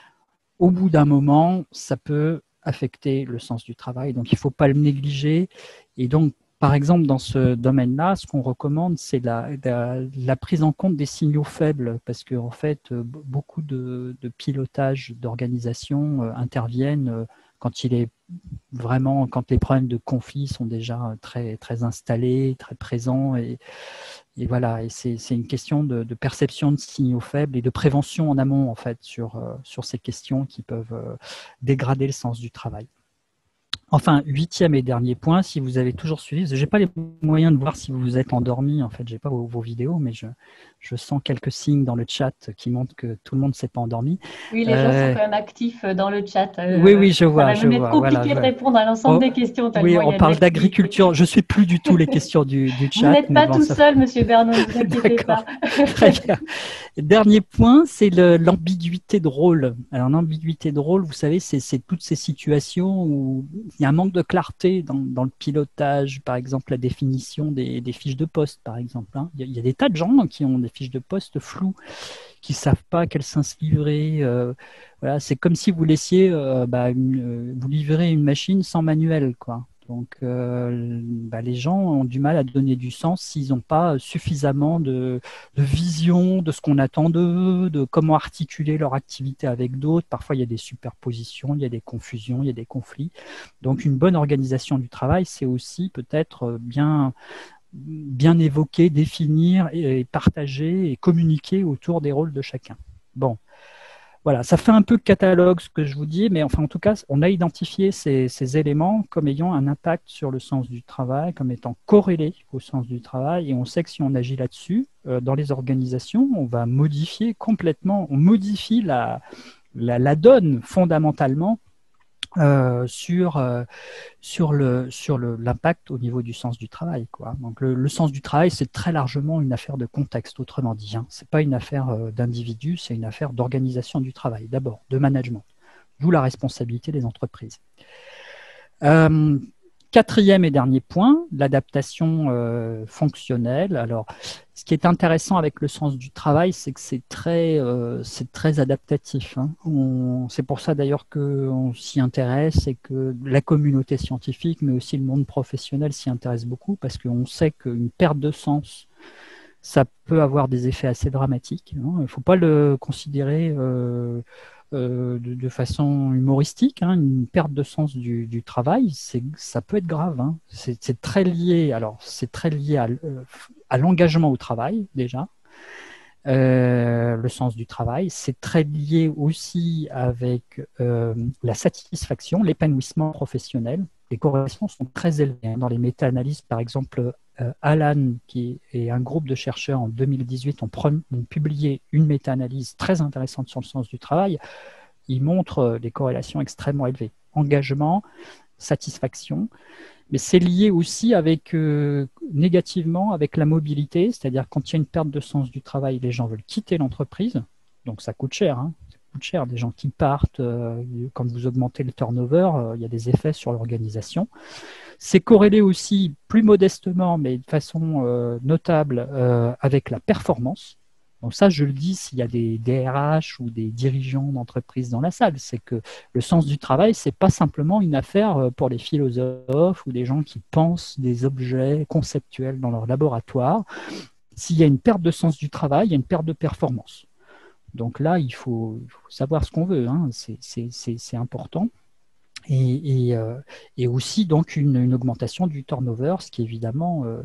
C: Au bout d'un moment, ça peut affecter le sens du travail, donc il ne faut pas le négliger. Et donc, par exemple, dans ce domaine-là, ce qu'on recommande, c'est la, la, la prise en compte des signaux faibles, parce qu'en en fait, beaucoup de, de pilotage d'organisation euh, interviennent euh, quand il est vraiment, quand les problèmes de conflit sont déjà très, très installés, très présents, et, et voilà, et c'est une question de, de perception de signaux faibles et de prévention en amont, en fait, sur, euh, sur ces questions qui peuvent euh, dégrader le sens du travail. Enfin, huitième et dernier point, si vous avez toujours suivi, je n'ai pas les moyens de voir si vous vous êtes endormi, en fait, je n'ai pas vos, vos vidéos, mais je, je sens quelques signes dans le chat qui montrent que tout le monde ne s'est pas endormi.
A: Oui, les euh, gens sont quand même actifs dans le chat.
C: Euh, oui, oui, je vois.
A: Ça va
C: je
A: être
C: vois,
A: compliqué
C: voilà,
A: de répondre à l'ensemble
C: oh,
A: des questions.
C: Oui, on parle d'agriculture. Je ne suis plus du tout les questions du, du chat.
A: Vous n'êtes pas
C: bon,
A: tout
C: ça...
A: seul, Monsieur Bernon, ne vous inquiétez pas.
C: Très bien. Dernier point, c'est l'ambiguïté de rôle. Alors, l'ambiguïté de rôle, vous savez, c'est toutes ces situations où il y a un manque de clarté dans, dans le pilotage, par exemple, la définition des, des fiches de poste, par exemple. Hein. Il, y a, il y a des tas de gens qui ont des fiches de poste floues, qui ne savent pas à quel sens livrer. Euh, voilà, c'est comme si vous laissiez euh, bah, une, euh, vous livrer une machine sans manuel, quoi. Donc, euh, bah, les gens ont du mal à donner du sens s'ils n'ont pas suffisamment de, de vision de ce qu'on attend d'eux, de comment articuler leur activité avec d'autres. Parfois, il y a des superpositions, il y a des confusions, il y a des conflits. Donc, une bonne organisation du travail, c'est aussi peut-être bien, bien évoquer, définir, et partager et communiquer autour des rôles de chacun. Bon. Voilà, ça fait un peu catalogue ce que je vous dis, mais enfin en tout cas, on a identifié ces, ces éléments comme ayant un impact sur le sens du travail, comme étant corrélés au sens du travail, et on sait que si on agit là-dessus, euh, dans les organisations, on va modifier complètement, on modifie la, la, la donne fondamentalement euh, sur, euh, sur le sur le l'impact au niveau du sens du travail, quoi. Donc le, le sens du travail, c'est très largement une affaire de contexte, autrement dit, hein. C'est pas une affaire euh, d'individu, c'est une affaire d'organisation du travail, d'abord, de management, d'où la responsabilité des entreprises. Euh, Quatrième et dernier point, l'adaptation euh, fonctionnelle. Alors, ce qui est intéressant avec le sens du travail, c'est que c'est très, euh, c'est très adaptatif, hein. C'est pour ça d'ailleurs qu'on s'y intéresse et que la communauté scientifique, mais aussi le monde professionnel s'y intéresse beaucoup, parce qu'on sait qu'une perte de sens, ça peut avoir des effets assez dramatiques, hein. Il ne faut pas le considérer... Euh, euh, de, de façon humoristique, hein, une perte de sens du, du travail, c'est, ça peut être grave. Hein. C'est, c'est très lié, alors c'est très lié à, à l'engagement au travail déjà. Euh, le sens du travail, c'est très lié aussi avec euh, la satisfaction, l'épanouissement professionnel. Les corrélations sont très élevées. Hein. Dans les méta-analyses, par exemple, euh, Alan, qui est un groupe de chercheurs en deux mille dix-huit, ont, pre- ont publié une méta-analyse très intéressante sur le sens du travail. Ils montrent des corrélations extrêmement élevées. Engagement, satisfaction. Mais c'est lié aussi avec, euh, négativement avec la mobilité, c'est-à-dire quand il y a une perte de sens du travail, les gens veulent quitter l'entreprise, donc ça coûte cher, hein, ça coûte cher, des gens qui partent, euh, quand vous augmentez le turnover, euh, il y a des effets sur l'organisation. C'est corrélé aussi, plus modestement, mais de façon euh, notable, euh, avec la performance. Donc ça, je le dis s'il y a des D R H ou des dirigeants d'entreprise dans la salle, c'est que le sens du travail, c'est pas simplement une affaire pour les philosophes ou des gens qui pensent des objets conceptuels dans leur laboratoire. S'il y a une perte de sens du travail, il y a une perte de performance. Donc là, il faut, il faut savoir ce qu'on veut, hein. c'est, c'est, c'est, c'est important. Et, et, euh, et aussi donc une, une augmentation du turnover, ce qui est évidemment euh,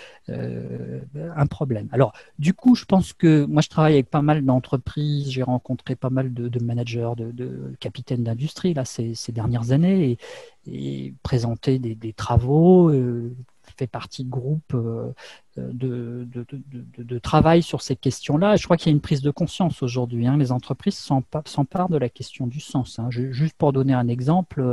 C: euh, un problème. Alors du coup, je pense que moi je travaille avec pas mal d'entreprises, j'ai rencontré pas mal de, de managers, de, de capitaines d'industrie là ces, ces dernières années et, et présenté des, des travaux, euh, fait partie de groupes euh, de, de, de, de, de travail sur ces questions-là. Je crois qu'il y a une prise de conscience aujourd'hui. Hein. Les entreprises s'emparent de la question du sens. Hein. Je, juste pour donner un exemple,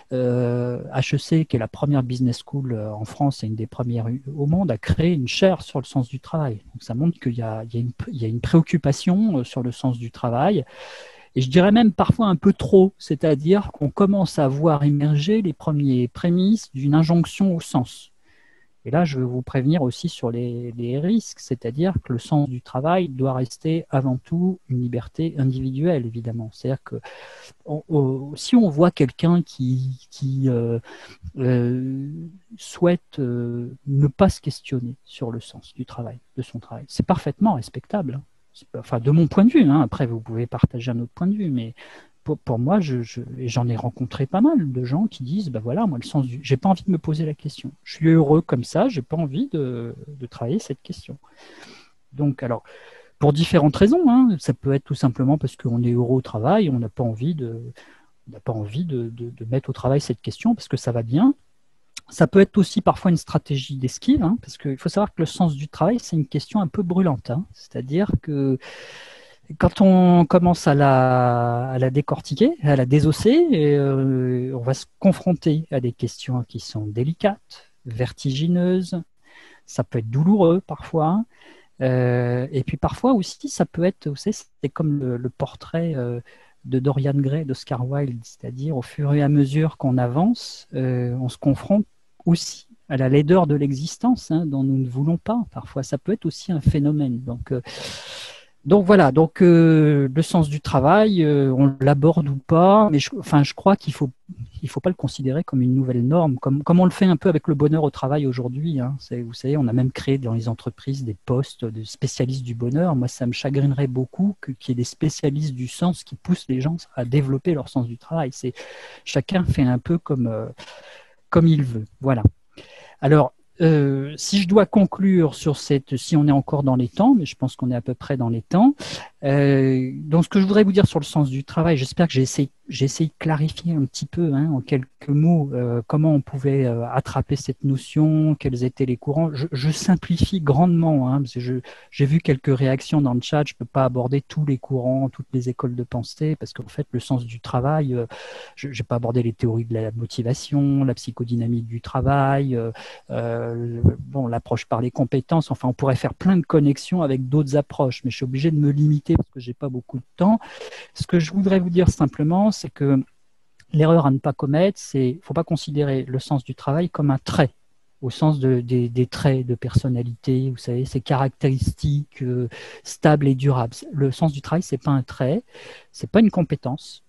C: euh, H E C, qui est la première business school en France et une des premières au monde, a créé une chaire sur le sens du travail. Donc ça montre qu'il y a, il y a, une, il y a une préoccupation sur le sens du travail. Et je dirais même parfois un peu trop, c'est-à-dire qu'on commence à voir émerger les premiers prémices d'une injonction au sens. Et là, je veux vous prévenir aussi sur les, les risques, c'est-à-dire que le sens du travail doit rester avant tout une liberté individuelle, évidemment. C'est-à-dire que on, on, si on voit quelqu'un qui, qui euh, euh, souhaite euh, ne pas se questionner sur le sens du travail, de son travail, c'est parfaitement respectable. Enfin, de mon point de vue, hein. Après, vous pouvez partager un autre point de vue, mais pour, pour moi, je, je, j'en ai rencontré pas mal de gens qui disent, ben voilà, moi, le sens du, j'ai pas envie de me poser la question. Je suis heureux comme ça, j'ai pas envie de, de travailler cette question. Donc, alors, pour différentes raisons, hein, ça peut être tout simplement parce qu'on est heureux au travail, on n'a pas envie de, on n'a pas envie de, de, de mettre au travail cette question parce que ça va bien. Ça peut être aussi parfois une stratégie d'esquive, hein, parce qu'il faut savoir que le sens du travail, c'est une question un peu brûlante. Hein, c'est-à-dire que quand on commence à la, à la décortiquer, à la désosser, et, euh, on va se confronter à des questions qui sont délicates, vertigineuses, ça peut être douloureux parfois, euh, et puis parfois aussi, ça peut être, vous savez, c'est comme le, le portrait euh, de Dorian Gray, d'Oscar Wilde, c'est-à-dire au fur et à mesure qu'on avance, euh, on se confronte aussi à la laideur de l'existence, hein, dont nous ne voulons pas. Parfois, ça peut être aussi un phénomène. Donc, euh, donc voilà. Donc euh, le sens du travail, euh, on l'aborde ou pas, mais je, enfin, je crois qu'il faut, il faut pas le considérer comme une nouvelle norme, comme comme on le fait un peu avec le bonheur au travail aujourd'hui. Hein. Vous savez, on a même créé dans les entreprises des postes de spécialistes du bonheur. Moi, ça me chagrinerait beaucoup que, qu'il y ait des spécialistes du sens qui poussent les gens à développer leur sens du travail. C'est chacun fait un peu comme euh, comme il veut. Voilà. Alors, euh, si je dois conclure sur cette, si on est encore dans les temps, mais je pense qu'on est à peu près dans les temps, euh, donc ce que je voudrais vous dire sur le sens du travail, j'espère que j'ai essayé, j'ai essayé de clarifier un petit peu, hein, en quelques mots, euh, comment on pouvait euh, attraper cette notion, quels étaient les courants. Je, je simplifie grandement, hein, parce que je, j'ai vu quelques réactions dans le chat, je ne peux pas aborder tous les courants, toutes les écoles de pensée, parce qu'en fait, le sens du travail, euh, je n'ai pas abordé les théories de la motivation, la psychodynamique du travail, euh, euh, bon, l'approche par les compétences, enfin, on pourrait faire plein de connexions avec d'autres approches, mais je suis obligé de me limiter parce que j'ai pas beaucoup de temps. Ce que je voudrais vous dire simplement, c'est que l'erreur à ne pas commettre, c'est qu'il ne faut pas considérer le sens du travail comme un trait, au sens de, des, des traits de personnalité, vous savez, ces caractéristiques euh, stables et durables. Le sens du travail, c'est pas un trait, c'est pas une compétence.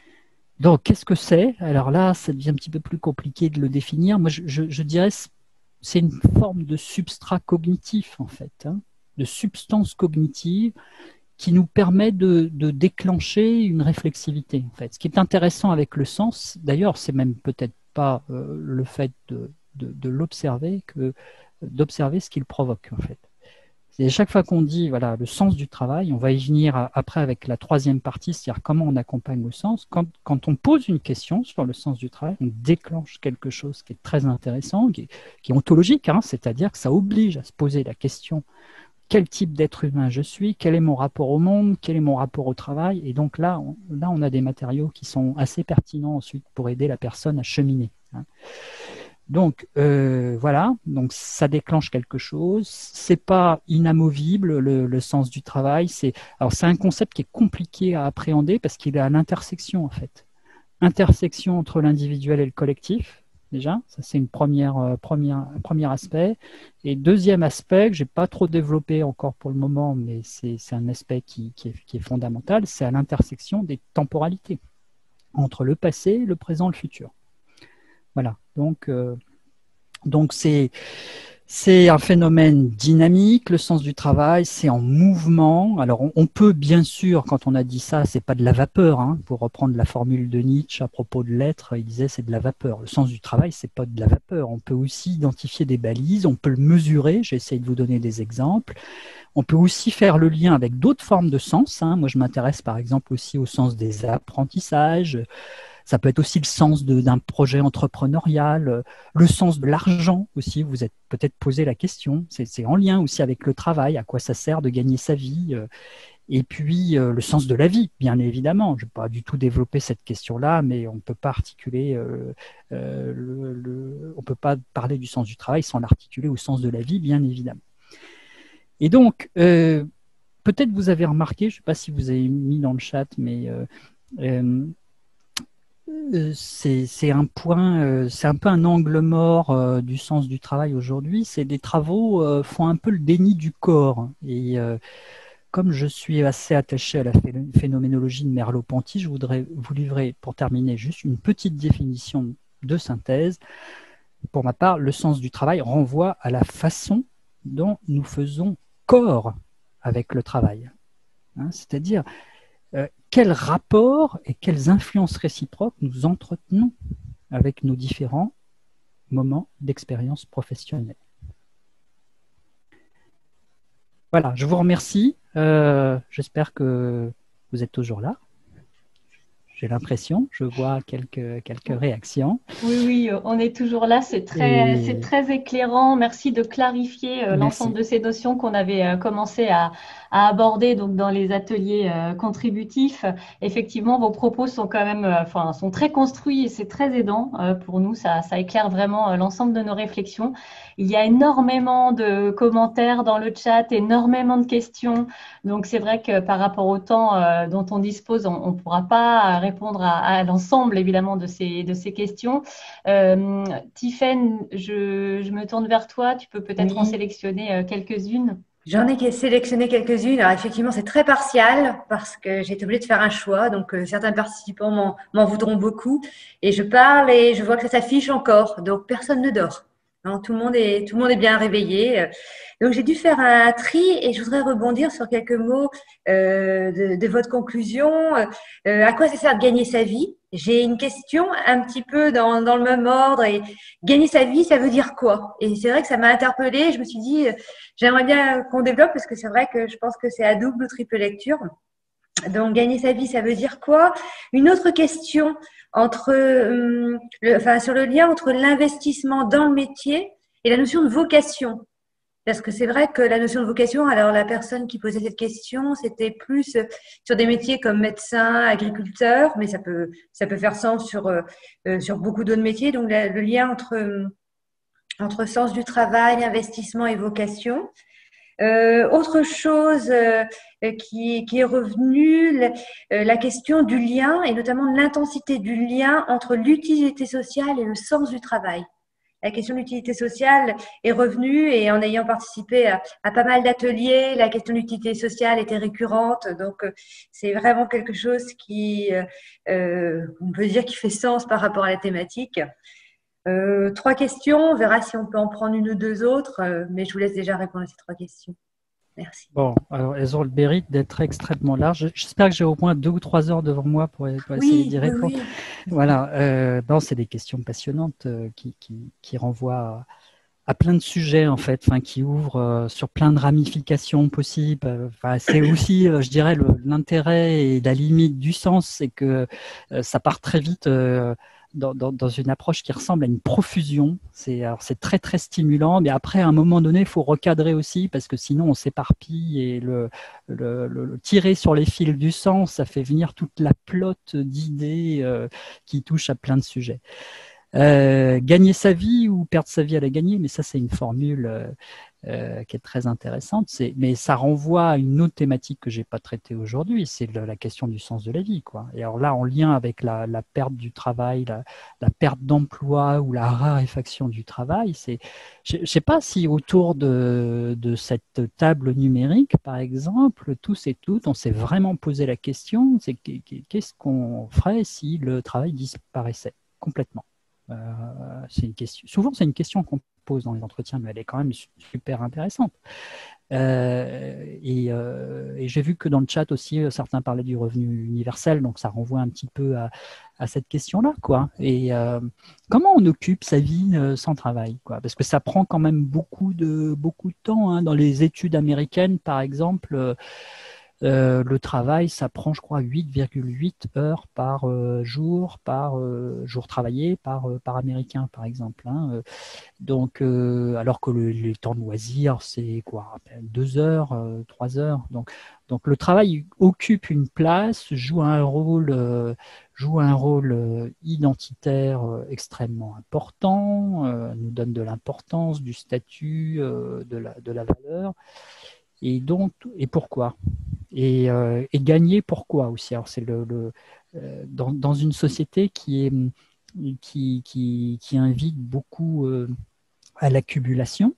C: Donc, qu'est-ce que c'est? Alors là, ça devient un petit peu plus compliqué de le définir. Moi, je, je, je dirais c'est une forme de substrat cognitif, en fait, hein, de substance cognitive qui nous permet de, de déclencher une réflexivité. En fait. Ce qui est intéressant avec le sens, d'ailleurs, c'est même peut-être pas euh, le fait de, de, de l'observer que d'observer ce qu'il provoque, en fait. Et à chaque fois qu'on dit voilà, le sens du travail, on va y venir après avec la troisième partie, c'est-à-dire comment on accompagne le sens. Quand, quand on pose une question sur le sens du travail, on déclenche quelque chose qui est très intéressant, qui est, qui est ontologique, hein, c'est-à-dire que ça oblige à se poser la question quel type d'être humain je suis, quel est mon rapport au monde, quel est mon rapport au travail. Et donc là, on, là, on a des matériaux qui sont assez pertinents ensuite pour aider la personne à cheminer. Hein. Donc euh, voilà, donc ça déclenche quelque chose. C'est pas inamovible le, le sens du travail. C'est alors c'est un concept qui est compliqué à appréhender parce qu'il est à l'intersection en fait, intersection entre l'individuel et le collectif. Déjà, ça c'est une première euh, première premier aspect. Et deuxième aspect que j'ai pas trop développé encore pour le moment, mais c'est c'est un aspect qui qui est, qui est fondamental. C'est à l'intersection des temporalités entre le passé, le présent, le futur. Voilà, donc euh, donc c'est c'est un phénomène dynamique, le sens du travail, c'est en mouvement. Alors on, on peut bien sûr, quand on a dit ça, c'est pas de la vapeur, hein, pour reprendre la formule de Nietzsche à propos de l'être, il disait c'est de la vapeur. Le sens du travail, c'est pas de la vapeur. On peut aussi identifier des balises, on peut le mesurer. J'essaie de vous donner des exemples. On peut aussi faire le lien avec d'autres formes de sens. Hein. Moi, je m'intéresse par exemple aussi au sens des apprentissages. Ça peut être aussi le sens d'un projet entrepreneurial, le sens de l'argent aussi. Vous êtes peut-être posé la question. C'est en lien aussi avec le travail, à quoi ça sert de gagner sa vie. Et puis euh, le sens de la vie, bien évidemment. Je ne vais pas du tout développer cette question-là, mais on ne peut pas articuler, euh, euh, le, le, on peut pas parler du sens du travail sans l'articuler au sens de la vie, bien évidemment. Et donc, euh, peut-être vous avez remarqué, je ne sais pas si vous avez mis dans le chat, mais euh, euh, c'est un point, euh, c'est un peu un angle mort euh, du sens du travail aujourd'hui. C'est des travaux euh, font un peu le déni du corps. Et euh, comme je suis assez attaché à la phénoménologie de Merleau-Ponty, je voudrais vous livrer, pour terminer, juste une petite définition de synthèse. Pour ma part, le sens du travail renvoie à la façon dont nous faisons corps avec le travail. Hein, c'est-à-dire euh, quels rapports et quelles influences réciproques nous entretenons avec nos différents moments d'expérience professionnelle. Voilà, je vous remercie. Euh, J'espère que vous êtes toujours là. J'ai l'impression, je vois quelques, quelques réactions.
A: Oui, oui, on est toujours là, c'est très, Et... c'est très éclairant. Merci de clarifier euh, l'ensemble de ces notions qu'on avait euh, commencé à, à aborder donc, dans les ateliers euh, contributifs. Effectivement, vos propos sont quand même, euh, enfin, sont très construits et c'est très aidant euh, pour nous. Ça, ça éclaire vraiment euh, l'ensemble de nos réflexions. Il y a énormément de commentaires dans le chat, énormément de questions. Donc, c'est vrai que par rapport au temps euh, dont on dispose, on ne pourra pas répondre à, à l'ensemble, évidemment, de ces, de ces questions. Euh, Tiffaine, je, je me tourne vers toi. Tu peux peut-être oui. en sélectionner euh, quelques-unes.
D: J'en ai sélectionné quelques-unes. Alors, effectivement, c'est très partial parce que j'ai été obligée de faire un choix. Donc, euh, certains participants m'en voudront beaucoup. Et je parle et je vois que ça s'affiche encore. Donc, personne ne dort. Non, tout le monde est, tout le monde est bien réveillé. Donc, j'ai dû faire un tri et je voudrais rebondir sur quelques mots euh, de, de votre conclusion. Euh, à quoi ça sert de gagner sa vie? J'ai une question un petit peu dans, dans le même ordre. Et gagner sa vie, ça veut dire quoi? Et c'est vrai que ça m'a interpellée. Je me suis dit, j'aimerais bien qu'on développe parce que c'est vrai que je pense que c'est à double ou triple lecture. Donc, gagner sa vie, ça veut dire quoi? Une autre question entre, euh, le, enfin, sur le lien entre l'investissement dans le métier et la notion de vocation. Parce que c'est vrai que la notion de vocation, alors la personne qui posait cette question, c'était plus sur des métiers comme médecin, agriculteur, mais ça peut, ça peut faire sens sur, euh, sur beaucoup d'autres métiers. Donc, la, le lien entre, euh, entre sens du travail, investissement et vocation. Euh, autre chose euh, qui, qui est revenue, la, euh, la question du lien et notamment de l'intensité du lien entre l'utilité sociale et le sens du travail. La question de l'utilité sociale est revenue et en ayant participé à, à pas mal d'ateliers, la question de l'utilité sociale était récurrente. Donc, euh, c'est vraiment quelque chose qui, euh, on peut dire, qui fait sens par rapport à la thématique. Euh, trois questions, on verra si on peut en prendre une ou deux autres, euh, mais je vous laisse déjà répondre à ces trois questions. Merci.
C: Bon, alors elles ont le mérite d'être extrêmement larges. J'espère que j'ai au moins deux ou trois heures devant moi pour, pour essayer d'y
D: Oui, oui,
C: répondre.
D: oui.
C: Voilà, euh, non, c'est des questions passionnantes euh, qui, qui, qui renvoient à, à plein de sujets en fait, enfin, qui ouvrent euh, sur plein de ramifications possibles. Enfin, c'est aussi, euh, je dirais, le- l'intérêt et la limite du sens, c'est que euh, ça part très vite. Euh, dans, dans, dans une approche qui ressemble à une profusion. C'est alors c'est très très stimulant, mais après à un moment donné, il faut recadrer aussi parce que sinon on s'éparpille et le, le, le, le tirer sur les fils du sens, ça fait venir toute la plotte d'idées euh, qui touchent à plein de sujets. Euh, gagner sa vie ou perdre sa vie à la gagner, mais ça c'est une formule euh, euh, qui est très intéressante. C'est, mais ça renvoie à une autre thématique que j'ai pas traitée aujourd'hui, c'est le, la question du sens de la vie, quoi. Et alors là, en lien avec la, la perte du travail, la, la perte d'emploi ou la raréfaction du travail, c'est, je, je sais pas si autour de, de cette table numérique, par exemple, tous et toutes, on s'est vraiment posé la question, c'est qu'est-ce qu'on ferait si le travail disparaissait complètement. Euh, c'est une question. Souvent, c'est une question qu'on pose dans les entretiens, mais elle est quand même super intéressante. Euh, et, euh, et j'ai vu que dans le chat aussi, certains parlaient du revenu universel, donc ça renvoie un petit peu à, à cette question-là, quoi. Et euh, comment on occupe sa vie euh, sans travail, quoi? Parce que ça prend quand même beaucoup de beaucoup de temps, hein. Dans les études américaines, par exemple. Euh, Euh, le travail, ça prend, je crois, huit virgule huit heures par euh, jour, par euh, jour travaillé, par, euh, par américain, par exemple. Hein. Donc, euh, alors que le, les temps de loisirs, c'est quoi, deux heures, euh, trois heures. Donc, donc, le travail occupe une place, joue un rôle, euh, joue un rôle euh, identitaire euh, extrêmement important, euh, nous donne de l'importance, du statut, euh, de la, de la valeur. Et donc, et pourquoi? Et, euh, et gagner pourquoi aussi. Alors c'est le, le euh, dans, dans une société qui est qui, qui, qui invite beaucoup euh, à l'accumulation,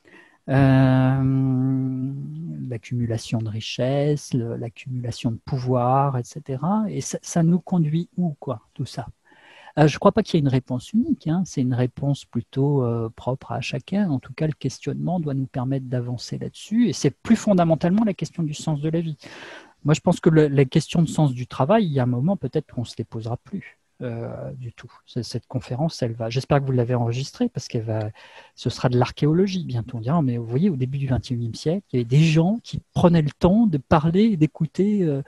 C: euh, l'accumulation de richesses, l'accumulation de pouvoir, et cetera. Et ça, ça nous conduit où, quoi, tout ça? Euh, je ne crois pas qu'il y ait une réponse unique, hein. C'est une réponse plutôt euh, propre à chacun. En tout cas, le questionnement doit nous permettre d'avancer là-dessus. Et c'est plus fondamentalement la question du sens de la vie. Moi, je pense que le, la question de sens du travail, il y a un moment peut-être qu'on ne se les posera plus euh, du tout. Cette conférence, elle va. J'espère que vous l'avez enregistrée parce qu'elle va. Ce sera de l'archéologie bientôt. On dira, mais vous voyez, au début du vingt et unième siècle, il y avait des gens qui prenaient le temps de parler et d'écouter euh,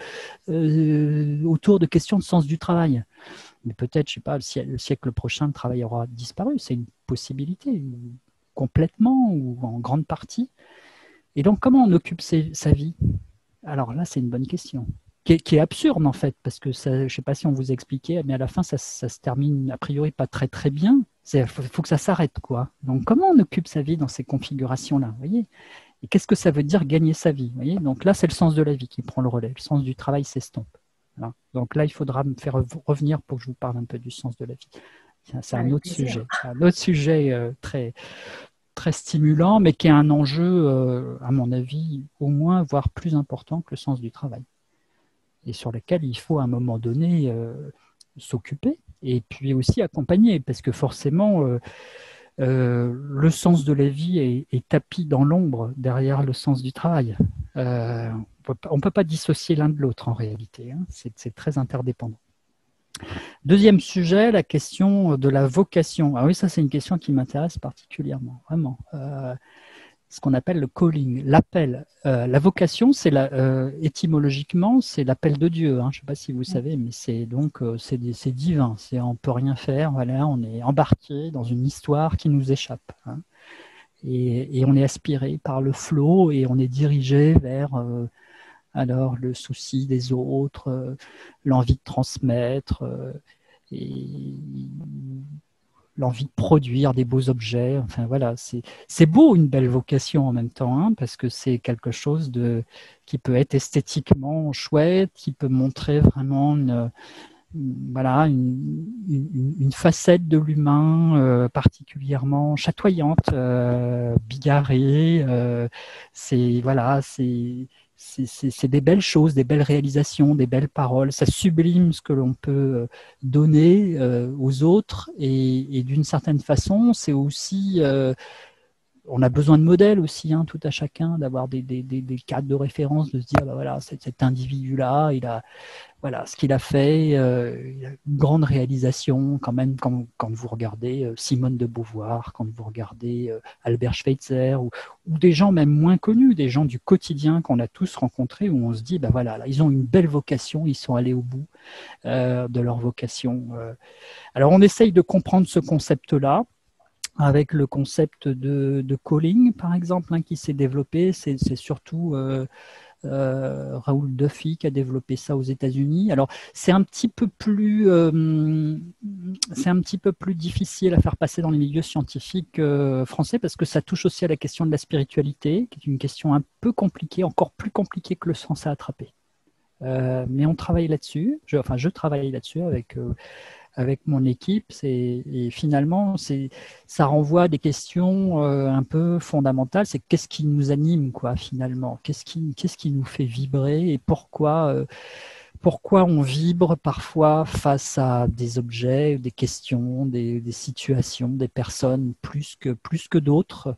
C: euh, autour de questions de sens du travail. Mais peut-être, je sais pas, le siècle, le siècle prochain, le travail aura disparu. C'est une possibilité, complètement ou en grande partie. Et donc, comment on occupe ses, sa vie? Alors là, c'est une bonne question, qui est, qui est absurde en fait, parce que ça, je ne sais pas si on vous a expliqué, mais à la fin, ça, ça se termine a priori pas très très bien. Il faut, faut que ça s'arrête, quoi. Donc, comment on occupe sa vie dans ces configurations-là, vous voyez? Et qu'est-ce que ça veut dire gagner sa vie, vous voyez? Donc là, c'est le sens de la vie qui prend le relais. Le sens du travail s'estompe. Voilà. Donc là, il faudra me faire revenir pour que je vous parle un peu du sens de la vie. C'est un autre sujet, un autre sujet euh, très très stimulant, mais qui est un enjeu, euh, à mon avis, au moins, voire plus important que le sens du travail. Et sur lequel il faut, à un moment donné, euh, s'occuper et puis aussi accompagner, parce que forcément, euh, euh, le sens de la vie est, est tapis dans l'ombre derrière le sens du travail. Euh, on ne peut pas dissocier l'un de l'autre, en réalité. Hein. C'est très interdépendant. Deuxième sujet, la question de la vocation. Ah oui, ça c'est une question qui m'intéresse particulièrement, vraiment. Euh, ce qu'on appelle le calling, l'appel. Euh, la vocation, c'est la, euh, étymologiquement, c'est l'appel de Dieu. Hein. Je ne sais pas si vous savez, mais c'est donc euh, c'est divin. C'est on peut rien faire. Voilà, on est embarqué dans une histoire qui nous échappe. Hein. Et, et on est aspiré par le flot et on est dirigé vers euh, alors le souci des autres, euh, l'envie de transmettre. Euh, et l'envie de produire des beaux objets. Enfin voilà, c'est beau une belle vocation en même temps, hein, parce que c'est quelque chose de, qui peut être esthétiquement chouette, qui peut montrer vraiment une, une voilà, une, une, une facette de l'humain euh, particulièrement chatoyante, euh, bigarrée. Euh, c'est voilà, c'est c'est des belles choses, des belles réalisations, des belles paroles. Ça sublime ce que l'on peut donner euh, aux autres et, et d'une certaine façon, c'est aussi euh, on a besoin de modèles aussi, hein, tout à chacun, d'avoir des, des, des, des cadres de référence, de se dire, bah voilà, cet, cet individu-là, il a, voilà, ce qu'il a fait, euh, il a une grande réalisation quand même quand, quand vous regardez euh, Simone de Beauvoir, quand vous regardez euh, Albert Schweitzer, ou, ou des gens même moins connus, des gens du quotidien qu'on a tous rencontrés, où on se dit, bah voilà, là, ils ont une belle vocation, ils sont allés au bout euh, de leur vocation. Euh. Alors on essaye de comprendre ce concept-là, avec le concept de, de calling, par exemple, hein, qui s'est développé. C'est, c'est surtout euh, euh, Raoul Duffy qui a développé ça aux États-Unis. Alors, c'est un petit peu plus, euh, c'est un petit peu plus difficile à faire passer dans les milieux scientifiques euh, français parce que ça touche aussi à la question de la spiritualité, qui est une question un peu compliquée, encore plus compliquée que le sens à attraper. Euh, mais on travaille là-dessus. Je, enfin, je travaille là-dessus avec. Euh, avec mon équipe, c'est, et finalement, c'est, ça renvoie à des questions euh, un peu fondamentales. C'est qu'est-ce qui nous anime, quoi, finalement? Qu'est-ce qui, qu'est-ce qui nous fait vibrer et pourquoi, euh, pourquoi on vibre parfois face à des objets, des questions, des, des situations, des personnes plus que, plus que d'autres.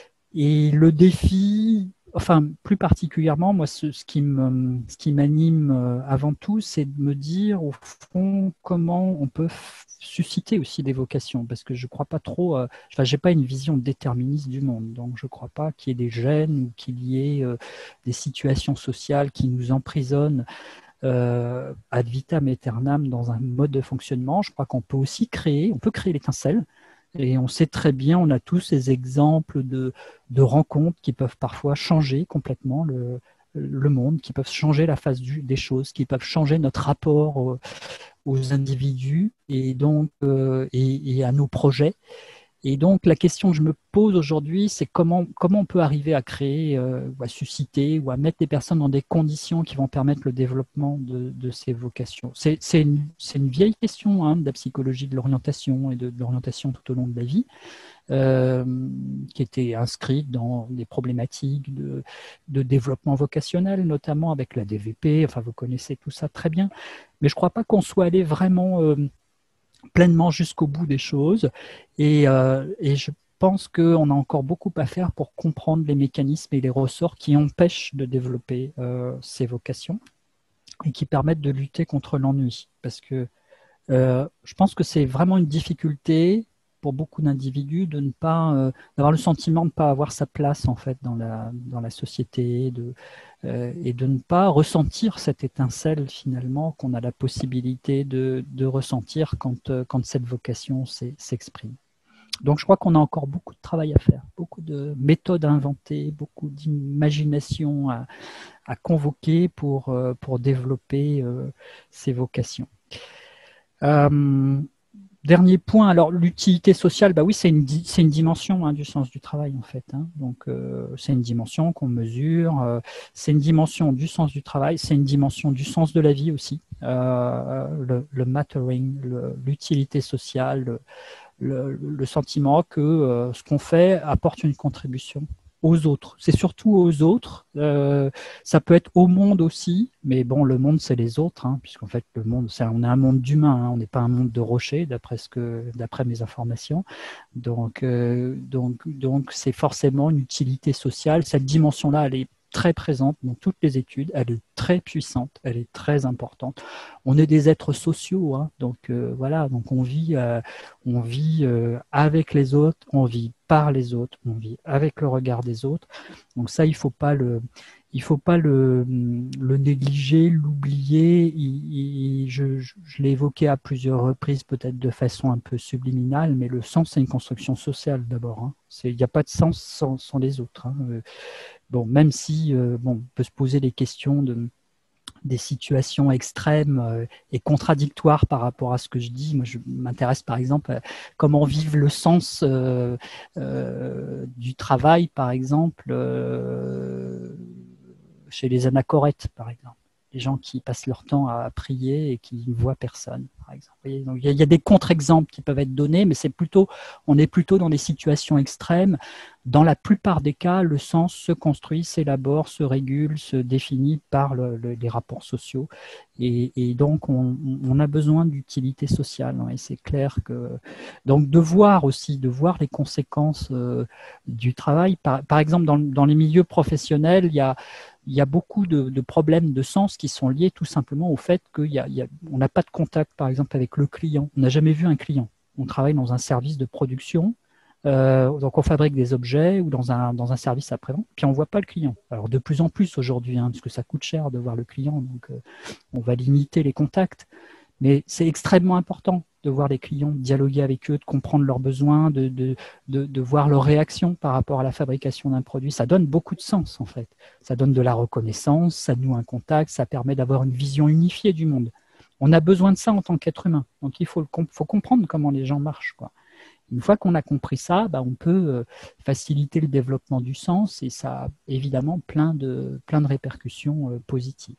C: Et le défi, enfin, plus particulièrement, moi, ce, ce qui me, ce qui m'anime euh, avant tout, c'est de me dire, au fond, comment on peut f- susciter aussi des vocations, parce que je crois pas trop, euh, enfin, j'ai pas une vision déterministe du monde, donc je crois pas qu'il y ait des gènes ou qu'il y ait euh, des situations sociales qui nous emprisonnent euh, ad vitam aeternam dans un mode de fonctionnement. Je crois qu'on peut aussi créer, on peut créer l'étincelle. Et on sait très bien, on a tous ces exemples de, de rencontres qui peuvent parfois changer complètement le, le monde, qui peuvent changer la face du, des choses, qui peuvent changer notre rapport aux, aux individus et donc euh, et, et à nos projets. Et donc la question que je me pose aujourd'hui, c'est comment, comment on peut arriver à créer, euh, ou à susciter, ou à mettre des personnes dans des conditions qui vont permettre le développement de, de ces vocations. C'est, c'est, une, c'est une vieille question hein, de la psychologie de l'orientation et de, de l'orientation tout au long de la vie, euh, qui était inscrite dans des problématiques de, de développement vocationnel, notamment avec la D V P, enfin vous connaissez tout ça très bien, mais je ne crois pas qu'on soit allé vraiment... Euh, pleinement jusqu'au bout des choses et, euh, et je pense qu'on a encore beaucoup à faire pour comprendre les mécanismes et les ressorts qui empêchent de développer euh, ces vocations et qui permettent de lutter contre l'ennui parce que euh, je pense que c'est vraiment une difficulté pour beaucoup d'individus de ne pas euh, d'avoir le sentiment de ne pas avoir sa place en fait dans la dans la société de, euh, et de ne pas ressentir cette étincelle finalement qu'on a la possibilité de, de ressentir quand euh, quand cette vocation s'exprime. Donc je crois qu'on a encore beaucoup de travail à faire, beaucoup de méthodes à inventer, beaucoup d'imagination à, à convoquer pour euh, pour développer euh, ces vocations. Euh, Dernier point, alors l'utilité sociale, bah oui, c'est une, c'est une dimension hein, du sens du travail en fait. Hein. Donc euh, c'est une dimension qu'on mesure, euh, c'est une dimension du sens du travail, c'est une dimension du sens de la vie aussi, euh, le, le mattering, le, l'utilité sociale, le, le, le sentiment que euh, ce qu'on fait apporte une contribution aux autres. C'est surtout aux autres. Euh, ça peut être au monde aussi, mais bon, le monde, c'est les autres, hein, puisqu'en fait, le monde, c'est, on est un monde d'humains, hein, on n'est pas un monde de rochers, d'après ce que, d'après mes informations. Donc, euh, donc, donc, c'est forcément une utilité sociale. Cette dimension-là, elle est très présente dans toutes les études, elle est très puissante, elle est très importante. On est des êtres sociaux, hein, donc euh, voilà, donc on vit, euh, on vit euh, avec les autres, on vit par les autres, on vit avec le regard des autres. Donc ça, il faut pas le, il faut pas le, le négliger, l'oublier. Il, il, je, je l'ai évoqué à plusieurs reprises, peut-être de façon un peu subliminale, mais le sens, c'est une construction sociale d'abord. Hein. Il n'y a pas de sens sans, sans les autres. Hein. Euh, bon, même si euh, bon, on peut se poser des questions de des situations extrêmes euh, et contradictoires par rapport à ce que je dis. Moi, je m'intéresse par exemple à comment vivre le sens euh, euh, du travail, par exemple, euh, chez les anachorètes, par exemple. les gens qui passent leur temps à prier et qui ne voient personne, par exemple. Vous voyez, donc, il y a, il y a des contre-exemples qui peuvent être donnés, mais c'est plutôt, on est plutôt dans des situations extrêmes. Dans la plupart des cas, le sens se construit, s'élabore, se régule, se définit par le, le, les rapports sociaux. Et, et donc, on, on a besoin d'utilité sociale. Hein, et c'est clair que... Donc, de voir aussi, de voir les conséquences euh, du travail. Par, par exemple, dans, dans les milieux professionnels, il y a... Il y a beaucoup de, de problèmes de sens qui sont liés tout simplement au fait qu'on n'a pas de contact, par exemple, avec le client. On n'a jamais vu un client. On travaille dans un service de production, euh, donc on fabrique des objets ou dans un, dans un service après-vente, puis on ne voit pas le client. Alors de plus en plus aujourd'hui, hein, parce que ça coûte cher de voir le client, donc euh, on va limiter les contacts. Mais c'est extrêmement important de voir les clients, de dialoguer avec eux, de comprendre leurs besoins, de, de, de, de voir leurs réactions par rapport à la fabrication d'un produit. Ça donne beaucoup de sens, en fait. Ça donne de la reconnaissance, ça noue un contact, ça permet d'avoir une vision unifiée du monde. On a besoin de ça en tant qu'être humain. Donc, il faut, le, faut comprendre comment les gens marchent, quoi. Une fois qu'on a compris ça, bah, on peut faciliter le développement du sens et ça a évidemment plein de, plein de répercussions positives.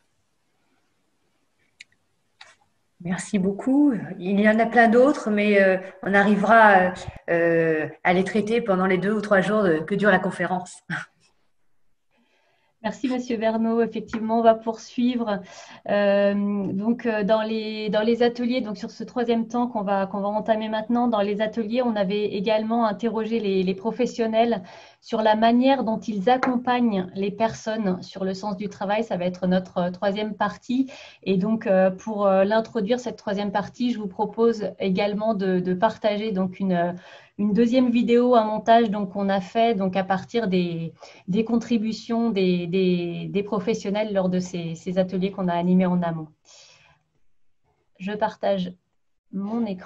D: Merci beaucoup. Il y en a plein d'autres, mais euh, on arrivera euh, à les traiter pendant les deux ou trois jours de, que dure la conférence.
A: Merci, Monsieur Verneau. Effectivement, on va poursuivre. Euh, donc, dans les, dans les ateliers, donc sur ce troisième temps qu'on va, qu'on va entamer maintenant, dans les ateliers, on avait également interrogé les, les professionnels sur la manière dont ils accompagnent les personnes sur le sens du travail. Ça va être notre troisième partie. Et donc, pour l'introduire, cette troisième partie, je vous propose également de, de partager donc une, une deuxième vidéo, un montage donc, qu'on a fait donc, à partir des, des contributions des, des, des professionnels lors de ces, ces ateliers qu'on a animés en amont. Je partage mon écran.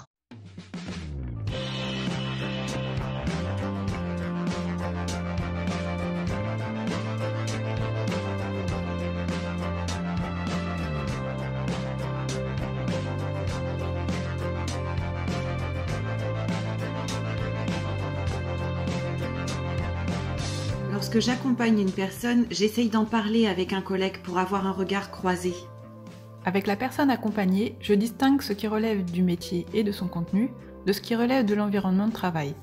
E: Lorsque j'accompagne une personne, j'essaye d'en parler avec un collègue pour avoir un regard croisé.
F: Avec la personne accompagnée, je distingue ce qui relève du métier et de son contenu de ce qui relève de l'environnement de travail.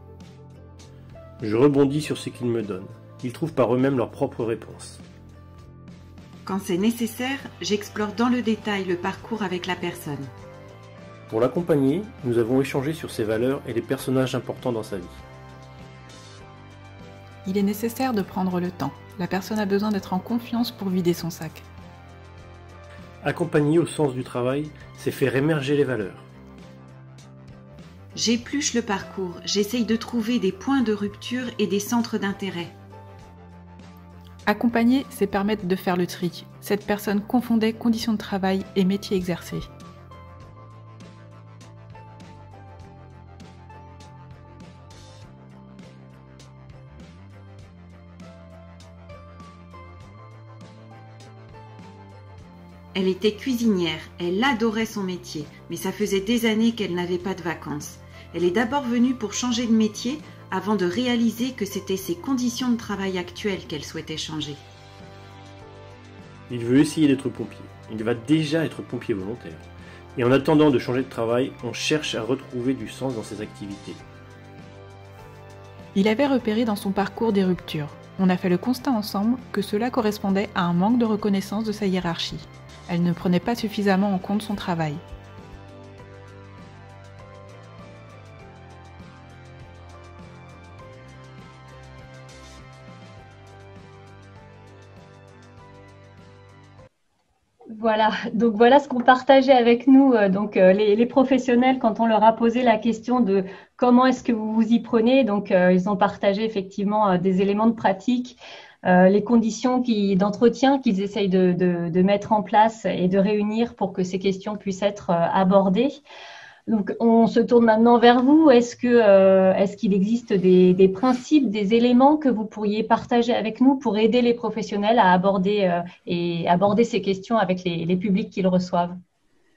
G: Je rebondis sur ce qu'ils me donnent. Ils trouvent par eux-mêmes leurs propres réponses.
E: Quand c'est nécessaire, j'explore dans le détail le parcours avec la personne.
G: Pour l'accompagner, nous avons échangé sur ses valeurs et les personnages importants dans sa vie.
F: Il est nécessaire de prendre le temps. La personne a besoin d'être en confiance pour vider son sac.
G: Accompagner au sens du travail, c'est faire émerger les valeurs.
E: J'épluche le parcours, j'essaye de trouver des points de rupture et des centres d'intérêt.
F: Accompagner, c'est permettre de faire le tri. Cette personne confondait conditions de travail et métier exercé.
E: Elle était cuisinière, elle adorait son métier, mais ça faisait des années qu'elle n'avait pas de vacances. Elle est d'abord venue pour changer de métier avant de réaliser que c'était ses conditions de travail actuelles qu'elle souhaitait changer.
G: Il veut essayer d'être pompier. Il va déjà être pompier volontaire. Et en attendant de changer de travail, on cherche à retrouver du sens dans ses activités.
F: Il avait repéré dans son parcours des ruptures. On a fait le constat ensemble que cela correspondait à un manque de reconnaissance de sa hiérarchie. Elle ne prenait pas suffisamment en compte son travail.
A: Voilà, donc voilà ce qu'ont partagé avec nous euh, donc, euh, les, les professionnels quand on leur a posé la question de comment est-ce que vous vous y prenez. Donc, euh, ils ont partagé effectivement euh, des éléments de pratique, euh, les conditions qui, d'entretien qu'ils essayent de, de, de mettre en place et de réunir pour que ces questions puissent être euh, abordées. Donc, on se tourne maintenant vers vous. Est-ce que, euh, est-ce qu'il existe des, des principes, des éléments que vous pourriez partager avec nous pour aider les professionnels à aborder, euh, et aborder ces questions avec les, les publics qu'ils reçoivent?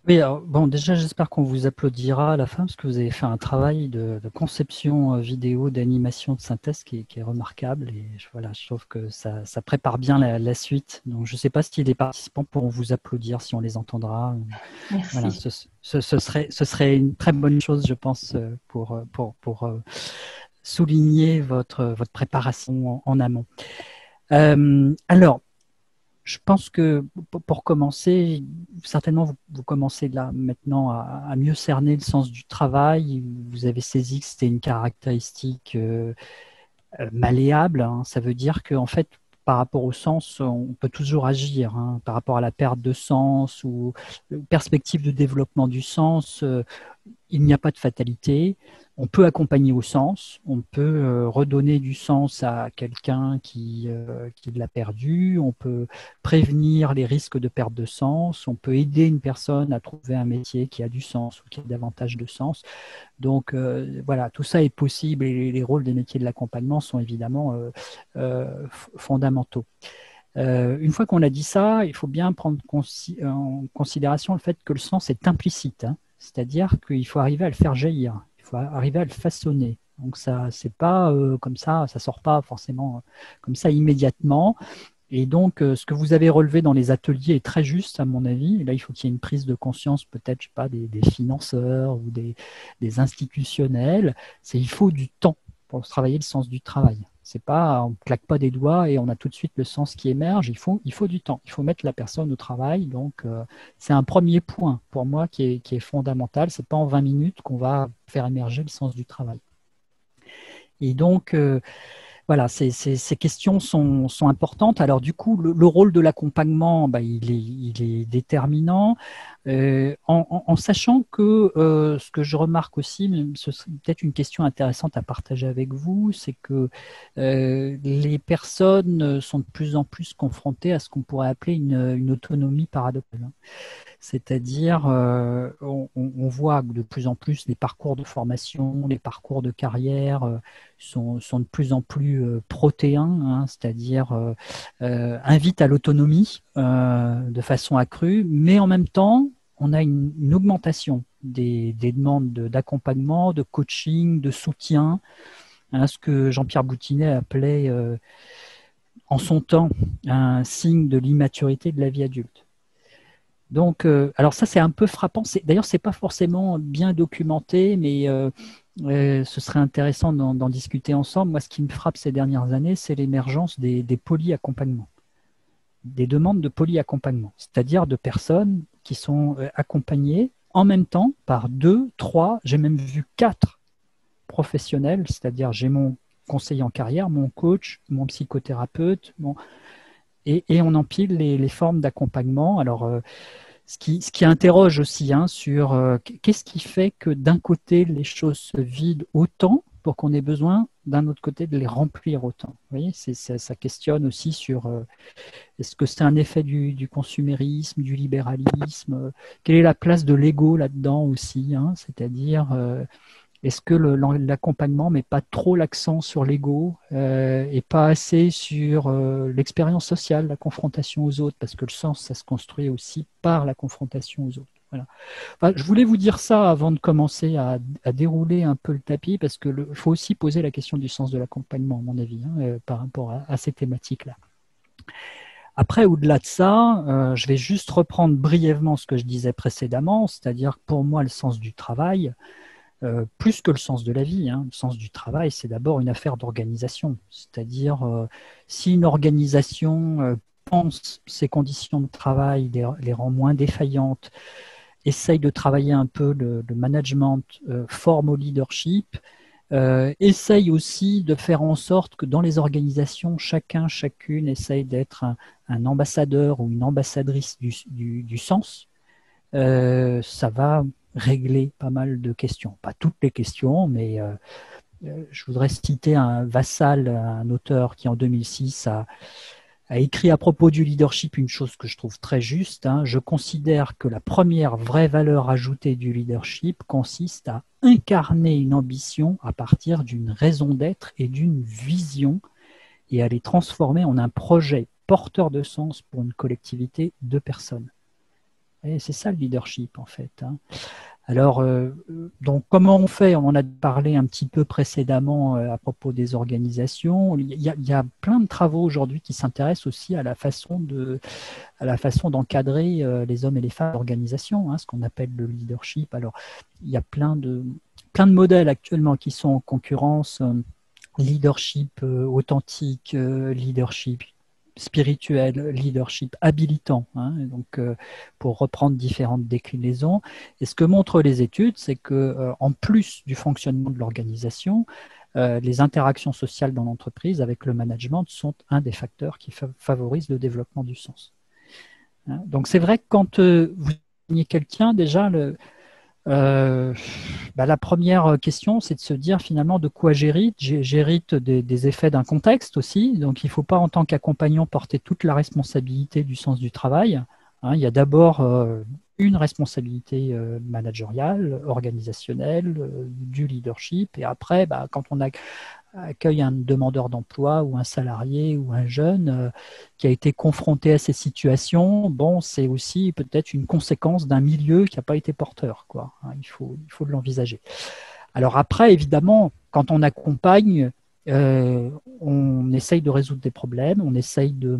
C: Oui, alors, bon, déjà, j'espère qu'on vous applaudira à la fin parce que vous avez fait un travail de, de conception vidéo, d'animation, de synthèse qui est, qui est remarquable. Et je, voilà, je trouve que ça, ça prépare bien la, la suite. Donc, je ne sais pas si les participants pourront vous applaudir, si on les entendra.
A: Merci.
C: Voilà, ce, ce, ce, serait, ce serait une très bonne chose, je pense, pour, pour, pour souligner votre, votre préparation en, en amont. Euh, alors, je pense que pour commencer, certainement vous, vous commencez là maintenant à, à mieux cerner le sens du travail. Vous avez saisi que c'était une caractéristique euh, malléable. Hein. Ça veut dire qu'en fait, par rapport au sens, on peut toujours agir. Hein. Par rapport à la perte de sens ou perspective de développement du sens, euh, il n'y a pas de fatalité. On peut accompagner au sens, on peut euh, redonner du sens à quelqu'un qui, euh, qui l'a perdu, on peut prévenir les risques de perte de sens, on peut aider une personne à trouver un métier qui a du sens ou qui a davantage de sens. Donc euh, voilà, tout ça est possible et les, les rôles des métiers de l'accompagnement sont évidemment euh, euh, fondamentaux. Euh, une fois qu'on a dit ça, il faut bien prendre consi en considération le fait que le sens est implicite, hein. C'est-à-dire qu'il faut arriver à le faire jaillir, il faut arriver à le façonner. Donc ça, c'est pas euh, comme ça, ça sort pas forcément euh, comme ça immédiatement. Et donc, euh, ce que vous avez relevé dans les ateliers est très juste, à mon avis. Et là, il faut qu'il y ait une prise de conscience, peut-être, je sais pas, des, des financeurs ou des, des institutionnels. C'est il faut du temps pour travailler le sens du travail. C'est pas, on claque pas des doigts et on a tout de suite le sens qui émerge. Il faut, il faut du temps. Il faut mettre la personne au travail. Donc, euh, c'est un premier point pour moi qui est, qui est fondamental. C'est pas en vingt minutes qu'on va faire émerger le sens du travail. Et donc, euh, voilà, ces, ces, ces questions sont, sont importantes. Alors du coup, le, le rôle de l'accompagnement, bah, il, est, il est déterminant, euh, en, en, en sachant que euh, ce que je remarque aussi, mais ce serait peut-être une question intéressante à partager avec vous, c'est que euh, les personnes sont de plus en plus confrontées à ce qu'on pourrait appeler une, une autonomie paradoxale. C'est-à-dire, euh, on, on voit de plus en plus les parcours de formation, les parcours de carrière euh, sont, sont de plus en plus euh, protéins, hein, c'est-à-dire euh, euh, invitent à l'autonomie euh, de façon accrue, mais en même temps, on a une, une augmentation des, des demandes d'accompagnement, de, de coaching, de soutien, hein, ce que Jean-Pierre Boutinet appelait euh, en son temps un signe de l'immaturité de la vie adulte. Donc, euh, alors ça c'est un peu frappant. D'ailleurs, c'est pas forcément bien documenté, mais euh, euh, ce serait intéressant d'en discuter ensemble. Moi, ce qui me frappe ces dernières années, c'est l'émergence des, des polyaccompagnements, des demandes de polyaccompagnement, c'est-à-dire de personnes qui sont euh, accompagnées en même temps par deux, trois, j'ai même vu quatre professionnels, c'est-à-dire j'ai mon conseiller en carrière, mon coach, mon psychothérapeute, mon... Et, et on empile les, les formes d'accompagnement. Alors, euh, ce, qui, ce qui interroge aussi hein, sur euh, qu'est-ce qui fait que d'un côté, les choses se vident autant pour qu'on ait besoin d'un autre côté de les remplir autant. Vous voyez, c'est, ça, ça questionne aussi sur euh, est-ce que c'est un effet du, du consumérisme, du libéralisme, euh, quelle est la place de l'ego là-dedans aussi, hein, c'est-à-dire... Euh, est-ce que l'accompagnement ne met pas trop l'accent sur l'ego euh, et pas assez sur euh, l'expérience sociale, la confrontation aux autres, parce que le sens, ça se construit aussi par la confrontation aux autres. Voilà. Enfin, je voulais vous dire ça avant de commencer à, à dérouler un peu le tapis, parce qu'il faut aussi poser la question du sens de l'accompagnement, à mon avis, hein, euh, par rapport à, à ces thématiques-là. Après, au-delà de ça, euh, je vais juste reprendre brièvement ce que je disais précédemment, c'est-à-dire que pour moi, le sens du travail, Euh, plus que le sens de la vie, hein. Le sens du travail, c'est d'abord une affaire d'organisation. C'est-à-dire, euh, si une organisation euh, pense ses conditions de travail, les, les rend moins défaillantes, essaye de travailler un peu le, le management, euh, forme au leadership, euh, essaye aussi de faire en sorte que dans les organisations, chacun, chacune essaye d'être un, un ambassadeur ou une ambassadrice du, du, du sens, euh, ça va régler pas mal de questions. Pas toutes les questions, mais euh, je voudrais citer un Vassal, un auteur qui en deux mille six a, a écrit à propos du leadership une chose que je trouve très juste. Hein. Je considère que la première vraie valeur ajoutée du leadership consiste à incarner une ambition à partir d'une raison d'être et d'une vision et à les transformer en un projet porteur de sens pour une collectivité de personnes. Et c'est ça le leadership, en fait. Hein. Alors, euh, donc, comment on fait? On en a parlé un petit peu précédemment euh, à propos des organisations. Il y a, il y a plein de travaux aujourd'hui qui s'intéressent aussi à la façon de, à la façon d'encadrer euh, les hommes et les femmes d'organisation, hein, ce qu'on appelle le leadership. Alors, il y a plein de, plein de modèles actuellement qui sont en concurrence. Euh, leadership euh, authentique, euh, leadership spirituel, leadership habilitant, hein, donc euh, pour reprendre différentes déclinaisons. Et ce que montrent les études, c'est que euh, en plus du fonctionnement de l'organisation, euh, les interactions sociales dans l'entreprise avec le management sont un des facteurs qui fa favorisent le développement du sens. Hein, donc c'est vrai que quand euh, vous signez quelqu'un, déjà le Euh, bah, la première question, c'est de se dire finalement de quoi j'hérite. J'hérite des, des effets d'un contexte aussi, donc il ne faut pas en tant qu'accompagnant porter toute la responsabilité du sens du travail. Hein, il y a d'abord euh, une responsabilité euh, managériale, organisationnelle, euh, du leadership, et après, bah, quand on a accueille un demandeur d'emploi ou un salarié ou un jeune euh, qui a été confronté à ces situations, bon, c'est aussi peut-être une conséquence d'un milieu qui n'a pas été porteur, quoi. Hein, il faut, il faut l'envisager. Alors après, évidemment, quand on accompagne, euh, on essaye de résoudre des problèmes, on essaye de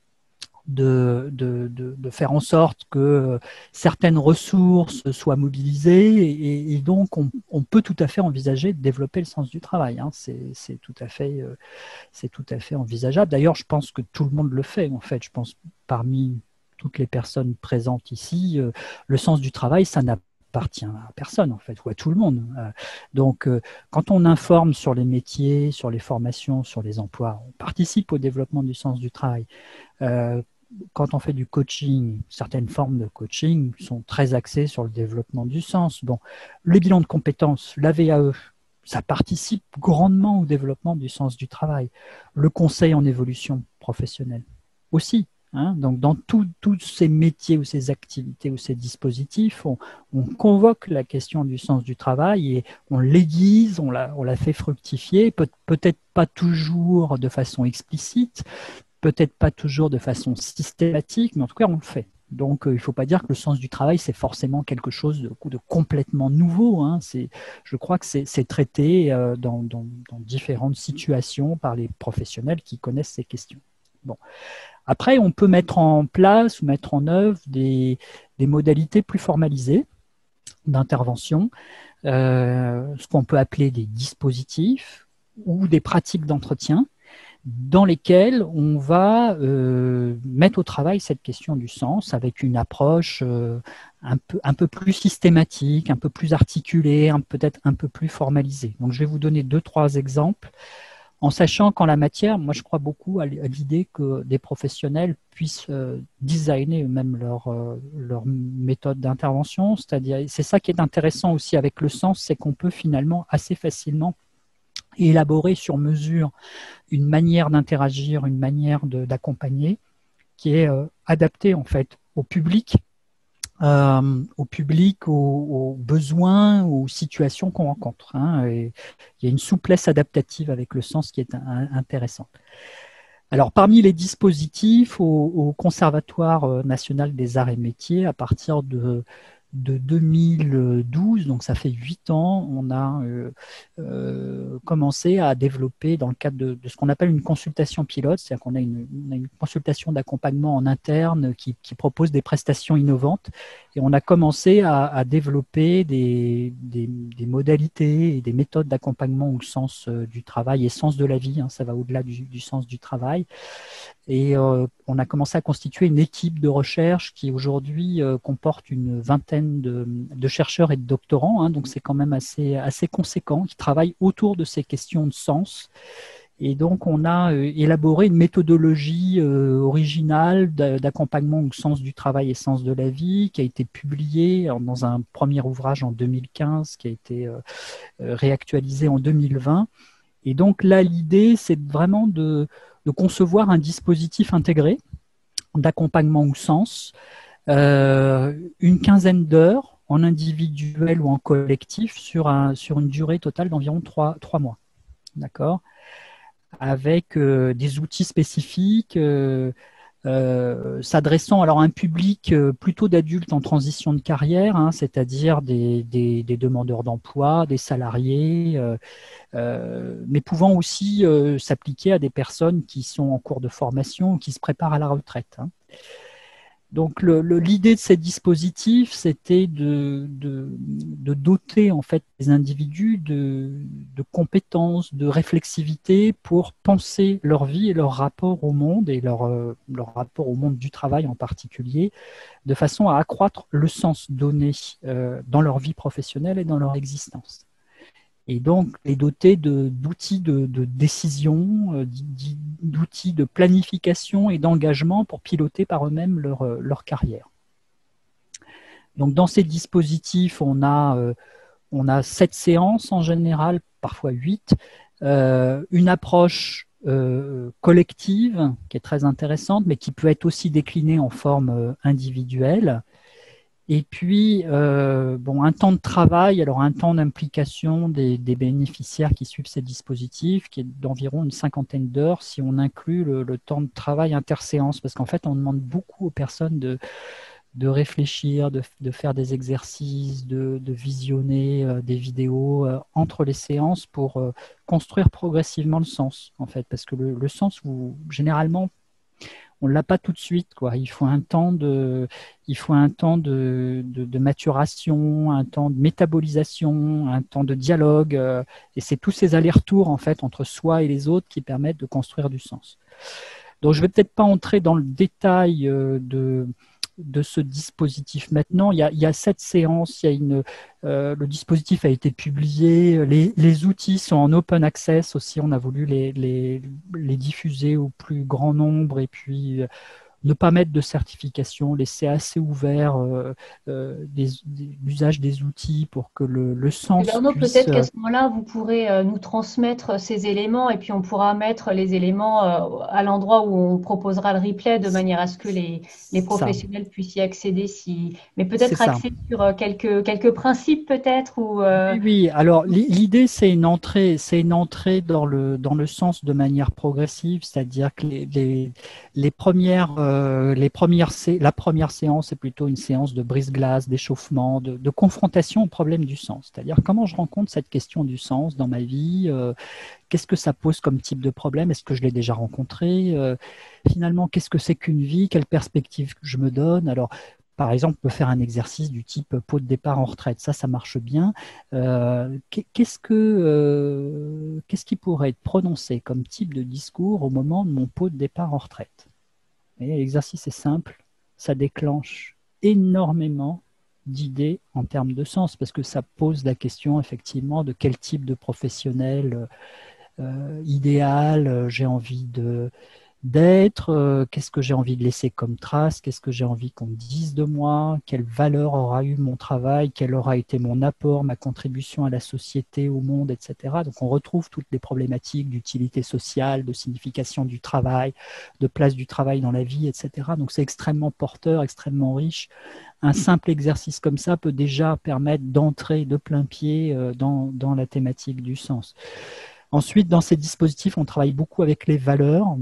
C: De, de, de, de faire en sorte que certaines ressources soient mobilisées et, et donc on, on peut tout à fait envisager de développer le sens du travail. Hein. C'est tout à fait, c'est tout à fait envisageable. D'ailleurs, je pense que tout le monde le fait. En fait, je pense parmi toutes les personnes présentes ici, le sens du travail, ça n'appartient à personne en fait, ou à tout le monde. Donc, quand on informe sur les métiers, sur les formations, sur les emplois, on participe au développement du sens du travail. Euh, quand on fait du coaching, certaines formes de coaching sont très axées sur le développement du sens. Bon, le bilan de compétences, la V A E, ça participe grandement au développement du sens du travail. Le conseil en évolution professionnelle aussi. Hein, donc, dans tous ces métiers ou ces activités ou ces dispositifs, on, on convoque la question du sens du travail et on l'aiguise, on la, on la fait fructifier, peut, peut-être pas toujours de façon explicite, peut-être pas toujours de façon systématique, mais en tout cas, on le fait. Donc, euh, il ne faut pas dire que le sens du travail, c'est forcément quelque chose de, de complètement nouveau. Hein. Je crois que c'est traité euh, dans, dans, dans différentes situations par les professionnels qui connaissent ces questions. Bon. Après, on peut mettre en place ou mettre en œuvre des, des modalités plus formalisées d'intervention, euh, ce qu'on peut appeler des dispositifs ou des pratiques d'entretien, dans lesquels on va euh, mettre au travail cette question du sens avec une approche euh, un, peu, un peu plus systématique, un peu plus articulée, peut-être un peu plus formalisée. Donc, je vais vous donner deux, trois exemples, en sachant qu'en la matière, moi, je crois beaucoup à l'idée que des professionnels puissent euh, designer eux-mêmes leur, euh, leur méthode d'intervention. C'est-à-dire, c'est ça qui est intéressant aussi avec le sens, c'est qu'on peut finalement assez facilement élaborer sur mesure une manière d'interagir, une manière d'accompagner qui est euh, adaptée en fait au public, euh, au public, aux, aux besoins, aux situations qu'on rencontre. Hein, et il y a une souplesse adaptative avec le sens qui est un, intéressante. Alors, parmi les dispositifs au, au Conservatoire national des arts et métiers, à partir de de deux mille douze, donc ça fait huit ans, on a euh, euh, commencé à développer dans le cadre de, de ce qu'on appelle une consultation pilote, c'est-à-dire qu'on a une, une, une consultation d'accompagnement en interne qui, qui propose des prestations innovantes et on a commencé à, à développer des, des, des modalités et des méthodes d'accompagnement au sens euh, du travail et sens de la vie, hein, ça va au-delà du, du sens du travail. Et euh, on a commencé à constituer une équipe de recherche qui aujourd'hui euh, comporte une vingtaine de, de chercheurs et de doctorants, hein, donc c'est quand même assez, assez conséquent, qui travaillent autour de ces questions de sens. Et donc on a euh, élaboré une méthodologie euh, originale d'accompagnement au sens du travail et sens de la vie, qui a été publiée dans un premier ouvrage en deux mille quinze, qui a été euh, réactualisé en deux mille vingt. Et donc là, l'idée, c'est vraiment de de concevoir un dispositif intégré d'accompagnement au sens, euh, une quinzaine d'heures en individuel ou en collectif sur, un, sur une durée totale d'environ trois, trois mois. D'accord ? Avec euh, des outils spécifiques, euh, euh, s'adressant alors à un public euh, plutôt d'adultes en transition de carrière, hein, c'est-à-dire des, des, des demandeurs d'emploi, des salariés, euh, euh, mais pouvant aussi euh, s'appliquer à des personnes qui sont en cours de formation ou qui se préparent à la retraite, hein. Donc le, le, l'idée de ces dispositifs, c'était de, de, de doter en fait les individus de, de compétences, de réflexivité pour penser leur vie et leur rapport au monde et leur, euh, leur rapport au monde du travail en particulier, de façon à accroître le sens donné euh, dans leur vie professionnelle et dans leur existence. Et donc les doter de, d'outils de, de décision, euh, d'outils de planification et d'engagement pour piloter par eux-mêmes leur, leur carrière. Donc dans ces dispositifs, on a, euh, on a sept séances en général, parfois huit, euh, une approche euh, collective qui est très intéressante, mais qui peut être aussi déclinée en forme euh, individuelle. Et puis, euh, bon, un temps de travail, alors un temps d'implication des, des bénéficiaires qui suivent ces dispositifs, qui est d'environ une cinquantaine d'heures, si on inclut le, le temps de travail interséance, parce qu'en fait, on demande beaucoup aux personnes de, de réfléchir, de, de faire des exercices, de, de visionner euh, des vidéos euh, entre les séances pour euh, construire progressivement le sens, en fait, parce que le, le sens, vous, généralement, on ne l'a pas tout de suite, quoi. Il faut un temps de, il faut un temps de, de, de maturation, un temps de métabolisation, un temps de dialogue. Euh, et c'est tous ces allers-retours, en fait, entre soi et les autres qui permettent de construire du sens. Donc, je ne vais peut-être pas entrer dans le détail euh, de, de ce dispositif maintenant. Il y a, il y a sept séances, il y a une, euh, le dispositif a été publié, les, les outils sont en open access aussi, on a voulu les, les, les diffuser au plus grand nombre et puis euh, ne pas mettre de certification, laisser assez ouvert euh, euh, des, des, l'usage des outils pour que le, le sens
A: Bernard,
C: puisse...
A: peut-être qu'à ce moment-là, vous pourrez euh, nous transmettre ces éléments et puis on pourra mettre les éléments euh, à l'endroit où on proposera le replay de manière à ce que les, les professionnels ça. puissent y accéder. Si... Mais peut-être axer sur euh, quelques, quelques principes peut-être ou, euh...
C: Oui, oui, alors l'idée c'est une entrée, c'est une entrée dans le, dans le sens de manière progressive, c'est-à-dire que les, les, les premières... Euh, Euh, les premières sé- la première séance est plutôt une séance de brise-glace, d'échauffement, de, de confrontation au problème du sens. C'est-à-dire comment je rencontre cette question du sens dans ma vie, euh, qu'est-ce que ça pose comme type de problème, est-ce que je l'ai déjà rencontré, euh, finalement qu'est-ce que c'est qu'une vie, quelle perspective je me donne. Alors par exemple, on peut faire un exercice du type pot de départ en retraite, ça, ça marche bien. Euh, qu'est-ce que, euh, qu'est-ce qui pourrait être prononcé comme type de discours au moment de mon pot de départ en retraite? Et l'exercice est simple, ça déclenche énormément d'idées en termes de sens, parce que ça pose la question effectivement de quel type de professionnel euh, idéal euh, j'ai envie de, d'être, euh, qu'est-ce que j'ai envie de laisser comme trace, qu'est-ce que j'ai envie qu'on dise de moi, quelle valeur aura eu mon travail, quel aura été mon apport, ma contribution à la société, au monde, et cetera. Donc on retrouve toutes les problématiques d'utilité sociale, de signification du travail, de place du travail dans la vie, et cetera. Donc c'est extrêmement porteur, extrêmement riche. Un simple exercice comme ça peut déjà permettre d'entrer de plein pied euh, dans, dans la thématique du sens. Ensuite, dans ces dispositifs, on travaille beaucoup avec les valeurs.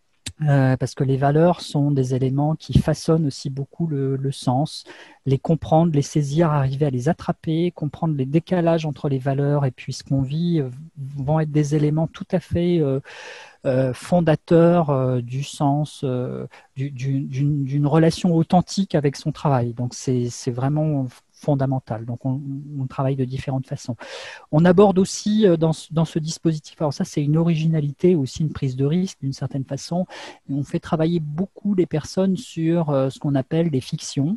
C: Euh, parce que les valeurs sont des éléments qui façonnent aussi beaucoup le, le sens, les comprendre, les saisir, arriver à les attraper, comprendre les décalages entre les valeurs et puis ce qu'on vit euh, vont être des éléments tout à fait euh, euh, fondateurs euh, du sens, euh, du, du, d'une, d'une relation authentique avec son travail. Donc c'est, c'est vraiment fondamental. Donc on, on travaille de différentes façons. On aborde aussi dans, dans ce dispositif, alors ça c'est une originalité, aussi une prise de risque d'une certaine façon, on fait travailler beaucoup les personnes sur euh, ce qu'on appelle des fictions,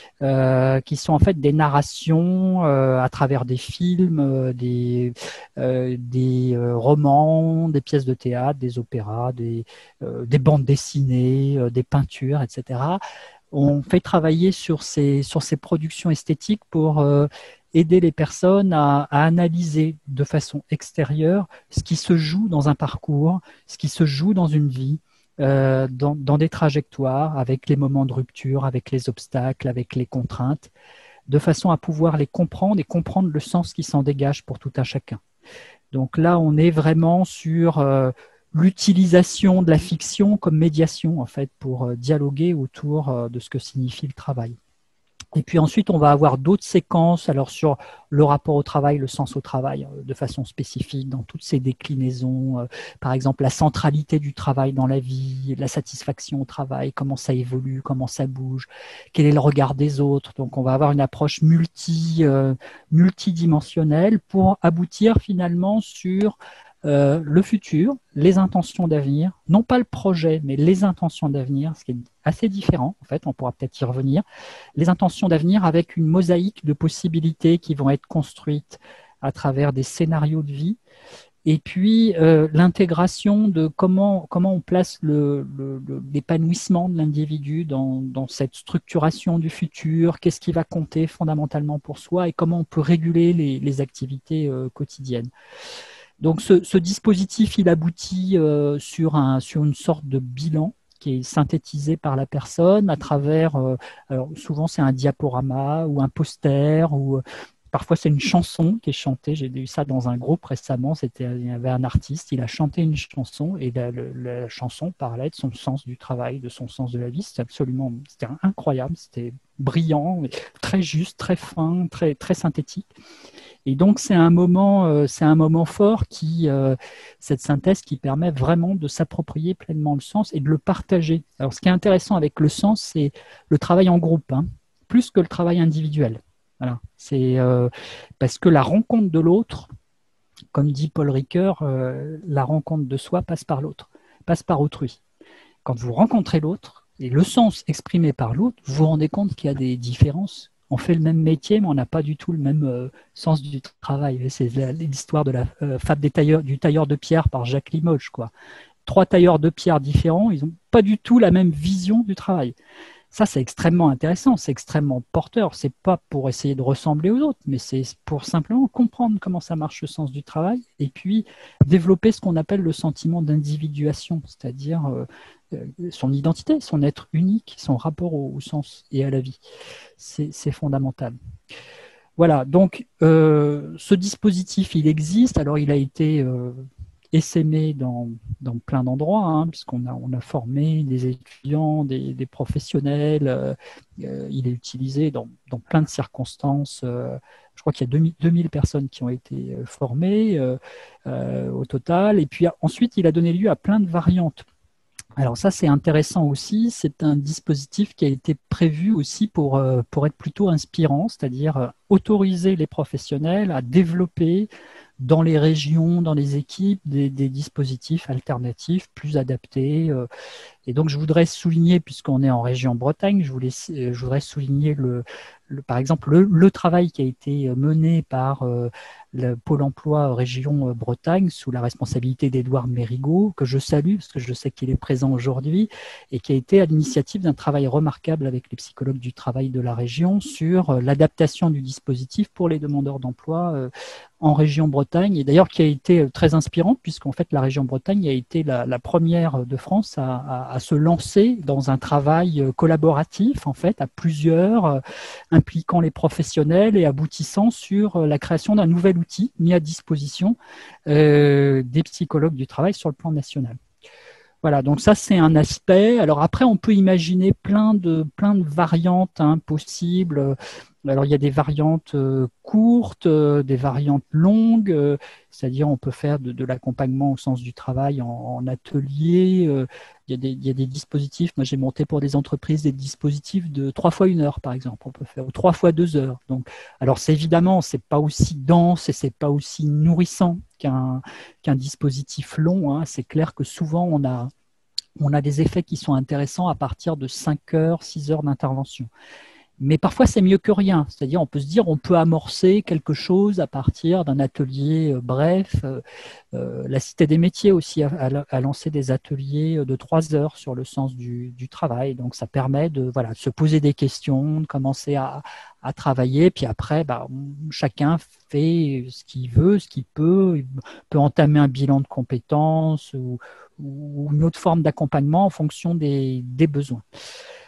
C: euh, qui sont en fait des narrations euh, à travers des films, euh, des, euh, des euh, romans, des pièces de théâtre, des opéras, des, euh, des bandes dessinées, euh, des peintures, et cetera. On fait travailler sur ces, sur ces productions esthétiques pour euh, aider les personnes à, à analyser de façon extérieure ce qui se joue dans un parcours, ce qui se joue dans une vie, euh, dans, dans des trajectoires, avec les moments de rupture, avec les obstacles, avec les contraintes, de façon à pouvoir les comprendre et comprendre le sens qui s'en dégage pour tout un chacun. Donc là, on est vraiment sur... Euh, l'utilisation de la fiction comme médiation, en fait, pour euh, dialoguer autour euh, de ce que signifie le travail. Et puis ensuite, on va avoir d'autres séquences alors sur le rapport au travail, le sens au travail, de façon spécifique dans toutes ces déclinaisons. Euh, par exemple, la centralité du travail dans la vie, la satisfaction au travail, comment ça évolue, comment ça bouge, quel est le regard des autres. Donc, on va avoir une approche multi, euh, multidimensionnelle pour aboutir finalement sur Euh, le futur, les intentions d'avenir, non pas le projet, mais les intentions d'avenir, ce qui est assez différent, en fait, on pourra peut-être y revenir, les intentions d'avenir avec une mosaïque de possibilités qui vont être construites à travers des scénarios de vie, et puis euh, l'intégration de comment, comment on place le, le, le, l'épanouissement de l'individu dans, dans cette structuration du futur, qu'est-ce qui va compter fondamentalement pour soi, et comment on peut réguler les, les activités euh, quotidiennes. Donc ce, ce dispositif, il aboutit euh, sur, un, sur une sorte de bilan qui est synthétisé par la personne à travers, euh, alors souvent c'est un diaporama ou un poster, ou euh, parfois c'est une chanson qui est chantée. J'ai vu ça dans un groupe récemment, c'était, il y avait un artiste, il a chanté une chanson et la, la, la chanson parlait de son sens du travail, de son sens de la vie. C'était absolument, c'était incroyable, c'était brillant, très juste, très fin, très, très synthétique. Et donc, c'est un moment, euh, c'est un moment fort, qui, euh, cette synthèse qui permet vraiment de s'approprier pleinement le sens et de le partager. Alors, ce qui est intéressant avec le sens, c'est le travail en groupe, hein, plus que le travail individuel. Voilà. C'est euh, parce que la rencontre de l'autre, comme dit Paul Ricoeur, euh, la rencontre de soi passe par l'autre, passe par autrui. Quand vous rencontrez l'autre et le sens exprimé par l'autre, vous vous rendez compte qu'il y a des différences. On fait le même métier, mais on n'a pas du tout le même euh, sens du travail. C'est la, l'histoire de la euh, fable des tailleurs, du tailleur de pierre par Jacques Limoges, quoi. Trois tailleurs de pierre différents, ils n'ont pas du tout la même vision du travail. Ça, c'est extrêmement intéressant, c'est extrêmement porteur. C'est pas pour essayer de ressembler aux autres, mais c'est pour simplement comprendre comment ça marche le sens du travail et puis développer ce qu'on appelle le sentiment d'individuation, c'est-à-dire euh, son identité, son être unique, son rapport au, au sens et à la vie. C'est, c'est fondamental. Voilà, donc euh, ce dispositif, il existe. Alors, il a été euh, essaimé dans, dans plein d'endroits, hein, puisqu'on a, on a formé des étudiants, des, des professionnels. Euh, euh, il est utilisé dans, dans plein de circonstances. Euh, je crois qu'il y a deux mille personnes qui ont été formées euh, euh, au total. Et puis ensuite, il a donné lieu à plein de variantes. Alors ça, c'est intéressant aussi. C'est un dispositif qui a été prévu aussi pour, euh, pour être plutôt inspirant, c'est-à-dire euh, autoriser les professionnels à développer dans les régions, dans les équipes, des, des dispositifs alternatifs plus adaptés. Euh, et donc, je voudrais souligner, puisqu'on est en région Bretagne, je, voulais, je voudrais souligner, le, le, par exemple, le, le travail qui a été mené par euh, le Pôle emploi région Bretagne sous la responsabilité d'Édouard Mérigot, que je salue, parce que je sais qu'il est présent aujourd'hui, et qui a été à l'initiative d'un travail remarquable avec les psychologues du travail de la région sur euh, l'adaptation du dispositif pour les demandeurs d'emploi euh, en région Bretagne, et d'ailleurs qui a été très inspirante, puisqu'en fait la région Bretagne a été la, la première de France à, à, à se lancer dans un travail collaboratif, en fait, à plusieurs, euh, impliquant les professionnels et aboutissant sur la création d'un nouvel outil mis à disposition euh, des psychologues du travail sur le plan national. Voilà, donc ça c'est un aspect. Alors après, on peut imaginer plein de, plein de variantes hein, possibles. Alors il y a des variantes euh, courtes, euh, des variantes longues, euh, c'est-à-dire on peut faire de, de l'accompagnement au sens du travail en, en atelier. Euh, il y a des, il y a des dispositifs, moi j'ai monté pour des entreprises des dispositifs de trois fois une heure par exemple, on peut faire, ou trois fois deux heures. Donc, alors c'est évidemment, c'est pas aussi dense et c'est pas aussi nourrissant qu'un, qu'un dispositif long. Hein. C'est clair que souvent on a, on a des effets qui sont intéressants à partir de cinq heures, six heures d'intervention. Mais parfois, c'est mieux que rien. C'est-à-dire, on peut se dire, on peut amorcer quelque chose à partir d'un atelier euh, bref. Euh, euh, la Cité des métiers aussi a, a, a lancé des ateliers de trois heures sur le sens du, du travail. Donc, ça permet de, voilà, de se poser des questions, de commencer à, à travailler. Puis après, bah, on, chacun fait ce qu'il veut, ce qu'il peut. Il peut entamer un bilan de compétences ou, ou une autre forme d'accompagnement en fonction des, des besoins.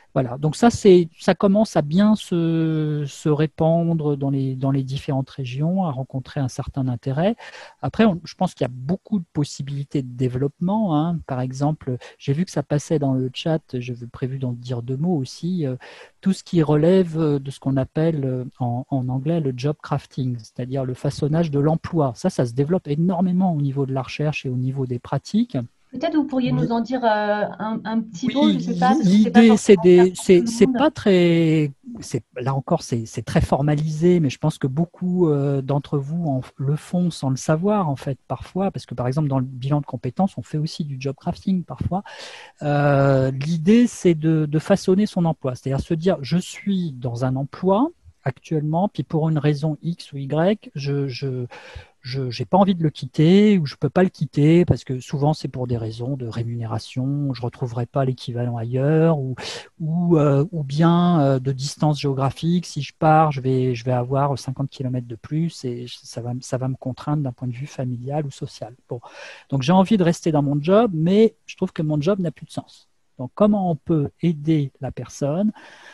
C: Voilà, donc ça, c'est, ça commence à bien se, se répandre dans les, dans les différentes régions, à rencontrer un certain intérêt. Après, on, je pense qu'il y a beaucoup de possibilités de développement, hein. Par exemple, j'ai vu que ça passait dans le chat, j'avais prévu d'en dire deux mots aussi, euh, tout ce qui relève de ce qu'on appelle euh, en, en anglais le job crafting, c'est-à-dire le façonnage de l'emploi. Ça, ça se développe énormément au niveau de la recherche et au niveau des pratiques.
A: Peut-être vous pourriez nous en dire euh, un, un petit
C: oui,
A: mot, je ne sais pas.
C: L'idée, c'est des, c'est, c'est pas très, c'est, là encore, c'est, c'est très formalisé, mais je pense que beaucoup euh, d'entre vous en, le font sans le savoir, en fait, parfois, parce que par exemple, dans le bilan de compétences, on fait aussi du job crafting parfois. Euh, l'idée, c'est de, de façonner son emploi, c'est-à-dire se dire, je suis dans un emploi actuellement, puis pour une raison X ou Y, je, je je n'ai pas envie de le quitter ou je ne peux pas le quitter parce que souvent c'est pour des raisons de rémunération, je ne retrouverai pas l'équivalent ailleurs ou, ou, euh, ou bien euh, de distance géographique. Si je pars, je vais, je vais avoir cinquante kilomètres de plus et ça va, ça va me contraindre d'un point de vue familial ou social. Bon. Donc j'ai envie de rester dans mon job, mais je trouve que mon job n'a plus de sens. Donc comment on peut aider la personne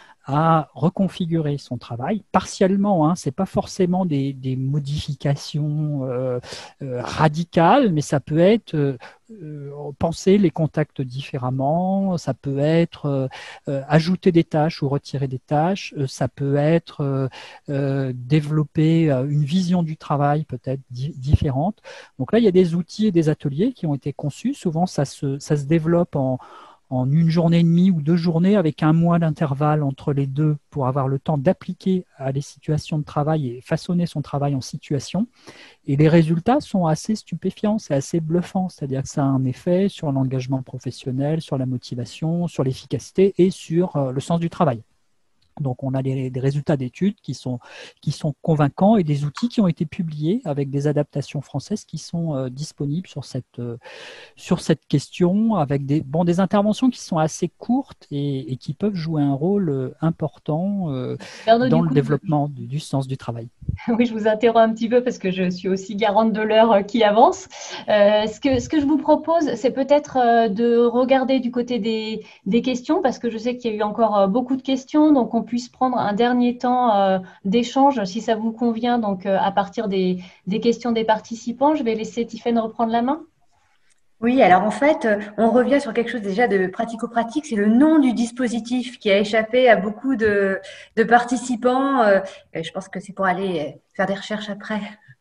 C: à reconfigurer son travail partiellement, hein, c'est pas forcément des, des modifications euh, euh, radicales, mais ça peut être euh, euh, penser les contacts différemment, ça peut être euh, ajouter des tâches ou retirer des tâches, euh, ça peut être euh, euh, développer une vision du travail peut-être di- différente. Donc là, il y a des outils et des ateliers qui ont été conçus. Souvent, ça se, ça se développe en en une journée et demie ou deux journées avec un mois d'intervalle entre les deux pour avoir le temps d'appliquer à des situations de travail et façonner son travail en situation. Et les résultats sont assez stupéfiants, c'est assez bluffant, c'est-à-dire que ça a un effet sur l'engagement professionnel, sur la motivation, sur l'efficacité et sur euh, le sens du travail. Donc, on a des, des résultats d'études qui sont, qui sont convaincants et des outils qui ont été publiés avec des adaptations françaises qui sont euh, disponibles sur cette, euh, sur cette question, avec des, bon, des interventions qui sont assez courtes et, et qui peuvent jouer un rôle euh, important euh,
A: Pardon,
C: dans
A: du
C: le
A: coup,
C: développement du, du sens du travail.
A: Oui, je vous interromps un petit peu parce que je suis aussi garante de l'heure qui avance. Euh, ce que, ce que je vous propose, c'est peut-être euh, de regarder du côté des, des questions parce que je sais qu'il y a eu encore euh, beaucoup de questions, donc on puisse prendre un dernier temps euh, d'échange si ça vous convient, donc euh, à partir des, des questions des participants. Je vais laisser Tiffaine reprendre la main.
D: Oui, alors en fait, on revient sur quelque chose déjà de pratico-pratique, c'est le nom du dispositif qui a échappé à beaucoup de, de participants. Euh, Je pense que c'est pour aller faire des recherches après.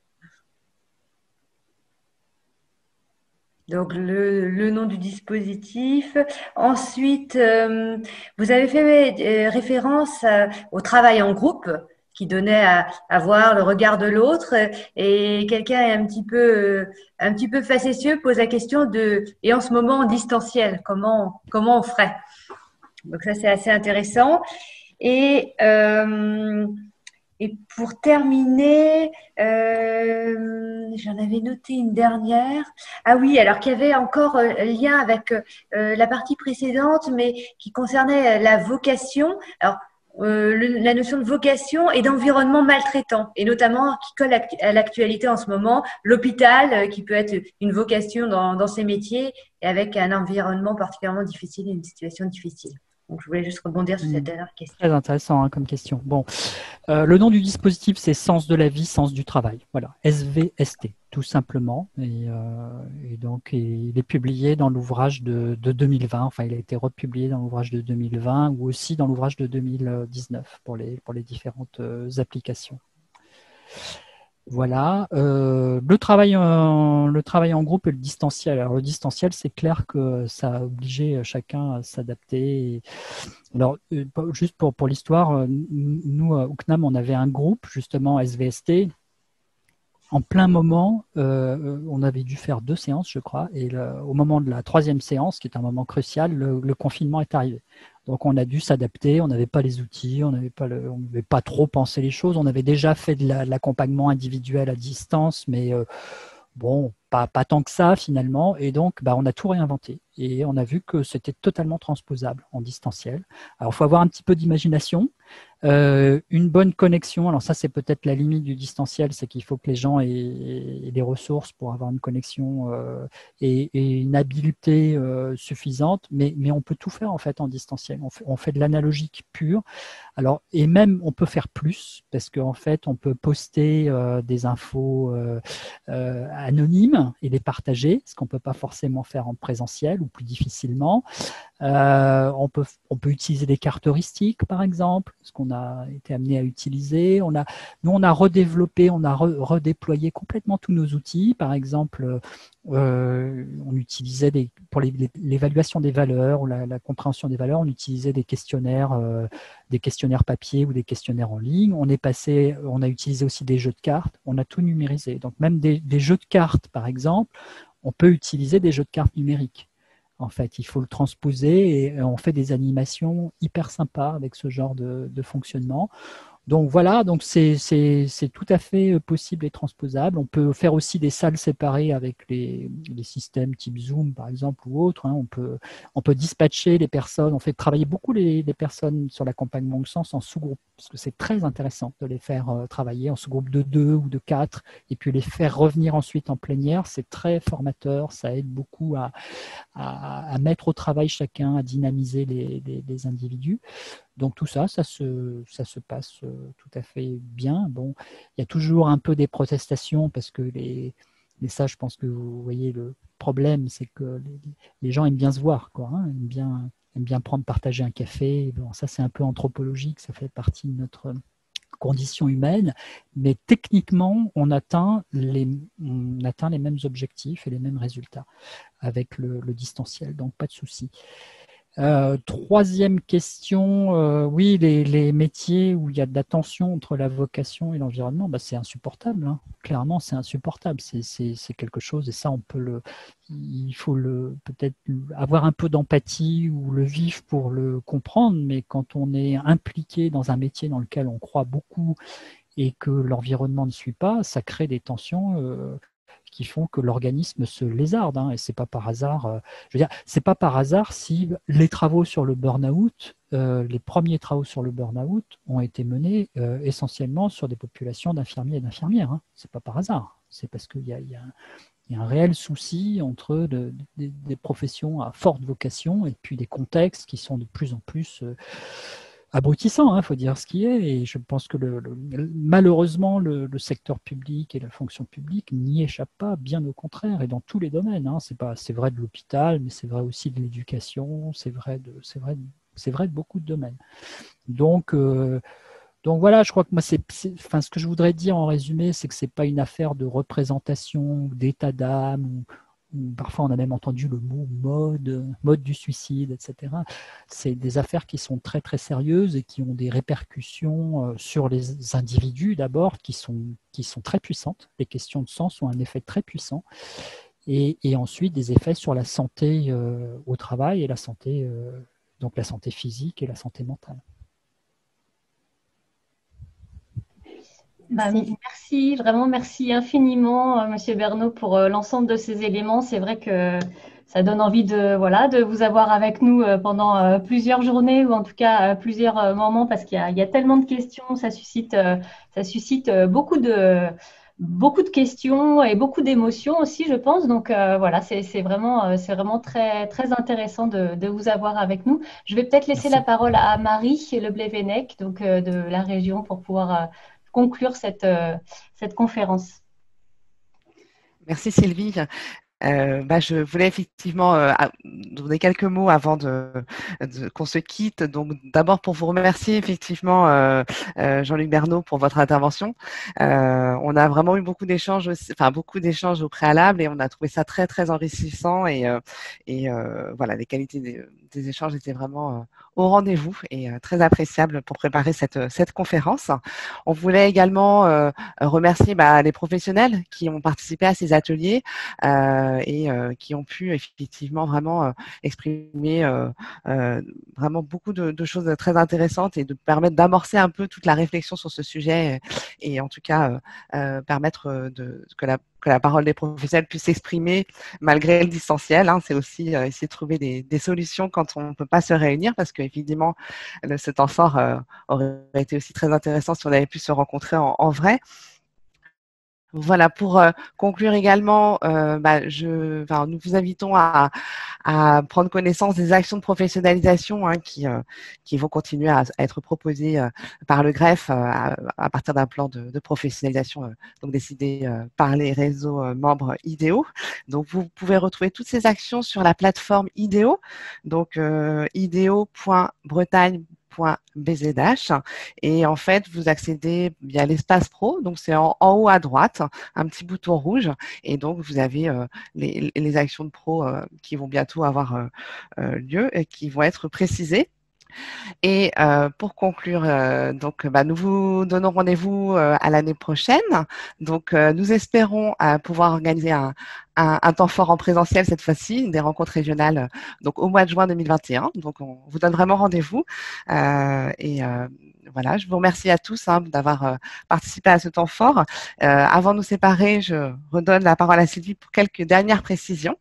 D: Donc, le, le nom du dispositif. Ensuite, euh, vous avez fait euh, référence à- au travail en groupe qui donnait à, à voir le regard de l'autre. Et quelqu'un est un petit peu, euh, un petit peu facétieux, pose la question de, et en ce moment en distanciel, comment, comment on ferait? Donc, ça, c'est assez intéressant. Et, euh, et pour terminer, euh, j'en avais noté une dernière. Ah oui, alors qu'il y avait encore euh, lien avec euh, la partie précédente, mais qui concernait la vocation. Alors, euh, le, la notion de vocation et d'environnement maltraitant, et notamment qui colle à l'actualité en ce moment, l'hôpital, euh, qui peut être une vocation dans, dans ces métiers, et avec un environnement particulièrement difficile et une situation difficile. Donc, je voulais juste rebondir sur cette dernière question.
C: Très intéressant hein, comme question. Bon, euh, le nom du dispositif, c'est Sens de la vie, Sens du travail. Voilà, S V S T, tout simplement. Et, euh, et donc, il est publié dans l'ouvrage de, de deux mille vingt. Enfin, il a été republié dans l'ouvrage de deux mille vingt ou aussi dans l'ouvrage de deux mille dix-neuf pour les, pour les différentes euh, applications. Voilà, euh, le, travail en, le travail en groupe et le distanciel. Alors le distanciel, c'est clair que ça a obligé chacun à s'adapter. Alors, juste pour, pour l'histoire, nous, au C N A M, on avait un groupe, justement, S V S T. En plein moment, euh, on avait dû faire deux séances, je crois, et le, au moment de la troisième séance, qui est un moment crucial, le, le confinement est arrivé. Donc, on a dû s'adapter, on n'avait pas les outils, on n'avait pas, le, on n'avait pas trop pensé les choses, on avait déjà fait de, la, de l'accompagnement individuel à distance, mais euh, bon, pas, pas tant que ça finalement, et donc bah, on a tout réinventé, et on a vu que c'était totalement transposable en distanciel. Alors, il faut avoir un petit peu d'imagination, Euh, une bonne connexion, alors ça c'est peut-être la limite du distanciel, c'est qu'il faut que les gens aient, aient des ressources pour avoir une connexion euh, et, et une habileté euh, suffisante, mais, mais on peut tout faire en fait en distanciel. On fait, on fait de l'analogique pure. Alors, et même on peut faire plus, parce qu'en fait on peut poster euh, des infos euh, euh, anonymes et les partager, ce qu'on ne peut pas forcément faire en présentiel ou plus difficilement. Euh, on, peut, on peut utiliser des cartes heuristiques, par exemple, ce qu'on a été amené à utiliser. On a, nous, on a redéveloppé, on a re, redéployé complètement tous nos outils. Par exemple, euh, on utilisait des, pour l'évaluation des valeurs ou la, la compréhension des valeurs, on utilisait des questionnaires, euh, des questionnaires papier ou des questionnaires en ligne. On est passé, on a utilisé aussi des jeux de cartes. On a tout numérisé. Donc même des, des jeux de cartes, par exemple, on peut utiliser des jeux de cartes numériques. En fait, il faut le transposer et on fait des animations hyper sympas avec ce genre de, de fonctionnement. Donc voilà, donc c'est tout à fait possible et transposable. On peut faire aussi des salles séparées avec les, les systèmes type Zoom par exemple ou autres. Hein. On peut, on peut dispatcher les personnes, on fait travailler beaucoup les, les personnes sur l'accompagnement au sens en sous-groupe, parce que c'est très intéressant de les faire euh, travailler en sous-groupe de deux ou de quatre, et puis les faire revenir ensuite en plénière. C'est très formateur, ça aide beaucoup à, à, à mettre au travail chacun, à dynamiser les, les, les individus. Donc tout ça, ça se, ça se passe tout à fait bien. Bon, il y a toujours un peu des protestations parce que les, les ça, je pense que vous voyez le problème, c'est que les, les gens aiment bien se voir, quoi, hein, aiment bien, aiment bien prendre, partager un café. Bon, ça c'est un peu anthropologique, ça fait partie de notre condition humaine, mais techniquement, on atteint les, on atteint les mêmes objectifs et les mêmes résultats avec le, le distanciel, donc pas de souci. Euh, troisième question, euh, oui, les, les métiers où il y a de la tension entre la vocation et l'environnement, bah, c'est insupportable. Hein. Clairement, c'est insupportable. C'est quelque chose, et ça, on peut le, il faut le peut-être avoir un peu d'empathie ou le vivre pour le comprendre. Mais quand on est impliqué dans un métier dans lequel on croit beaucoup et que l'environnement ne suit pas, ça crée des tensions. Euh, qui font que l'organisme se lézarde, hein, et c'est pas par hasard. Euh, je veux dire, c'est pas par hasard si les travaux sur le burn-out, euh, les premiers travaux sur le burn-out, ont été menés euh, essentiellement sur des populations d'infirmiers et d'infirmières. Hein. C'est pas par hasard. C'est parce qu'il y a, il y a il y a un réel souci entre de, de, des professions à forte vocation et puis des contextes qui sont de plus en plus euh, abrutissant, il hein, faut dire ce qui est, et je pense que le, le, malheureusement le, le secteur public et la fonction publique n'y échappent pas, bien au contraire, et dans tous les domaines. Hein. C'est pas, c'est vrai de l'hôpital, mais c'est vrai aussi de l'éducation, c'est vrai de, c'est vrai, c'est vrai de beaucoup de domaines. Donc, euh, donc voilà, je crois que moi, c'est, enfin, ce que je voudrais dire en résumé, c'est que c'est pas une affaire de représentation, d'état d'âme ou parfois on a même entendu le mot mode, mode du suicide, et cetera. C'est des affaires qui sont très très sérieuses et qui ont des répercussions sur les individus d'abord, qui sont, qui sont très puissantes. Les questions de sens ont un effet très puissant. Et, et ensuite des effets sur la santé euh, au travail et la santé, euh, donc la santé physique et la santé mentale.
A: Bah, merci, vraiment merci infiniment, euh, Monsieur Bernot, pour euh, l'ensemble de ces éléments. C'est vrai que ça donne envie de, voilà, de vous avoir avec nous euh, pendant euh, plusieurs journées ou en tout cas euh, plusieurs euh, moments, parce qu'il y, y a tellement de questions, ça suscite, euh, ça suscite euh, beaucoup de, beaucoup de questions et beaucoup d'émotions aussi, je pense. Donc euh, voilà, c'est vraiment, euh, c'est vraiment très, très intéressant de, de vous avoir avec nous. Je vais peut-être laisser
C: Merci.
A: la parole à Marie Leblevenec, donc euh, de la région, pour pouvoir euh, conclure cette, euh, cette conférence.
B: Merci Sylvie. Euh, bah, je voulais effectivement euh, donner quelques mots avant de, de qu'on se quitte. Donc, d'abord pour vous remercier effectivement, euh, euh, Jean-Luc Bernot, pour votre intervention. Euh, on a vraiment eu beaucoup d'échanges, enfin beaucoup d'échanges au préalable, et on a trouvé ça très très enrichissant. Et, euh, et euh, voilà, les qualités des, des échanges étaient vraiment euh, au rendez-vous et euh, très appréciables pour préparer cette cette conférence. On voulait également euh, remercier bah, les professionnels qui ont participé à ces ateliers. Euh, et euh, qui ont pu effectivement vraiment euh, exprimer euh, euh, vraiment beaucoup de, de choses très intéressantes et de permettre d'amorcer un peu toute la réflexion sur ce sujet et, et en tout cas euh, euh, permettre de, que la que la parole des professionnels puisse s'exprimer malgré le distanciel. Hein. C'est aussi euh, essayer de trouver des, des solutions quand on ne peut pas se réunir, parce qu'évidemment, ce temps fort euh, aurait été aussi très intéressant si on avait pu se rencontrer en, en vrai. Voilà, pour euh, conclure également, euh, bah, je, enfin, nous vous invitons à, à prendre connaissance des actions de professionnalisation hein, qui, euh, qui vont continuer à, à être proposées euh, par le greffe euh, à, à partir d'un plan de, de professionnalisation euh, donc décidé euh, par les réseaux euh, membres IDEO. Donc, vous pouvez retrouver toutes ces actions sur la plateforme IDEO, donc euh, ideo point bretagne point b z h, et en fait vous accédez via l'espace pro, donc c'est en, en haut à droite, un petit bouton rouge, et donc vous avez euh, les, les actions de pro euh, qui vont bientôt avoir euh, euh, lieu et qui vont être précisées. Et euh, pour conclure, euh, donc, bah, nous vous donnons rendez-vous euh, à l'année prochaine. Donc, euh, nous espérons euh, pouvoir organiser un, un, un temps fort en présentiel cette fois-ci, des rencontres régionales, euh, donc au mois de juin deux mille vingt et un. Donc, on vous donne vraiment rendez-vous. Euh, et euh, voilà, je vous remercie à tous hein, d'avoir euh, participé à ce temps fort. Euh, avant de nous séparer, je redonne la parole à Sylvie pour quelques dernières précisions.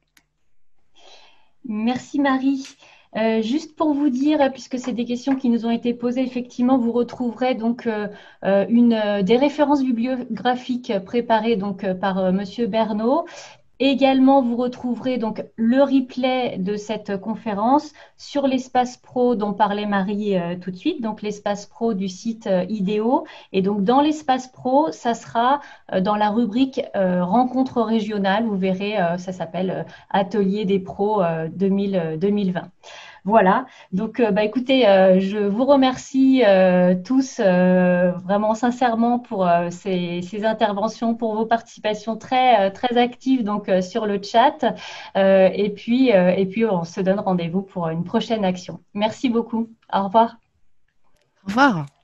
A: Merci Marie. Euh, juste pour vous dire, puisque c'est des questions qui nous ont été posées, effectivement, vous retrouverez donc euh, une euh, des références bibliographiques préparées donc euh, par euh, Monsieur Bernot. Également, vous retrouverez donc le replay de cette conférence sur l'espace pro dont parlait Marie euh, tout de suite, donc l'espace pro du site euh, IDEO. Et donc, dans l'espace pro, ça sera euh, dans la rubrique euh, rencontres régionales. Vous verrez, euh, ça s'appelle euh, Atelier des pros euh, deux mille, deux mille vingt. Voilà, donc euh, bah, écoutez, euh, je vous remercie euh, tous euh, vraiment sincèrement pour euh, ces, ces interventions, pour vos participations très, euh, très actives donc, euh, sur le chat. Euh, et, puis, euh, et puis, on se donne rendez-vous pour une prochaine action. Merci beaucoup. Au revoir.
B: Au revoir.